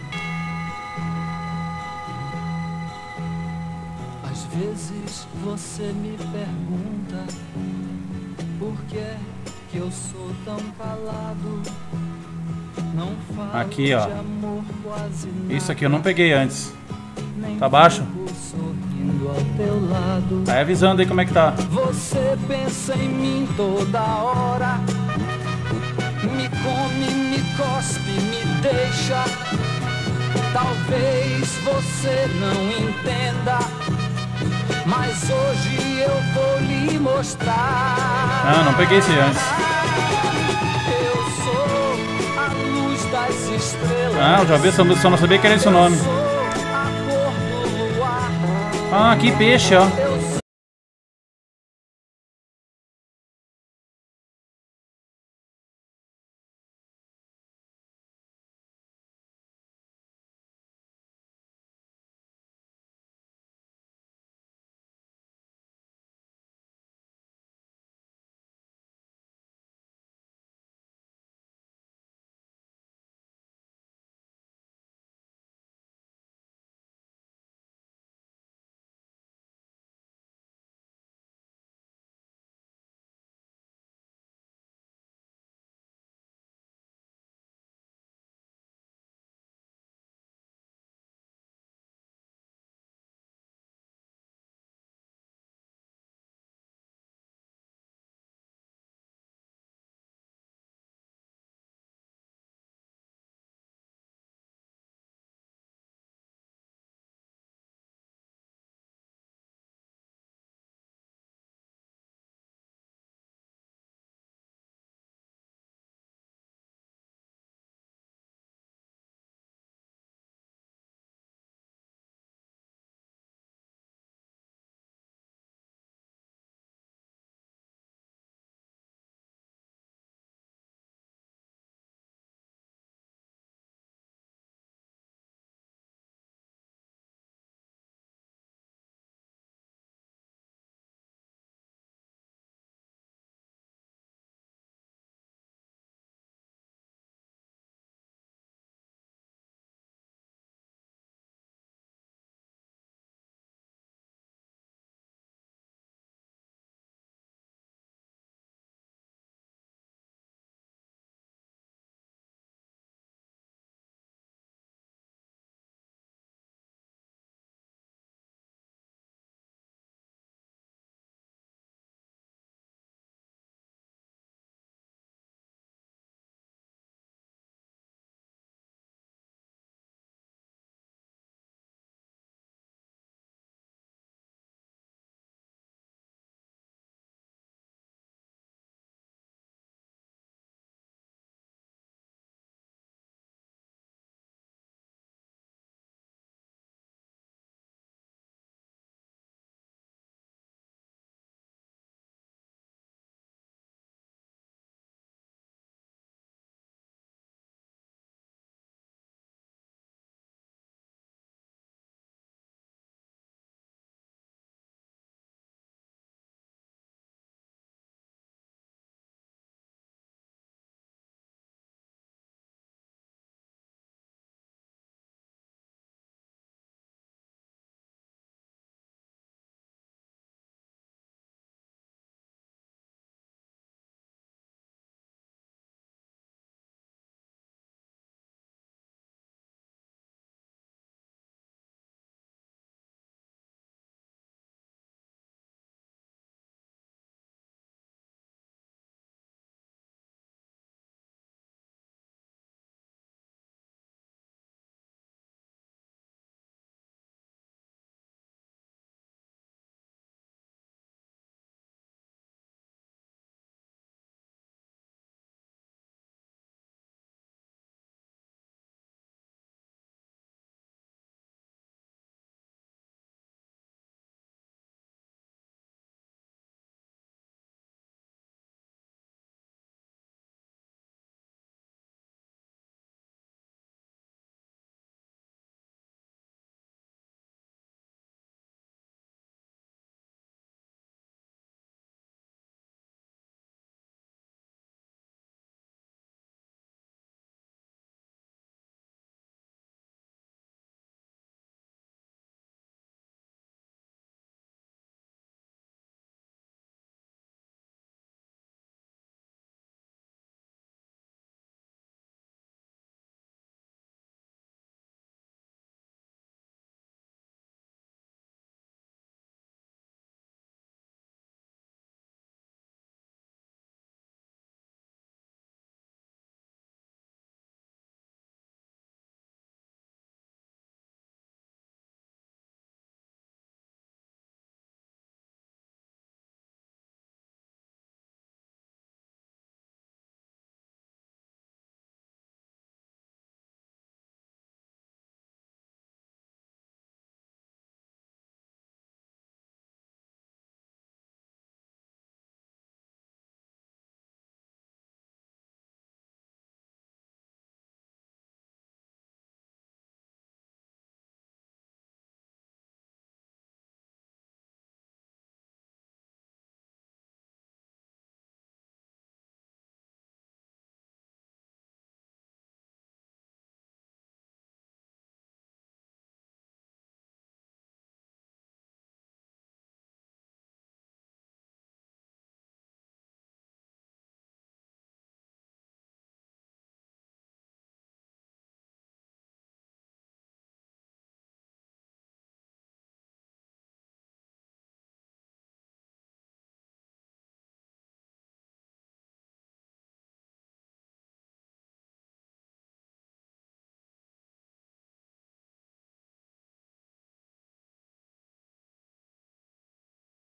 [SPEAKER 19] Às vezes você me pergunta por que que eu sou tão calado. Não falo
[SPEAKER 1] aqui, ó.
[SPEAKER 19] de amor quase nada.
[SPEAKER 1] Isso aqui eu não peguei antes. Tá baixo?
[SPEAKER 19] Ao teu lado.
[SPEAKER 1] Vai avisando aí como é que tá.
[SPEAKER 19] Você pensa em mim toda hora. Me come, me cospe, me deixa. Talvez você não entenda, mas hoje eu vou lhe mostrar.
[SPEAKER 1] Ah, não peguei esse antes.
[SPEAKER 19] Eu sou a luz das estrelas.
[SPEAKER 1] Ah, eu já vi essa música, só não sabia que era esse o nome. Ah, que peixe, ó.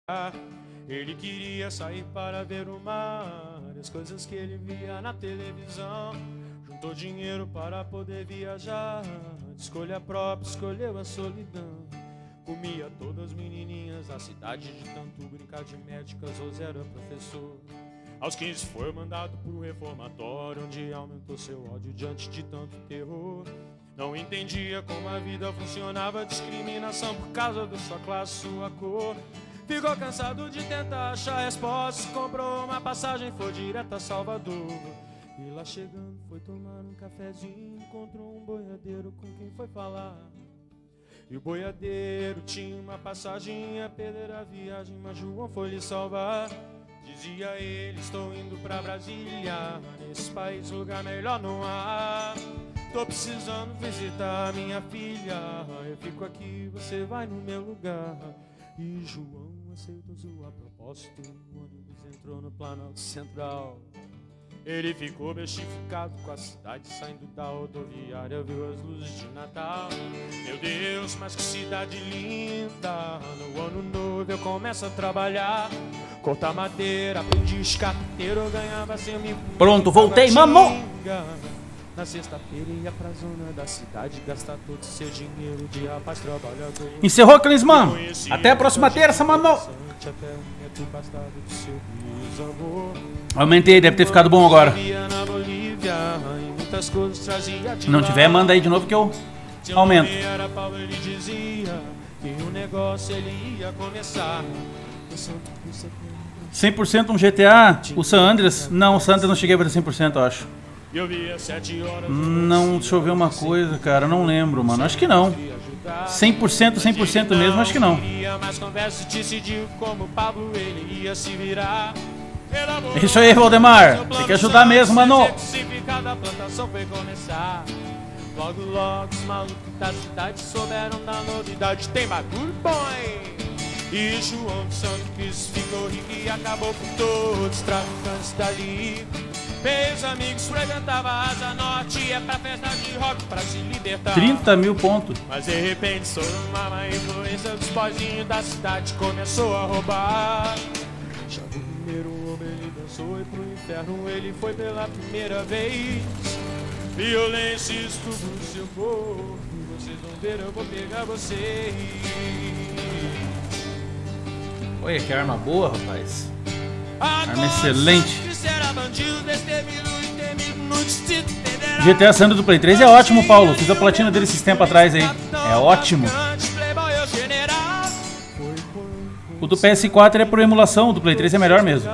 [SPEAKER 20] Ele queria sair para ver o mar, as coisas que ele via na televisão. Juntou dinheiro para poder viajar, de escolha própria, escolheu a solidão. Comia todas as menininhas da cidade, de tanto brincar de médicas, José era professor. Aos quinze foi mandado pro reformatório, onde aumentou seu ódio diante de tanto terror. Não entendia como a vida funcionava, discriminação por causa da sua classe, sua cor. Ficou cansado de tentar achar respostas, comprou uma passagem, foi direto a Salvador. E lá chegando foi tomar um cafezinho, encontrou um boiadeiro com quem foi falar. E o boiadeiro tinha uma passagem a perder a viagem, mas João foi lhe salvar. Dizia ele, estou indo pra Brasília, nesse país lugar melhor não há. Tô precisando visitar minha filha, eu fico aqui, você vai no meu lugar. E João aceitou sua proposta, o ônibus entrou no Planalto Central. Ele ficou bestificado com a cidade, saindo da rodoviária, viu as luzes de Natal. Meu Deus, mas que cidade linda, no ano novo eu começo a trabalhar. Cortar madeira, aprendi escapeteiro, eu ganhava cem mil.
[SPEAKER 1] Pronto, voltei, mamão!
[SPEAKER 20] Na sexta-feira ia pra zona da cidade, gastar todo o seu dinheiro de rapaz trabalhador.
[SPEAKER 1] Encerrou, Klinsmann. Até a próxima terça, mano. Aumentei, deve ter ficado bom agora. Se não tiver, manda aí de novo que eu aumento. cem por cento um G T A, o San Andreas? Não, o San Andreas não cheguei a fazer cem por cento, eu acho. Não, deixa eu ver uma coisa, cara, não lembro, mano, acho que não. cem por cento, cem por cento mesmo, acho que não. É isso aí, Valdemar, tem que ajudar mesmo, mano.
[SPEAKER 20] Logo, logo, os malucos da cidade souberam da novidade, tem bagulho bom, hein? E João de Santo Cristo ficou rico e acabou com todos os traficantes dali. Meus amigos frequentavam a Asa Norte, é pra festa de rock pra se libertar.
[SPEAKER 1] trinta mil pontos.
[SPEAKER 20] Mas de repente, sob uma má influência dos pozinhos da cidade, começou a roubar. Já o primeiro homem, ele dançou e pro inferno ele foi pela primeira vez. Violência e estupro no seu corpo, vocês vão ver, eu vou pegar vocês.
[SPEAKER 1] Olha que arma boa, rapaz. Arma excelente. G T A San Andreas do Play três é ótimo, Paulo. Fiz a platina dele esses tempos atrás aí. É ótimo. O do P S quatro é por emulação, o do Play três é melhor mesmo.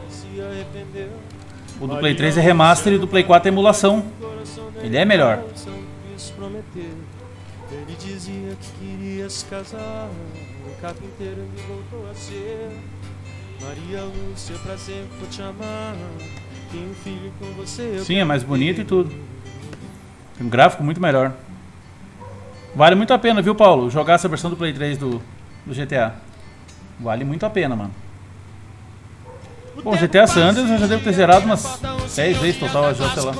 [SPEAKER 1] O do Play três é remaster e o do Play quatro é emulação. Ele é melhor.
[SPEAKER 20] Ele dizia que queria se casar, o carpinteiro me voltou a ser. Maria Lúcia, pra sempre vou te amar. Tenho um filho com você.
[SPEAKER 1] Sim, é mais bonito e tudo. Tem um gráfico muito melhor. Vale muito a pena, viu, Paulo? Jogar essa versão do Play três do, do G T A. Vale muito a pena, mano. Bom, G T A San Andreas eu já devo ter zerado umas dez vezes total, já, sei lá.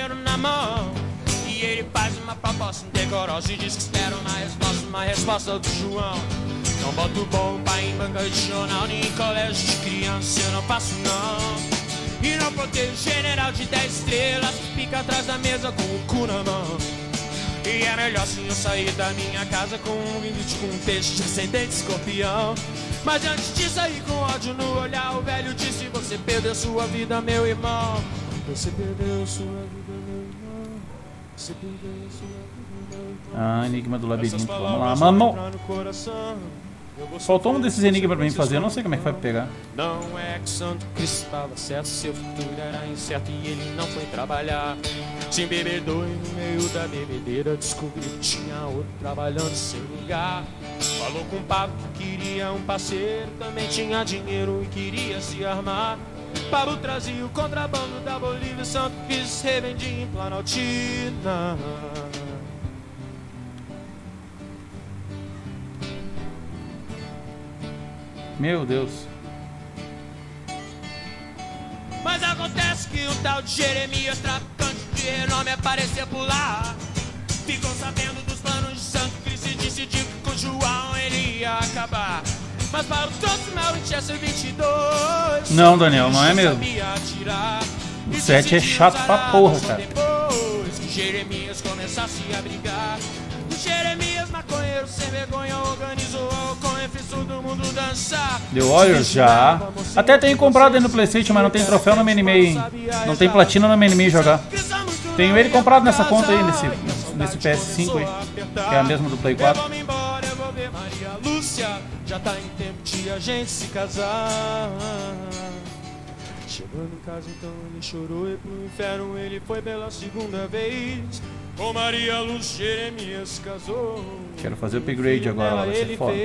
[SPEAKER 20] E ele faz uma proposta indecorosa e diz que espera uma resposta, uma resposta do João. Não boto bomba em banca de jornal, nem em colégio de criança, eu não faço não. E não protejo general de dez estrelas, fica atrás da mesa com o cu na mão. E é melhor sim eu sair da minha casa com um limite, com um peixe de ascendente escorpião. Mas antes de sair com ódio no olhar, o velho disse: você perdeu sua vida, meu irmão. Você perdeu sua vida, meu irmão. Você perdeu sua vida, meu irmão.
[SPEAKER 1] Ah, enigma do labirinto, vamos lá, mano. Faltou um desses enigmas pra mim fazer, eu não sei como é que vai pegar.
[SPEAKER 20] Não é que Santo Cristo estava certo, seu futuro era incerto e ele não foi trabalhar. Se embebedou e no meio da bebedeira descobriu que tinha outro trabalhando em seu lugar. Falou com o Pablo que queria um parceiro, também tinha dinheiro e queria se armar. Pablo trazia o contrabando da Bolívia, Santo Cristo revendia em Planaltina.
[SPEAKER 1] Meu Deus.
[SPEAKER 20] Mas acontece que um tal de Jeremias, traficante de renome, apareceu por lá. Ficou sabendo dos planos de Santo Cristo e decidiu que com João ele ia acabar. Mas para o troço meu Winchester vinte e dois.
[SPEAKER 1] Não, Daniel, não é mesmo. O sete é chato pra porra, cara.
[SPEAKER 20] Depois que Jeremias começasse a brigar, o Jeremias maconheiro sem vergonha organizou com e fez todo mundo dançar.
[SPEAKER 1] The Warriors já. Até tenho comprado aí no PlayStation, mas não tem troféu no Minimay. Não tem platina no Minimay jogar. Tenho ele comprado nessa conta aí, nesse, nesse P S cinco aí, que é a mesma do Play quatro.
[SPEAKER 20] Maria Lúcia, já tá em tempo de a gente se casar. Chegando em casa então ele chorou e pro inferno ele foi pela segunda vez. Com Maria Lúcia, Jeremias se casou.
[SPEAKER 1] Quero fazer o upgrade agora, lá vai ser foda.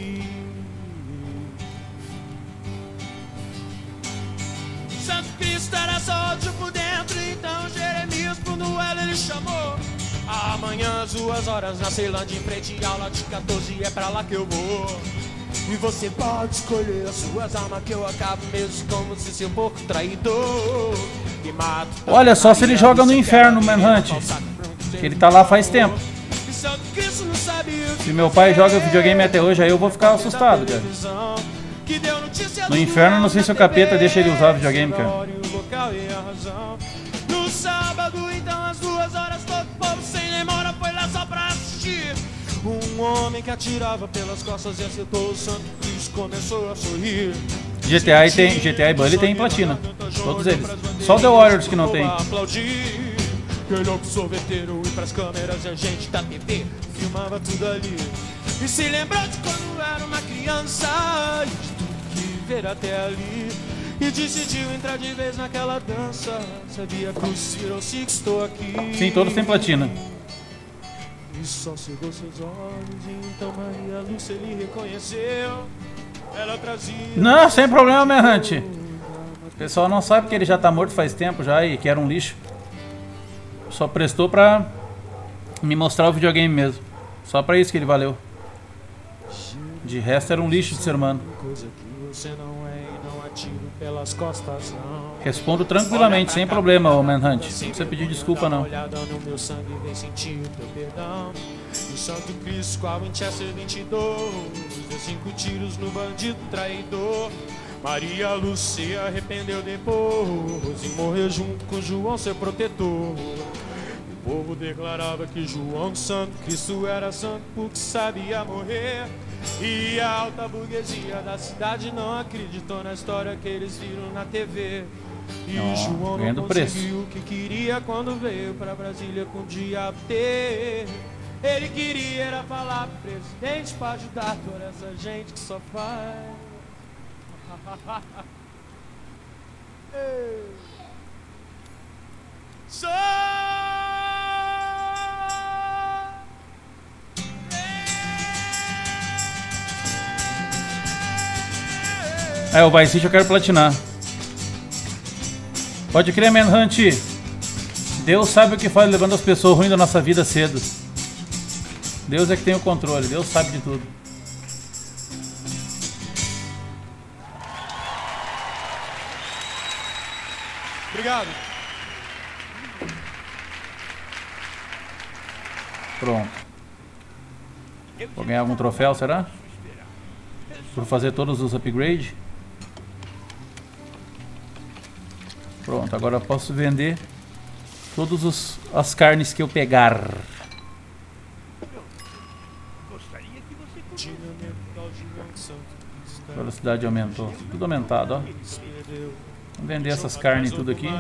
[SPEAKER 20] Santo Cristo era só ódio por dentro, então Jeremias pro duelo ele chamou. Amanhã às duas horas na Ceilândia, em frente à aula de quatorze, é pra lá que eu vou. E você pode escolher as suas armas que eu acabo mesmo como se seu porco traidor. E mato.
[SPEAKER 1] Olha só se ele joga no inferno, Manhunt. Que ele tá lá faz tempo. Se meu pai joga videogame até hoje, aí eu vou ficar assustado, cara. No inferno, não sei se o capeta deixa ele usar videogame, cara.
[SPEAKER 20] No sábado, então, às duas horas, todo povo sem demora foi lá só pra assistir. Um homem que atirava pelas costas e acertou o Santo Cristo começou a sorrir.
[SPEAKER 1] G T A tem, G T A e Bully tem platina. Todos eles. Só o The Warriors que não tem.
[SPEAKER 20] Que louco sorveteiro e pras câmeras e a gente da T V filmava tudo ali. E se lembrou de quando era uma criança e de tudo que ver até ali. E decidiu entrar de vez naquela dança. Sabia que o Zero Six estou aqui.
[SPEAKER 1] Sim, todos têm platina.
[SPEAKER 20] E só cegou seus olhos e então Maria Lúcia ele reconheceu. Ela trazia...
[SPEAKER 1] Não, sem problema, Manhunt. O pessoal não sabe que ele já tá morto faz tempo já e que era um lixo. Só prestou pra me mostrar o videogame mesmo. Só pra isso que ele valeu. De resto era um lixo de ser humano. Respondo tranquilamente, sem problema, ô Manhunt. Não precisa pedir desculpa, não.
[SPEAKER 20] O Santo Cristo com a Winchester vinte e dois deu cinco tiros no bandido traidor. Maria Lúcia se arrependeu depois e morreu junto com João, seu protetor. O povo declarava que João Santo Cristo era santo porque sabia morrer. E a alta burguesia da cidade não acreditou na história que eles viram na T V. E
[SPEAKER 1] oh,
[SPEAKER 20] João não conseguiu o que queria quando veio pra Brasília com o diabo ter. Ele queria era falar pro presidente pra ajudar toda essa gente que só faz. So
[SPEAKER 1] É, o Vice City eu quero platinar. Pode crer, Manhunt. Deus sabe o que faz levando as pessoas ruins da nossa vida cedo. Deus é que tem o controle, Deus sabe de tudo.
[SPEAKER 20] Obrigado.
[SPEAKER 1] Pronto. Vou ganhar algum troféu, será? Por fazer todos os upgrades. Pronto, agora eu posso vender todas os, as carnes que eu pegar. A velocidade aumentou. Tudo aumentado, ó. Vamos vender essas carnes tudo aqui.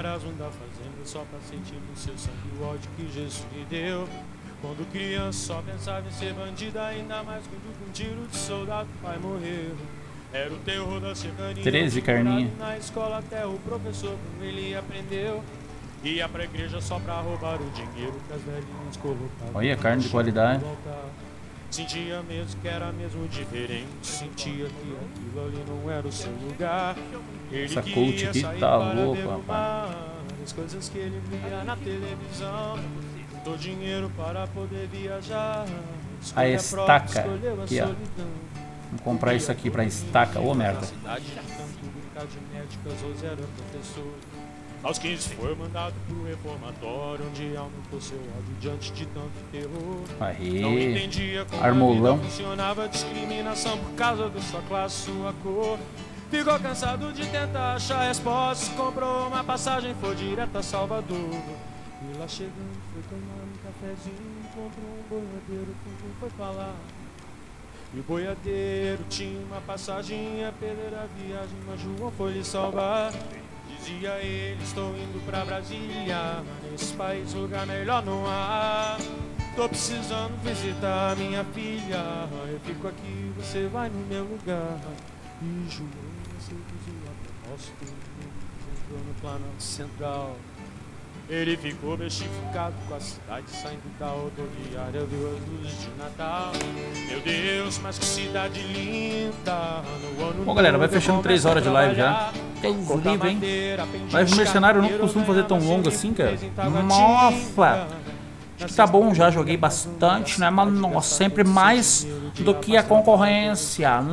[SPEAKER 20] Quando criança só pensava em ser bandida, ainda mais quando com um tiro de soldado vai morrer. Era o terror da cercania.
[SPEAKER 1] treze carninha.
[SPEAKER 20] Na escola até o professor com ele aprendeu. Ia pra igreja só pra roubar o dinheiro que as velhinhas colocavam.
[SPEAKER 1] Olha a carne de qualidade.
[SPEAKER 20] Sentia mesmo que era mesmo diferente. Sentia que aquilo ali não era o seu lugar. Ele
[SPEAKER 1] essa coach aqui tá louco, rapaz.
[SPEAKER 20] As coisas que ele via na televisão. Juntou dinheiro para poder viajar.
[SPEAKER 1] A estaca aqui, ó. Vamos comprar isso aqui pra estaca. Ô, merda.
[SPEAKER 20] Aos quinze foi mandado pro reformatório, onde aumentou seu ódio diante de tanto terror.
[SPEAKER 1] Aê,
[SPEAKER 20] não entendia como
[SPEAKER 1] Armolão.
[SPEAKER 20] a vida funcionava, discriminação por causa da sua classe, sua cor. Ficou cansado de tentar achar respostas, comprou uma passagem, foi direto a Salvador. E lá chegando, foi tomar um cafezinho, encontrou um boiadeiro com quem foi falar. E o boiadeiro tinha uma passagem a perder a viagem, mas João foi lhe salvar. Dizia ele, estou indo pra Brasília, nesse país lugar melhor não há. Tô precisando visitar minha filha, eu fico aqui, você vai no meu lugar. E João seduziu a propósito, entrou no Planalto Central. Ele ficou bestificado com a cidade, saindo da rodoviária, viu as luzes de Natal. Meu Deus, mas que cidade linda. No ano
[SPEAKER 1] Bom, galera, vai fechando três horas de live já. Deus livre, hein? Live mercenário eu não costumo fazer tão longo assim, cara. Nossa! Acho que tá bom já, joguei bastante, né? Mas nossa, sempre mais do que a concorrência.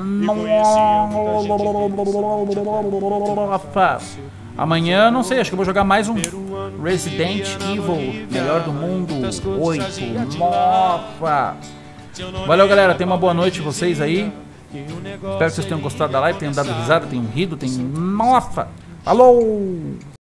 [SPEAKER 1] Nossa! Amanhã, não sei, acho que eu vou jogar mais um Resident Evil, melhor do mundo, oito. Nossa! Valeu, galera, tenha uma boa noite vocês aí. Espero que vocês tenham gostado da live, tenham dado risada, tenham rido, tenham... Nossa! Falou!